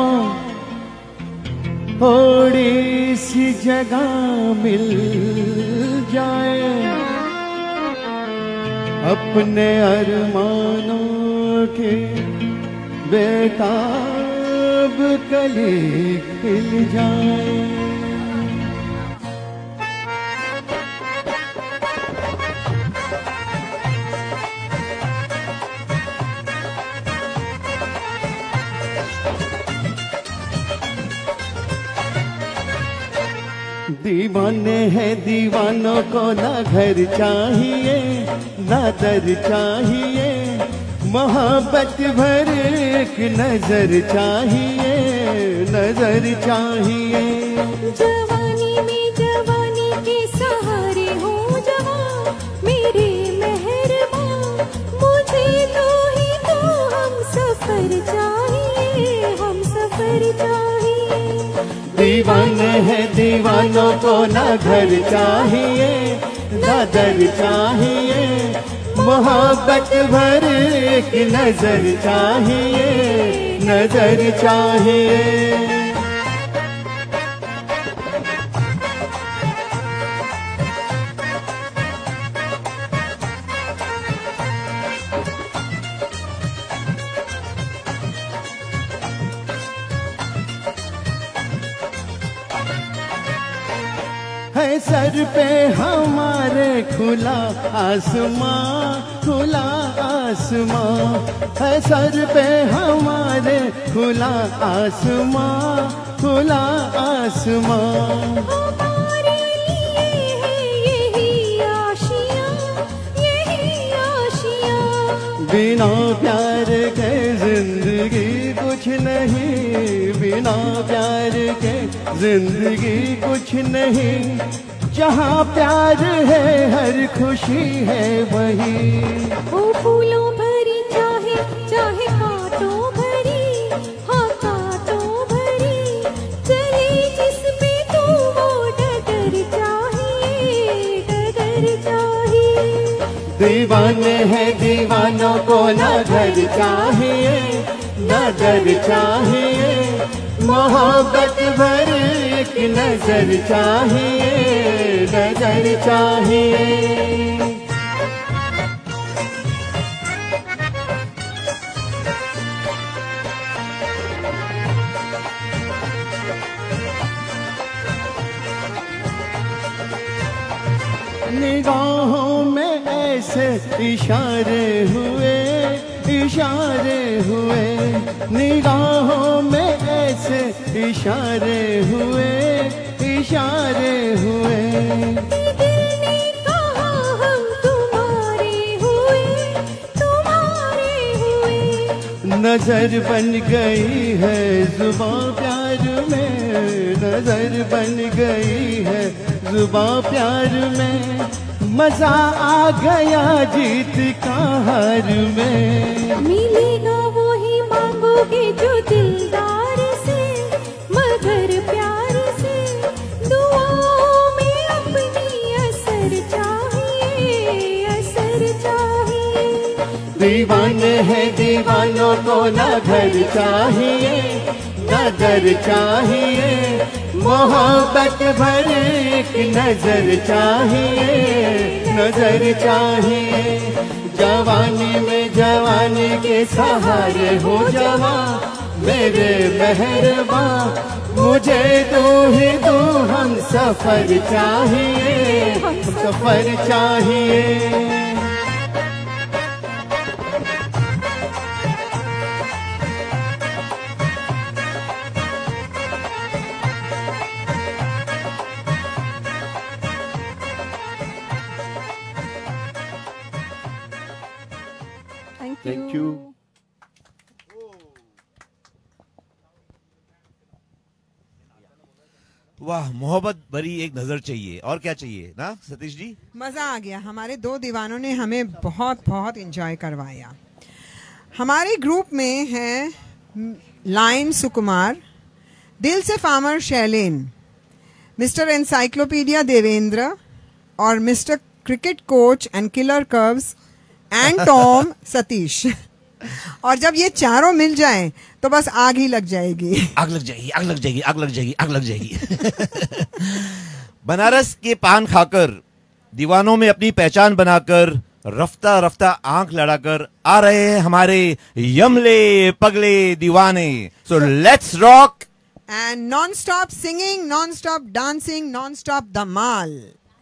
थोड़ी सी जगह मिल जाए, अपने अरमानों के बेताब कली खिल जाए। दीवाने हैं दीवानों को ना घर चाहिए ना दर चाहिए, मोहब्बत भर एक नजर चाहिए, नजर चाहिए। जवानी में जवानी के सहारे हो जवां मेरे मेहरबान, मुझे तो ही तो हम सफर चाहिए, हम सफर चाहिए। दीवाने हैं दीवानों को ना घर चाहिए ना दर चाहिए, मोहब्बत भर एक नजर चाहिए, नजर चाहिए। है सर पे हमारे खुला आसमां, खुला आसमां, है सर पे हमारे खुला आसमां, खुला आसमां। हमारे लिए है यही आशियां, यही आशियां। बिना प्यार के जिंदगी कुछ नहीं, बिना प्यार के जिंदगी कुछ नहीं, जहाँ प्यार है हर खुशी है वही। ओ फूलों भरी चाहे चाहे कांटों भरी, हाँ कांटों भरी, चले जिस पे तू वो डगर चाहिए, डगर चाहिए। दीवाने हैं दीवानों को ना घर चाहिए ना दर चाहिए, मोहब्बत भर एक नजर चाहिए, नजर चाहिए। निगाहों में ऐसे इशारे हुए, इशारे हुए, निगाहों में ऐसे इशारे हुए, इशारे हुए। दिल ने कहा हम तुम्हारे हुए, तुम्हारे हुए। नजर बन गई है जुबां प्यार में, नजर बन गई है जुबां प्यार में, मजा आ गया जीत का हार में। मिलेगा वो ही मांगोगे जो दिलदार से, मगर प्यार से, दुआओं में अपनी असर चाहिए, असर चाहिए। दीवाने हैं दीवानों को ना घर चाहिए ना दर चाहिए, मोहब्बत भर एक नजर चाहिए, नजर चाहिए। जवानी में जवानी के सहारे हो जवां मेरे मेहरबा, मुझे तू ही तू हम सफर चाहिए, हम सफर चाहिए। Thank you. वाह, मोहब्बत भरी एक नजर चाहिए, और क्या चाहिए ना सतीश जी? मजा आ गया। हमारे दो दीवानों ने हमें बहुत बहुत एंजॉय करवाया। हमारे ग्रुप में हैं लाइन सुकुमार, दिल से farmer Shailen, mister encyclopedia Devendra और mister cricket coach and killer curves and Tom Satish. और जब ये चारों मिल जाएं तो बस आग ही लग जाएगी। आग लग जाएगी, आग लग जाएगी, आग लग जाएगी, आग लग जाएगी। बनारस के पान खाकर, दीवानों में अपनी पहचान बनाकर, रफ्ता रफ्ता आंख लड़ाकर आ रहे हैं हमारे यमले पगले दीवाने। So let's rock and non stop singing, non stop dancing, non stop धमाल।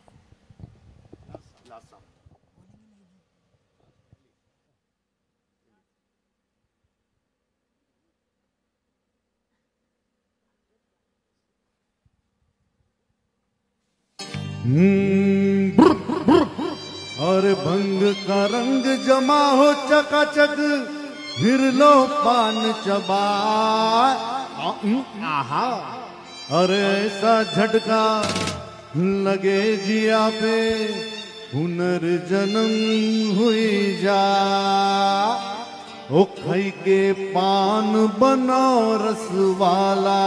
और भंग का रंग जमा हो चकाचक, फिर लो पान चबा। आहा, और ऐसा झटका लगे जिया पे, पुनर्जन्म हुई जा। ओ खाई के पान बनाओ रस वाला,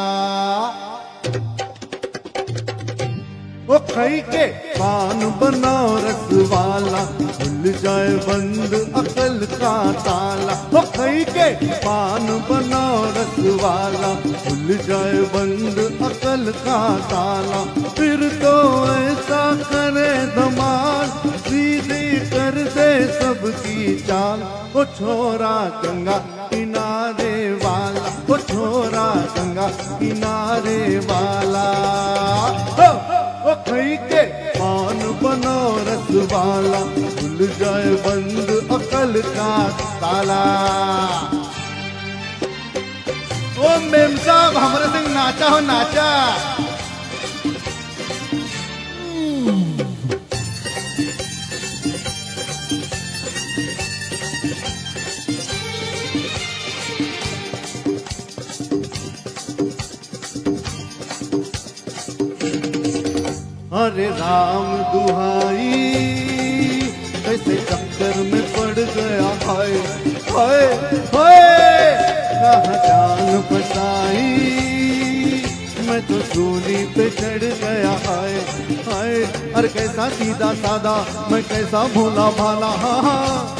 ओ खाई के पान बनाओ रस वाला, खुल जाए बंद अकल का ताला। ओ खाई के पान बनाओ रस वाला, खुल जाए बंद अकल का ताला। फिर तो ऐसा करे धमाल, सीधी कर दे सबकी चाल। ओ छोरा गंगा किनारे वाला, ओ छोरा गंगा किनारे वाला। ओ, ओ खाई के पान बनो रस वाला, खुल जाए बंद अकल का ताला। ओ मेम साहब, हमारे संग नाचा हो नाचा। अरे राम दुहाई, कैसे चक्कर में पड़ गया। हाय हाय हाय, कहाँ जान फसाई, मैं तो सूली पे चढ़ गया। हाय हाय, अरे कैसा सीधा सादा, मैं कैसा भोला भाला। हाँ हाँ,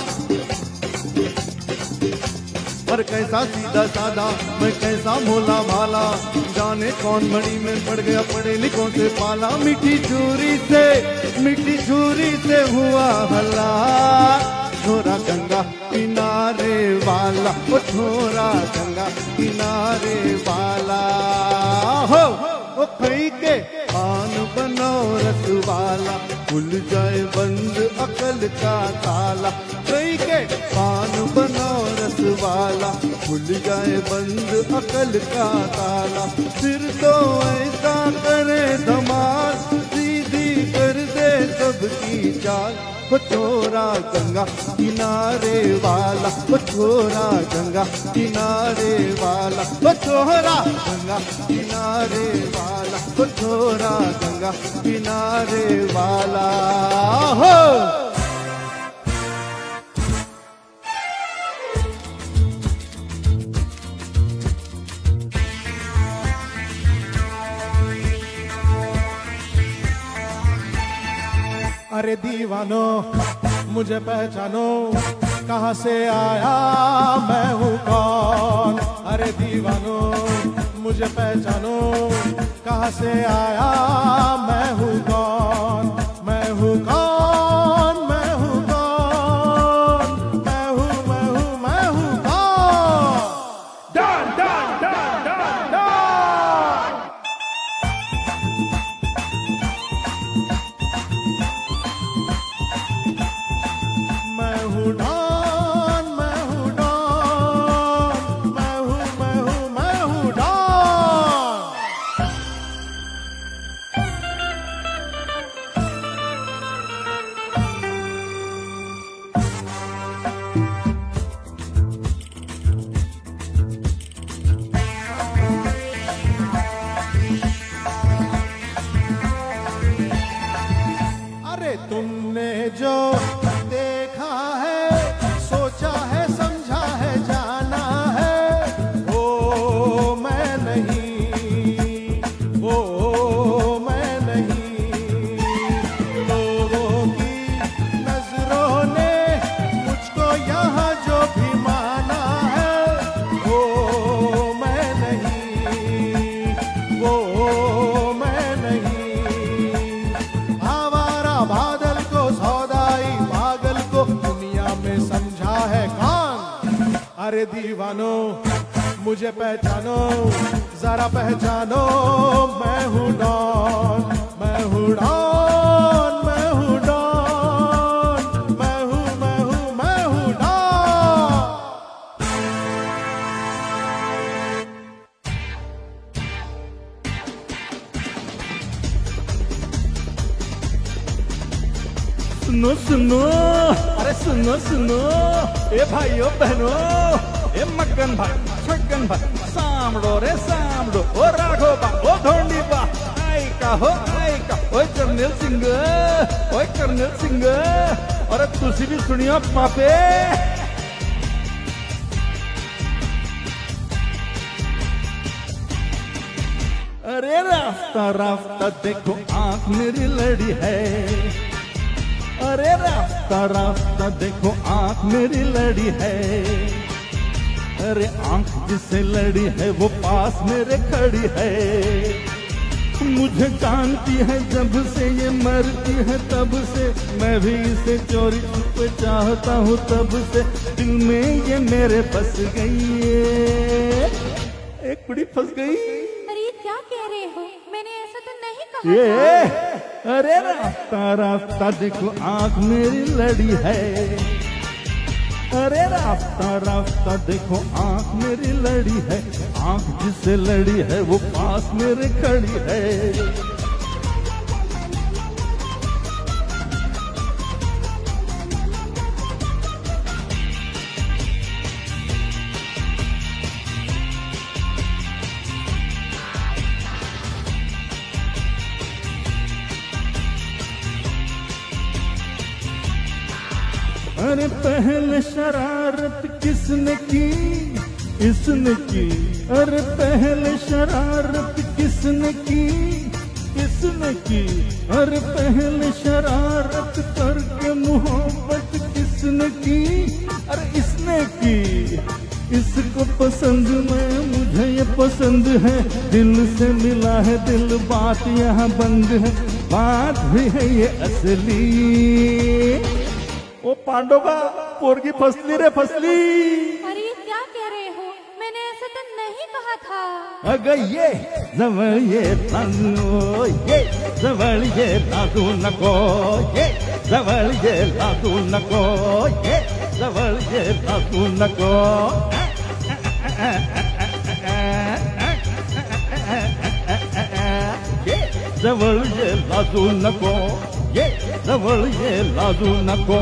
और कैसा सीधा सादा, मैं कैसा भोला भाला। जाने कौन मड़ी में पड़ गया, पढ़े लिखों से पाला। मीठी छुरी से, मीठी छुरी से हुआ हल्ला। छोरा गंगा किनारे वाला, ओ छोरा गंगा किनारे वाला। हो ओ खाई के पान बनाओ रस वाला, खुल जाए बंद अकल का ताला। खाई के पान बनाओ रस वाला, खुल जाए बंद अकल का ताला। फिर तो ऐसा करे धमाल, सीधी कर दे सबकी चाल। ओ छोरा गंगा किनारे वाला, ओ छोरा गंगा किनारे वाला, ओ छोरा गंगा किनारे वाला, ओ छोरा गंगा किनारे वाला। हो अरे दीवानो मुझे पहचानो, कहाँ से आया मैं हूँ कौन। अरे दीवानो मुझे पहचानो, कहाँ से आया मैं हूँ कौन। मैं हूँ कौन, मैं हूँ कौन, मैं हूँ मैं हूँ मैं हूँ कौन। डन डन डन डन डन। मैं हूँ डॉन, मैं हूँ डॉन, मैं हूँ मैं हूँ मैं हूँ डॉन। अरे दीवानो मुझे पहचानो, जरा पहचानो, मैं हूँ डॉन, मैं हूँ डॉन, मैं हूँ डॉन, मैं हूँ मैं हूँ मैं हूँ डॉन। सुनो सुनो, अरे सुनो सुनो, ए भाइयों बहनों, ए मक्कन भाई, छक्कन भाई, सामड़ो रे सामड़ो, ओ राघो बा, ओ धोंडी बा, आई का हो आई का, ओए करनेल सिंह, ओए करनेल सिंह, अरे तुसी भी सुनियो पापे। अरे रास्ता रास्ता देखो आंख मेरी लड़ी है, अरे रास्ता रास्ता देखो आंख मेरी लड़ी है, अरे आंख जिससे लड़ी है वो पास मेरे खड़ी है, मुझे जानती है जब से ये मरती है तब से, मैं भी इसे चोरी छुपे चाहता हूँ तब से, दिल में ये मेरे फंस गई है, एक कुड़ी फंस गई। अरे ये क्या कह रहे हो, मैंने ऐसा तो नहीं कहा ये था। अरे रास्ता रास्ता देखो आंख मेरी लड़ी है, अरे रास्ता रास्ता देखो आंख मेरी लड़ी है, आंख जिससे लड़ी है वो पास मेरे खड़ी है। अरे पहले शरारत किसने की, इसने की, अरे पहले शरारत किसने की, किसने की, अरे पहले शरारत करके मोहब्बत किसने की, अरे इसने की, इसको पसंद मैं, मुझे ये पसंद है, दिल से मिला है दिल, बात यहाँ बंद है, बात भी है ये असली। ओ पांडोबा पोरगी फसली रे फसली। अरे ये क्या कह रहे हो, मैंने ऐसा तो नहीं कहा था। अगर ये जवळ ये तांदू, ये जवळ ये लादू नको, ये जवळ ये लादू नको, ये जवळ ये लादू नको, ये जवळ ये लादू नको, ये जवळ ये लादू नको।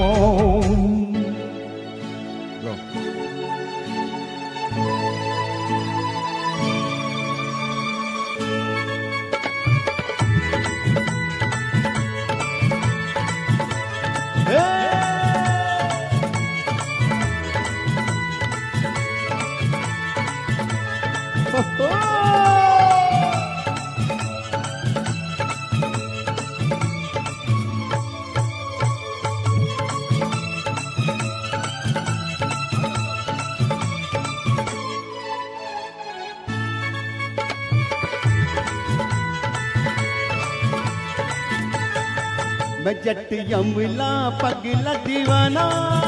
मैं जट यमला पगला दीवाना,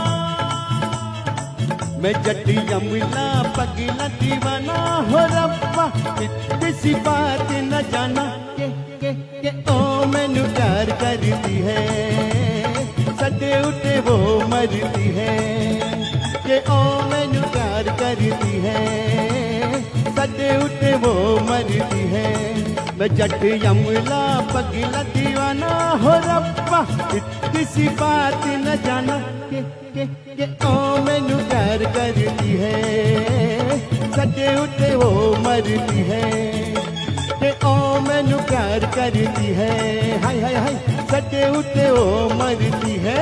मैं जट यमला पगला दीवाना, हो रब्बा किसी बात न जाना, के के के ओ मैनू प्यार करती है, सदे उठे वो मरती है, के ओ मैनू प्यार करती है, सदे उठे वो मरती है। मैं जट यमला पगला दीवाना, हो रब्बा किसी बात न जाना, के के के ओ मैनू प्यार करती है, सजे उठे वो मरती है, के ओ मैनू प्यार करती है, हाय हाय हाय सजे उठे वो मरती है।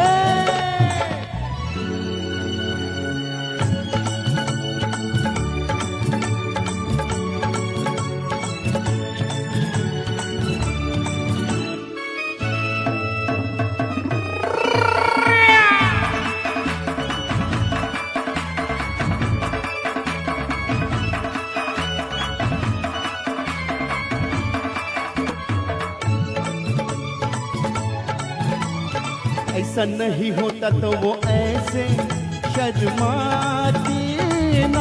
ऐसा नहीं होता तो वो ऐसे शर्माती जीना,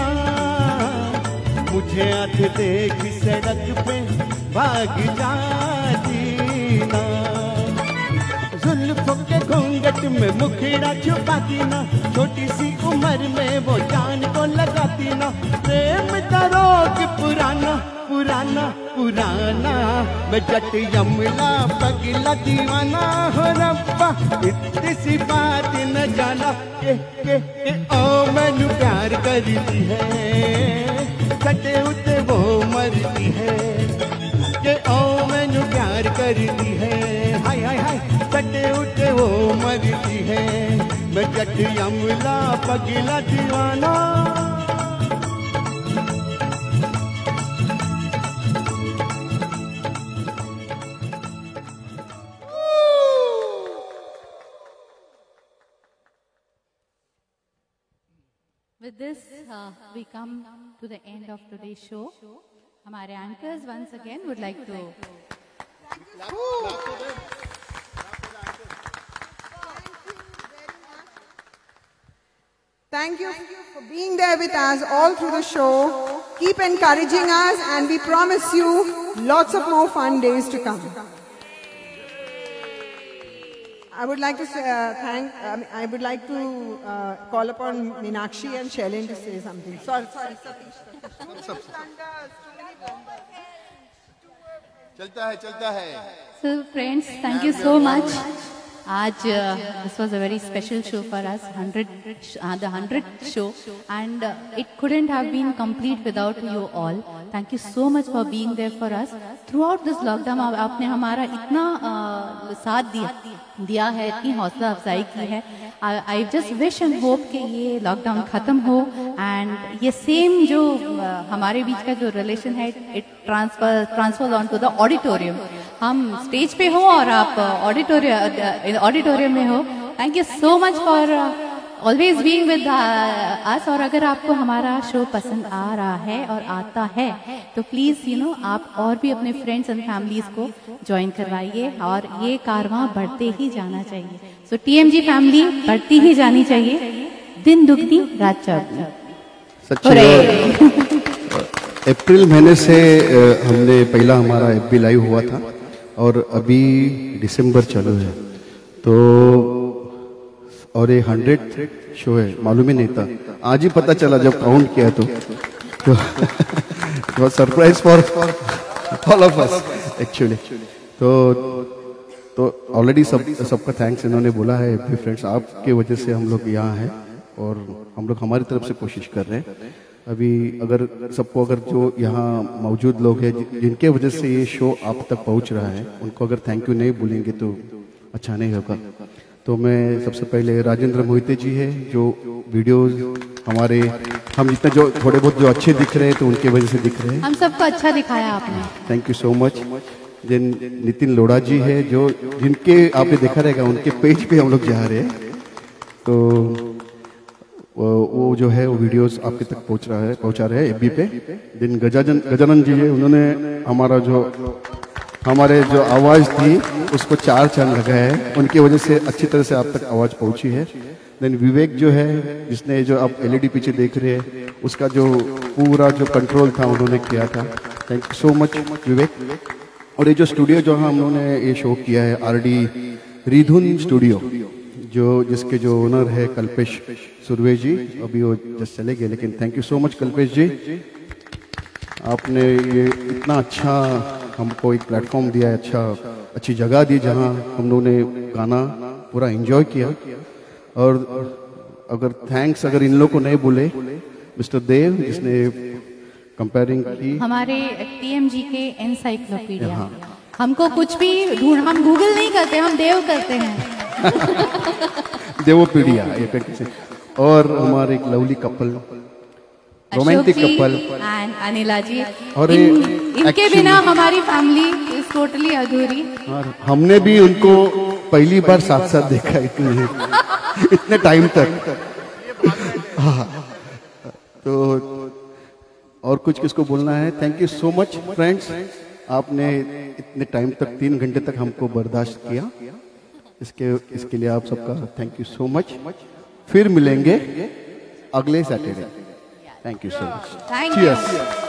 मुझे आते देख सड़क पे भाग जा जीना। जुल्फों के घूंघट में मुखड़ा छुपाती ना, छोटी सी उम्र में वो जान को लगाती ना। प्रेम का रोग पुराना पुराना पुराना, मैं जट यमला पगला दीवाना हो रब्बा, इतनी सी बात न जाना के के के ओ मैनू प्यार करती है, कटे उते वो मरती है के ओ मैनू प्यार करती है। हाय हाय हाय कटे उते वो मरती है, मैं जट यमला पगला दीवाना। With this, uh, we come to the end of today's show. हमारे anchors once again would like to. Thank you for being there with us all through the show. Keep encouraging us, and we promise you lots of more fun days to come. I would like to say, uh, thank. Um, I would like to uh, call upon Meenakshi and Shailin to say something. Sorry, sorry, Satish. चलता है चलता है. So friends, thank you so much. आज uh, this was a very special show for us, hundred uh, the hundredth show, and uh, it couldn't have been complete without you all. Thank you so much for being there for us throughout this lockdown. आपने हमारा इतना uh, साथ दिया दिया है, इतनी हौसला अफजाई की है. I just wish and hope कि ये लॉकडाउन खत्म हो and ये सेम जो uh, हमारे बीच का जो रिलेशन है it transfer transfers on to the auditorium. हम स्टेज पे हो और आप ऑडिटोरियम ऑडिटोरियम में हो. Thank you so much for always being with us. और अगर आपको हमारा शो पसंद आ रहा है और आता है तो प्लीज यू नो आप और भी अपने फ्रेंड्स एंड फैमिलीज को ज्वाइन करवाइए और ये कारवां बढ़ते ही जाना चाहिए. सो टीएमजी फैमिली बढ़ती ही जानी चाहिए, दिन दुगनी रात चौगनी. अप्रैल महीने से हमने पहला हमारा एफ बी लाइव हुआ था और अभी दिसंबर चालू है तो और ये हंड्रेड शो है, मालूम ही नहीं था. आज ही पता चला जब काउंट किया तो तो surprise for all of us actually. तो तो ऑलरेडी सब सबका थैंक्स इन्होंने बोला है. एफबी फ्रेंड्स आपके वजह से हम लोग यहाँ हैं और हम लोग हमारी तरफ से कोशिश कर रहे हैं. अभी अगर सबको अगर जो यहाँ मौजूद लोग हैं जिनके वजह से ये शो आप तक पहुँच रहा है उनको अगर थैंक यू नहीं बोलेंगे तो अच्छा नहीं होगा. तो मैं सबसे पहले राजेंद्र मोहिते जी है जो वीडियोस हमारे हम जितना जो थोड़े बहुत जो अच्छे दिख रहे हैं तो उनके वजह से दिख रहे हैं. हम सबको अच्छा दिखाया आपने. Thank you so much. जिन नितिन लोढ़ा जी है जो जिनके आपने देखा रहेगा उनके पेज पे हम लोग जा रहे हैं तो वो जो है वो वीडियोस आपके तक पहुंच रहा है पहुंचा रहे हैं एफबी पे. दिन गजानन गजानन जी है उन्होंने हमारा जो हमारे जो आवाज़ थी उसको चार चांद लगाया है, उनकी वजह से अच्छी तरह से आप तक आवाज़ पहुंची है. देन विवेक जो है जिसने जो आप एलईडी पीछे देख रहे हैं उसका जो पूरा जो कंट्रोल था उन्होंने किया था. Thank you so much Vivek. और ये जो स्टूडियो जो हम लोगों ने ये शो किया है आर डी रिधुन स्टूडियो जो जिसके जो ओनर है कल्पेश सुरवे जी, अभी वो जस्ट चले गए लेकिन thank you so much Kalpesh ji. आपने ये इतना अच्छा हमको एक प्लेटफॉर्म दिया है, अच्छा अच्छी जगह दी जहां हम लोगों ने गाना पूरा एंजॉय किया. और अगर थैंक्स अगर इन लोगों को नहीं बोले मिस्टर देव जिसने कंपेयरिंग की हमारे टीएमजी के एनसाइक्लोपीडिया. हाँ. हमको कुछ भी ढूंढ हम गूगल नहीं करते, हम देव करते हैं. देवोपीडिया ये. और हमारे एक lovely couple romantic couple and Anila ji और इन, इनके बिना हमारी फैमिली इज टोटली अधूरी. और हमने भी उनको पहली बार साथ साथ देखा इतने इतने टाइम तक. हाँ. तो और कुछ किसको बोलना है? Thank you so much friends, आपने इतने टाइम तक तीन घंटे तक हमको बर्दाश्त किया. इसके इसके लिए आप सबका थैंक यू सो मच. फिर मिलेंगे अगले Saturday. Thank you so much. Thank Cheers. you.